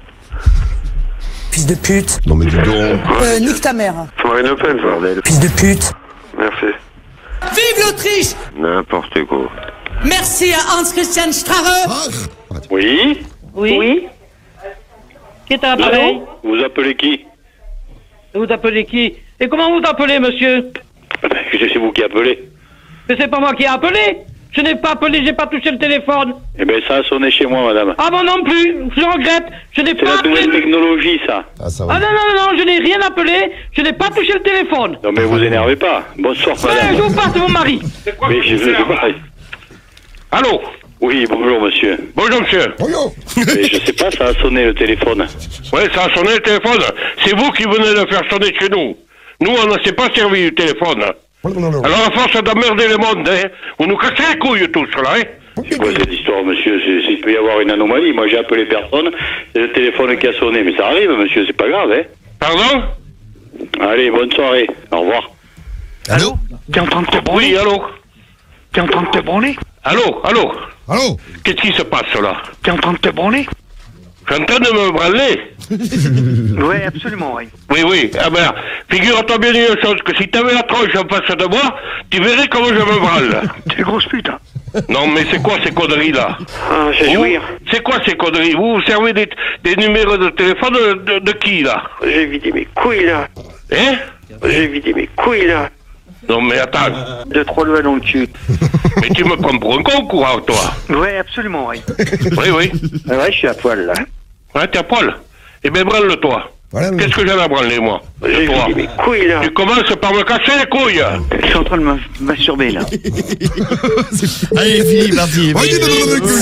Fils de pute. Non mais dis donc. Nique ta mère. C'est Marine Le Pen, bordel. Fils de pute. Merci. Vive l'Autriche. N'importe quoi. Merci à Hans-Christian Strache. Oui. Oui. Qui est à l'appareil? Vous appelez qui? Vous appelez qui? Et comment vous appelez, monsieur? C'est vous qui appelez. Mais c'est pas moi qui ai appelé. Je n'ai pas appelé, j'ai pas touché le téléphone. Eh bien, ça a sonné chez moi, madame. Ah bon, non plus, je regrette. Je n'ai C'est pas la appelé. nouvelle technologie, ça. Ah non, je n'ai rien appelé. Je n'ai pas touché le téléphone. Non, mais vous énervez pas. Bonsoir, madame. Je vous passe mon mari. Mais je sais pas. Allô? Oui, bonjour, monsieur. Bonjour, monsieur. Bonjour. Mais je sais pas, ça a sonné le téléphone. Ouais, ça a sonné le téléphone. C'est vous qui venez de faire sonner chez nous. Nous, on ne s'est pas servi du téléphone. Alors, à force d'emmerder le monde, hein, vous nous cassez les couilles tous, là, hein. C'est quoi cette histoire, monsieur? Il peut y avoir une anomalie. Moi, j'ai appelé personne. C'est le téléphone qui a sonné. Mais ça arrive, monsieur, c'est pas grave, hein. Pardon? Allez, bonne soirée. Au revoir. Allô? T'es en train de te branler? Oui, allô? T'es en train de te branler? Allô? Allô? Allô? Qu'est-ce qui se passe là? T'es en train de te branler? Je suis en train de me branler. Ouais, absolument, oui. Oui, oui. Ah ben, figure-toi bien une chose, que si t'avais la tronche en face de moi, tu verrais comment je me branle. T'es grosse pute, hein. Non, mais c'est quoi ces conneries là? Ah, j'ai jouir. C'est quoi ces conneries? Vous servez des numéros de téléphone de qui là? J'ai vidé mes couilles là. Hein? J'ai vidé mes couilles là. Non mais attends. 2-3 doigts dans le cul. Mais tu me prends pour un con, courant, toi? Ouais, absolument, oui. Oui, oui. Ouais, je suis à poil là. Ouais, t'es à poil? Eh ben branle-toi. Voilà, Qu'est-ce que j'en ai à branler, moi? J'ai vidé mes couilles là. Tu commences par me casser les couilles. Je suis en train de masturber, là. Allez, fille, parti. Oh, il est dans le cul.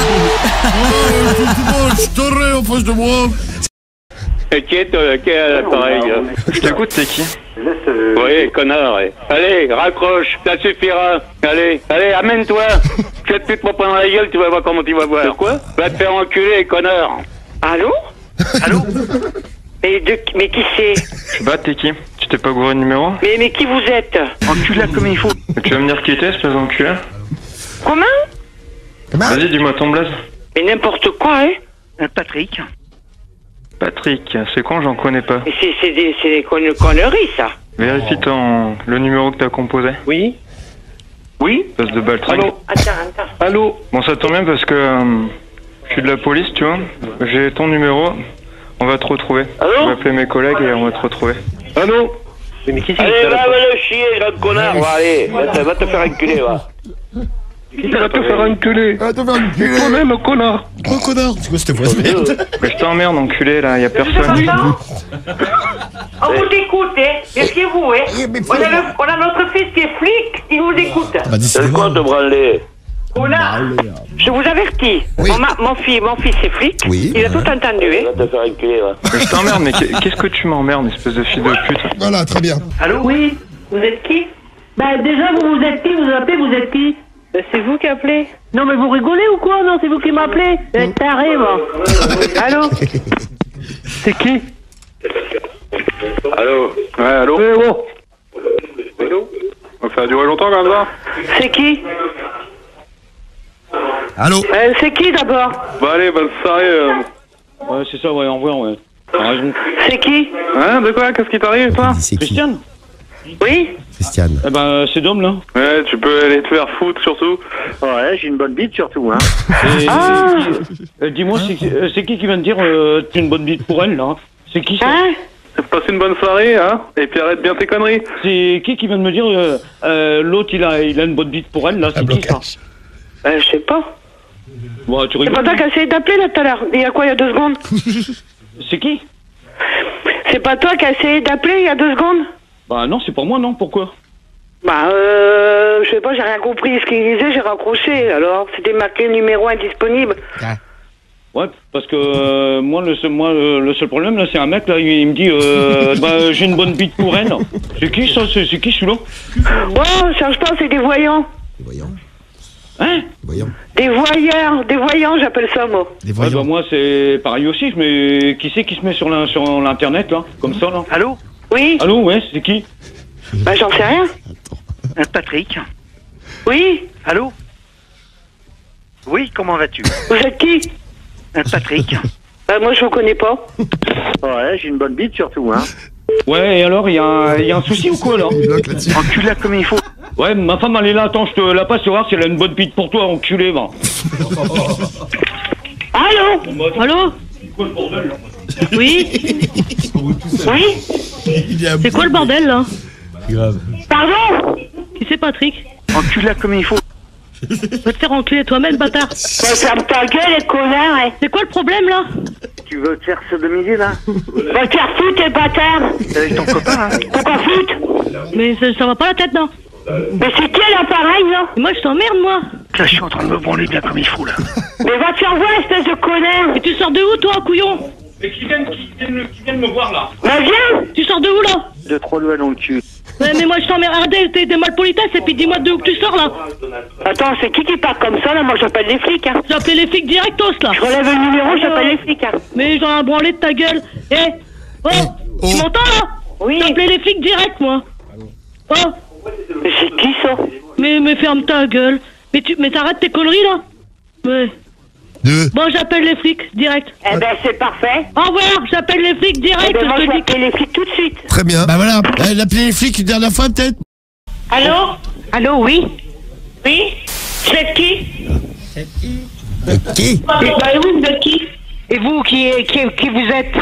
Je t'aurais en face de moi. T'inquiète, quel est l'appareil? Je t'écoute, c'est qui? Oui, connard, ouais. Allez, raccroche, ça suffira. Allez, amène-toi. Cette pute me prendre la gueule, tu vas voir comment tu vas voir. Quoi? Va te faire enculer, connard. Allô? Allô? Mais qui c'est? Je sais pas, t'es qui? Tu t'es pas gouré de numéro? Mais qui vous êtes? Enculé comme il faut. Tu vas me dire qui t'es, espèce d'enculé? Comment? Vas-y, dis-moi ton blaze. Mais n'importe quoi, hein? Patrick. Patrick, c'est con, j'en connais pas. Mais c'est des conneries, ça. Vérifie le numéro que t'as composé. Oui? Oui? Espèce de baltringue. Allô? Attends. Allô? Bon, ça tombe bien parce que je suis de la police, tu vois. J'ai ton numéro, on va te retrouver. Allô? Je vais appeler mes collègues et on va te retrouver. Allô? Mais qu'est-ce Allez, va le chier, grand connard, va, allez. Va te faire enculer, va. Qui va te faire enculer? Ah, te faire enculer. Toi-même, connard. Oh, connard. C'est quoi cette voix de merde? Mais je t'emmerde, enculé, là, y a personne. On vous écoute, hein. Méfiez-vous, hein. On a notre fils qui est flic, il vous écoute. C'est quoi te branler? Connard. Je vous avertis. Oui. Mon fils est flic. Oui. Il a tout entendu, hein. Va te faire enculer, va. Mais je t'emmerde, mais qu'est-ce que tu m'emmerdes, espèce de fille de pute? Voilà, très bien. Allô? Oui. Vous êtes qui? Bah, déjà, vous êtes qui? Vous appelez, vous êtes qui? C'est vous qui appelez? Non, mais vous rigolez ou quoi? Non, c'est vous qui m'appelez. Vous êtes taré, moi. Allô? C'est qui? Allô? Ouais, allô? Allô? Ça a duré longtemps comme ça? C'est qui? Allô? C'est qui d'abord? Bah allez, bonne soirée. Ouais, c'est ça, ouais, en vrai, ouais. T'as raison. C'est qui? Hein, de quoi? Qu'est-ce qui t'arrive, toi? C'est qui? Christiane? Oui? Christiane. Eh ben, c'est Dom, là. Ouais, tu peux aller te faire foutre, surtout. Ouais, j'ai une bonne bite, surtout, hein. Dis-moi, c'est qui vient de dire t'es une bonne bite pour elle, là? C'est qui, ça? Hein? Passe une bonne soirée, hein, et puis arrête bien tes conneries. C'est qui vient de me dire l'autre, il a une bonne bite pour elle, là? C'est qui, ça? Je sais pas. Bon, tu C'est rigoles. pas toi qui as essayé d'appeler, là, tout à l'heure. Il y a quoi, il y a 2 secondes? C'est qui? C'est pas toi qui as essayé d'appeler il y a 2 secondes? Bah non, c'est pour moi, non. Pourquoi? Bah, je sais pas, j'ai rien compris ce qu'il disait, j'ai raccroché. Alors, c'était marqué numéro indisponible. Ouais, parce que moi, le seul problème, là, c'est un mec, là, il me dit, bah, j'ai une bonne bite pour elle. C'est qui, ça? C'est qui, celui-là? Ouais, cherche pas, c'est des voyants. Des voyants? Hein? Des voyants. Des voyants, j'appelle ça, moi. Des Ouais, voyants. bah, moi, c'est pareil aussi, mais qui c'est qui se met sur l'internet, là? Comme ça, là? Allô? Oui? Allô, ouais, c'est qui? Bah, j'en sais rien. Patrick. Oui? Allô? Oui, comment vas-tu? Vous êtes qui? Patrick. Bah, moi, je vous connais pas. Ouais, j'ai une bonne bite, surtout, hein. Ouais, et alors, il y a un souci ou quoi, là? Enculé comme il faut. Ouais, ma femme, elle est là, attends, je te la passe, tu vas voir si elle a une bonne bite pour toi, enculé, va. Allô? Allô? Oui? Oui? C'est quoi le bordel là? Grave. Pardon? Qui c'est Patrick? Enculé comme il faut. Va te faire enculer toi-même, bâtard. Bah, ferme ta gueule, les connards, hein. C'est quoi le problème là? Tu veux te faire sodomiser là? Va te faire foutre, les bâtards. Avec ton copain, hein? Pourquoi foutre? Mais ça va pas la tête, non? Mais c'est quel appareil, là? Moi je t'emmerde, moi. Là, je suis en train de me branler bien comme il faut là. Mais va te faire voir, espèce de connard. Et tu sors de où, toi, couillon? Mais qui viennent me voir, là? Bah, viens. Tu sors de où, là? 2-3 doigts dans le cul. Ouais, mais moi je t'emmerde. Arrête t'es mal politesse et puis dis-moi de où que tu sors, là. Attends, c'est qui parle comme ça, là? Moi, j'appelle les flics, hein. J'ai appelé les flics directos, là. Je relève le numéro, j'appelle les flics, hein. Mais j'en ai branlé de ta gueule. Tu m'entends, là? Oui. J'ai appelé les flics direct, moi. Oh. Mais c'est qui ça? Mais ferme ta gueule. Mais t'arrêtes tes conneries, là? Ouais. Bon, j'appelle les flics, direct. Eh ben, c'est parfait. Au revoir, j'appelle les flics, direct. Eh ben, moi, je vais appeler les flics tout de suite. Très bien. Bah voilà, elle a appelé les flics une dernière fois, peut-être. Allô? Allô, oui? Oui? Vous êtes qui? Qui? Bah oui, vous êtes qui? Et vous, qui vous êtes?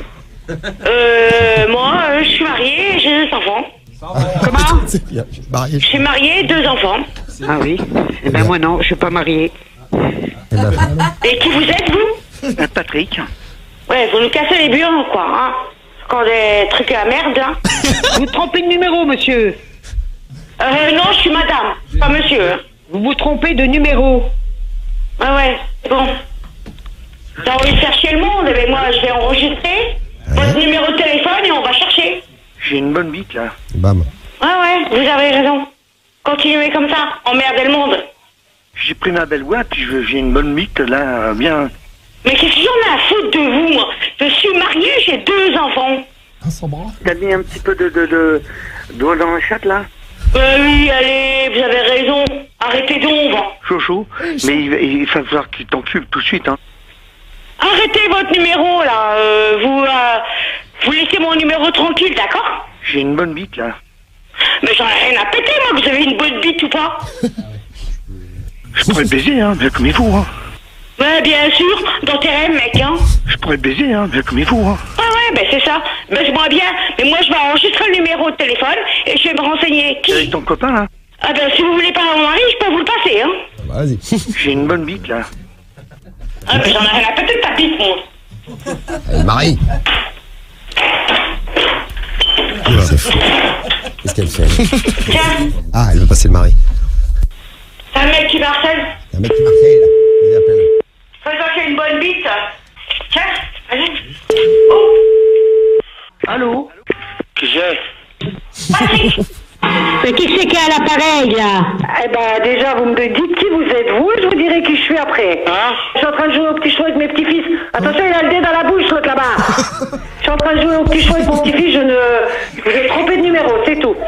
Moi, je suis mariée et j'ai 2 enfants. Comment? C'est bien, marié. Je suis mariée et 2 enfants. Ah oui? Eh ben, moi, non, je suis pas mariée. Et qui vous êtes, vous? Patrick. Ouais, vous nous cassez les bureaux, quoi, hein? Quand des trucs à merde, là. Vous trompez de numéro, monsieur. Non, je suis madame, pas monsieur. Vous vous trompez de numéro. Ah ouais, c'est bon. T'as envie de faire chier le monde, mais moi, je vais enregistrer votre numéro de téléphone et on va chercher. J'ai une bonne bite, là. Bam. Ah ouais, vous avez raison. Continuez comme ça, emmerdez le monde. J'ai pris ma belle voix, puis j'ai une bonne bite, là, bien... Mais qu'est-ce que j'en ai à foutre de vous, moi? Je suis mariée, j'ai 2 enfants. T'as mis un petit peu de doigt dans la chatte, là? Oui, allez, vous avez raison. Arrêtez donc. Chaud, mais il va falloir qu'il t'encule tout de suite, hein. Arrêtez votre numéro, là. Vous laissez mon numéro tranquille, d'accord? J'ai une bonne bite, là. Mais j'en ai rien à péter, moi, que vous avez une bonne bite ou pas. Je pourrais te baiser, hein, bien comme il faut, hein. Ouais, bien sûr, dans tes rêves, mec, hein. Je pourrais te baiser, hein, bien comme il faut, hein. Ah ouais, ben c'est ça. Baise-moi bien. Mais moi, je vais enregistrer le numéro de téléphone et je vais me renseigner. Qui? Avec ton copain, là? Ah ben, si vous voulez pas mon mari, je peux vous le passer, hein. Vas-y. J'ai une bonne bite, là. Ah ben, j'en ai rien à péter de ta bite, moi. Elle marie. C'est fou. Qu'est-ce qu'elle fait? Tiens. Ah, elle veut passer le mari. C'est un mec qui m'harcèle. C'est un mec qui m'harcèle, là. Il appelle. Fais-toi qu'il a une bonne bite. Tiens, vas-y. Oh. Allô? Qui c'est? Patrick. Mais qui c'est qui est à l'appareil, là? Eh ben, déjà, vous me dites qui vous êtes, vous, et je vous dirai qui je suis après. Hein? Je suis en train de jouer au petit chou avec mes petits-fils. Attention, il a le dé dans la bouche, l'autre là-bas. Je suis en train de jouer au petit chou avec mon petit-fils, je vous ai trompé de numéro, c'est tout.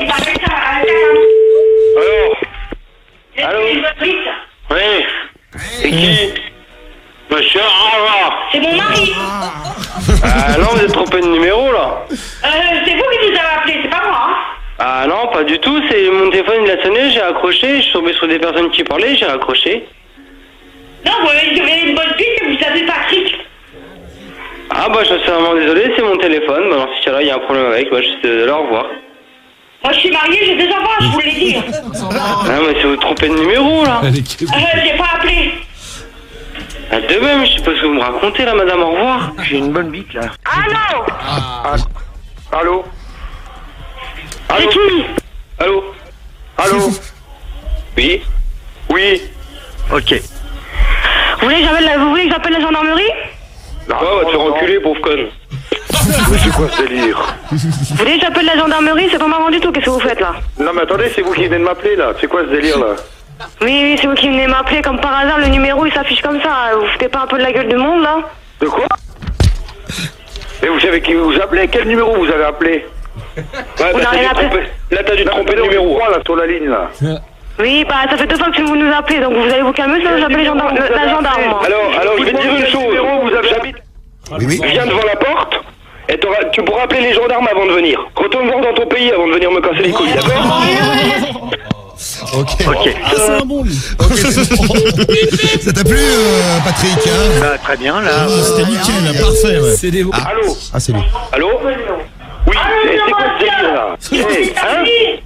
Allô? Oui. C'est qui? Monsieur Arva. C'est mon mari. Ah non, vous êtes trompé de numéro, là. C'est vous qui nous avez appelé, c'est pas moi, hein? Ah non, pas du tout, c'est mon téléphone, il a sonné, j'ai accroché, je suis tombé sur des personnes qui parlaient, j'ai accroché. Non, vous avez une bonne bite et vous savez Patrick. Ah bah je suis vraiment désolé, c'est mon téléphone, bah dans ce cas-là, il y a un problème avec, bah je suis désolé, au revoir. Moi je suis mariée, j'ai 2 enfants, je vous l'ai dit. Ah mais c'est vous trompez de numéro, là. J'ai pas appelé. Ah de même, je sais pas ce que vous me racontez, là, madame, au revoir. J'ai une bonne bite, là. Allô? Allô? C'est qui? Allô? Allô? Oui? Oui? Ok. Vous voulez que j'appelle la gendarmerie? Non, va te faire enculer, pauvre conne. C'est quoi ce délire? Vous voulez que j'appelle la gendarmerie? C'est pas marrant du tout, qu'est-ce que vous faites là? Non mais attendez, c'est vous qui venez de m'appeler là. C'est quoi ce délire là? Oui, c'est vous qui venez m'appeler, comme par hasard, le numéro il s'affiche comme ça. Vous foutez pas un peu de la gueule du monde là? De quoi? Et vous savez qui vous appelez? Quel numéro vous avez appelé? Ouais, là t'as dû te tromper de numéro. Là, sur la ligne là. Oui, bah ça fait 2 fois que vous nous appelez, donc vous allez vous calmer, sinon j'appelle la gendarme. Moi. Alors je vais te dire une chose. J'habite. Oui. Je viens devant la porte. Et tu pourras appeler les gendarmes avant de venir. Retourne voir dans ton pays avant de venir me casser les couilles, d'accord? Ok. Ah, c'est un bon, lui. Ok, c'est bon. Ça t'a plu, Patrick, hein? Bah, très bien, là. Ah, c'était nickel, là, parfait, ouais. C'est des... Allô? Ah, c'est lui. Allô? Oui, c'est quoi ce délire, là? Hein?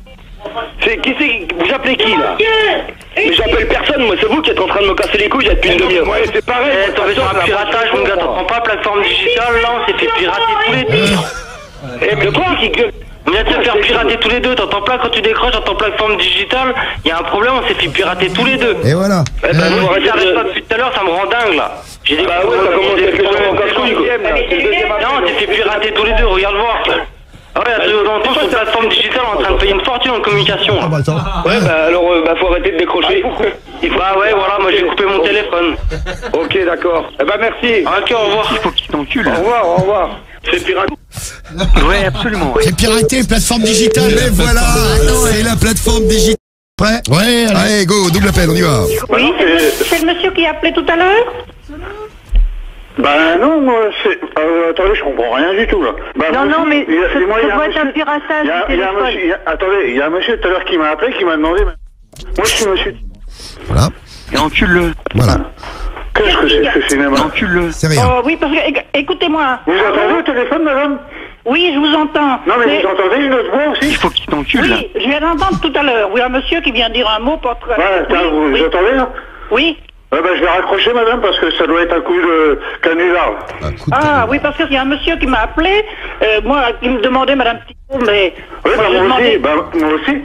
Vous appelez qui, là? Mais j'appelle personne, moi, c'est vous qui êtes en train de me casser les couilles depuis une demi-heure. Ouais, c'est pareil. Tombé sur un piratage, mon gars, t'entends pas, plateforme digitale, là, on s'est fait pirater tous les deux. Eh, mais quoi qui gueule? On vient de se faire pirater tous les deux, t'entends pas quand tu décroches, t'entends plateforme digitale, il y a un problème, on s'est fait pirater tous les deux. Et voilà. Eh ben, vous arrêtez pas depuis tout à l'heure, ça me rend dingue, là. J'ai dit, bah ouais, ça commence à être le casse-couille, quoi. Non, on s'est fait pirater tous les deux, regarde voir. Ah ouais, à tout temps, sur une plateforme digitale, on est en train de payer une fortune en communication. Ah bah attends. Ouais, bah alors, faut arrêter de décrocher. Bah ouais, voilà, moi j'ai coupé mon téléphone. Ok, d'accord. Eh ben merci. Ok, au revoir. Il faut qu'il t'encule. Au revoir, au revoir. C'est pirate. Ouais, absolument. Ouais. C'est piraté, plateforme digitale. Mais voilà, c'est la plateforme digitale. Prêt? Ouais, allez, go, double appel, on y va. Oui, c'est le monsieur qui a appelé tout à l'heure? Ben non, moi, c'est... attendez, je comprends rien du tout, là. Ben, non, mais ça doit être un monsieur... piratage du Il y a un téléphone. monsieur... Attendez, il y a un monsieur tout à l'heure qui m'a appelé, qui m'a demandé... Moi, je suis monsieur... Voilà. Et encule-le. Voilà. Qu'est-ce que c'est ce cinéma? Encule-le. C'est rien. Oh, oui, parce que, écoutez-moi. Vous entendez au téléphone, madame? Oui, je vous entends. Non, mais vous entendez une autre voix aussi? Il faut qu'il t'encule. Oui, je viens d'entendre tout à l'heure. Oui, un monsieur qui vient dire un mot pour... Ouais, vous entendez, là? Oui. Ben, je vais raccrocher, madame, parce que ça doit être un coup de canular. Oui, parce qu'il y a un monsieur qui m'a appelé, moi, qui me demandait, madame Thibault, mais... Oui, moi aussi,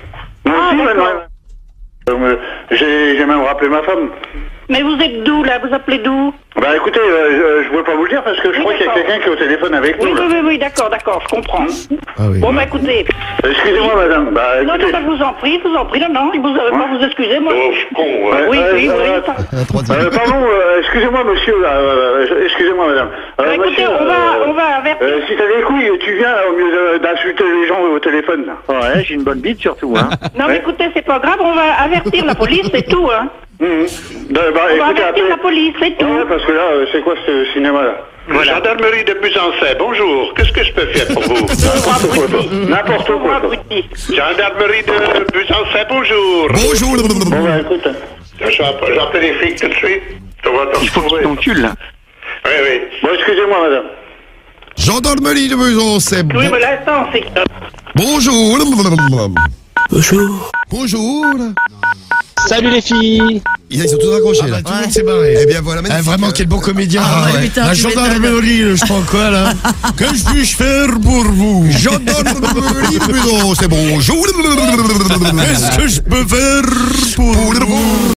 madame. J'ai même rappelé ma femme. Mais vous êtes d'où, là? Vous appelez d'où? Bah écoutez, je ne veux pas vous le dire parce que je crois qu'il y a quelqu'un qui est au téléphone avec nous. Oui, d'accord, je comprends. Ah oui. Bon, bah écoutez... Excusez-moi, madame. Bah, écoutez... Non, je vous en prie, non, pas vous excusez, moi. Oh, con, ouais. Oui. Pardon, excusez-moi, monsieur, excusez-moi, madame. Écoutez, on va avertir... si t'as des couilles, tu viens, là, au mieux d'insulter les gens au téléphone, là. Ouais, j'ai une bonne bite, surtout, hein. Non, mais écoutez, c'est pas grave, on va avertir la police, c'est tout, hein. On va avertir la police, c'est tout. Ouais, parce que là, c'est quoi ce cinéma-là? Voilà. Gendarmerie de Busancais, bonjour. Qu'est-ce que je peux faire pour vous? N'importe quoi. Gendarmerie de Busancais, bonjour. Bonjour. Bon, bah écoute. J'appelle les flics tout de suite. Il faut qu'il t'encule, là. Oui. Bon, excusez-moi, madame. Gendarmerie de Besançon. Oui, mais l'instant, c'est... Bonjour. Bonjour. Salut les filles. Ils sont tous accrochés là. Tout le monde s'est barré. Eh bien voilà. Vraiment, quel bon comédien. Putain, La gendarmerie, je sais pas quoi là. Que puis-je faire pour vous? Gendarmerie de Besançon. C'est bonjour. Qu'est-ce que je peux faire pour vous?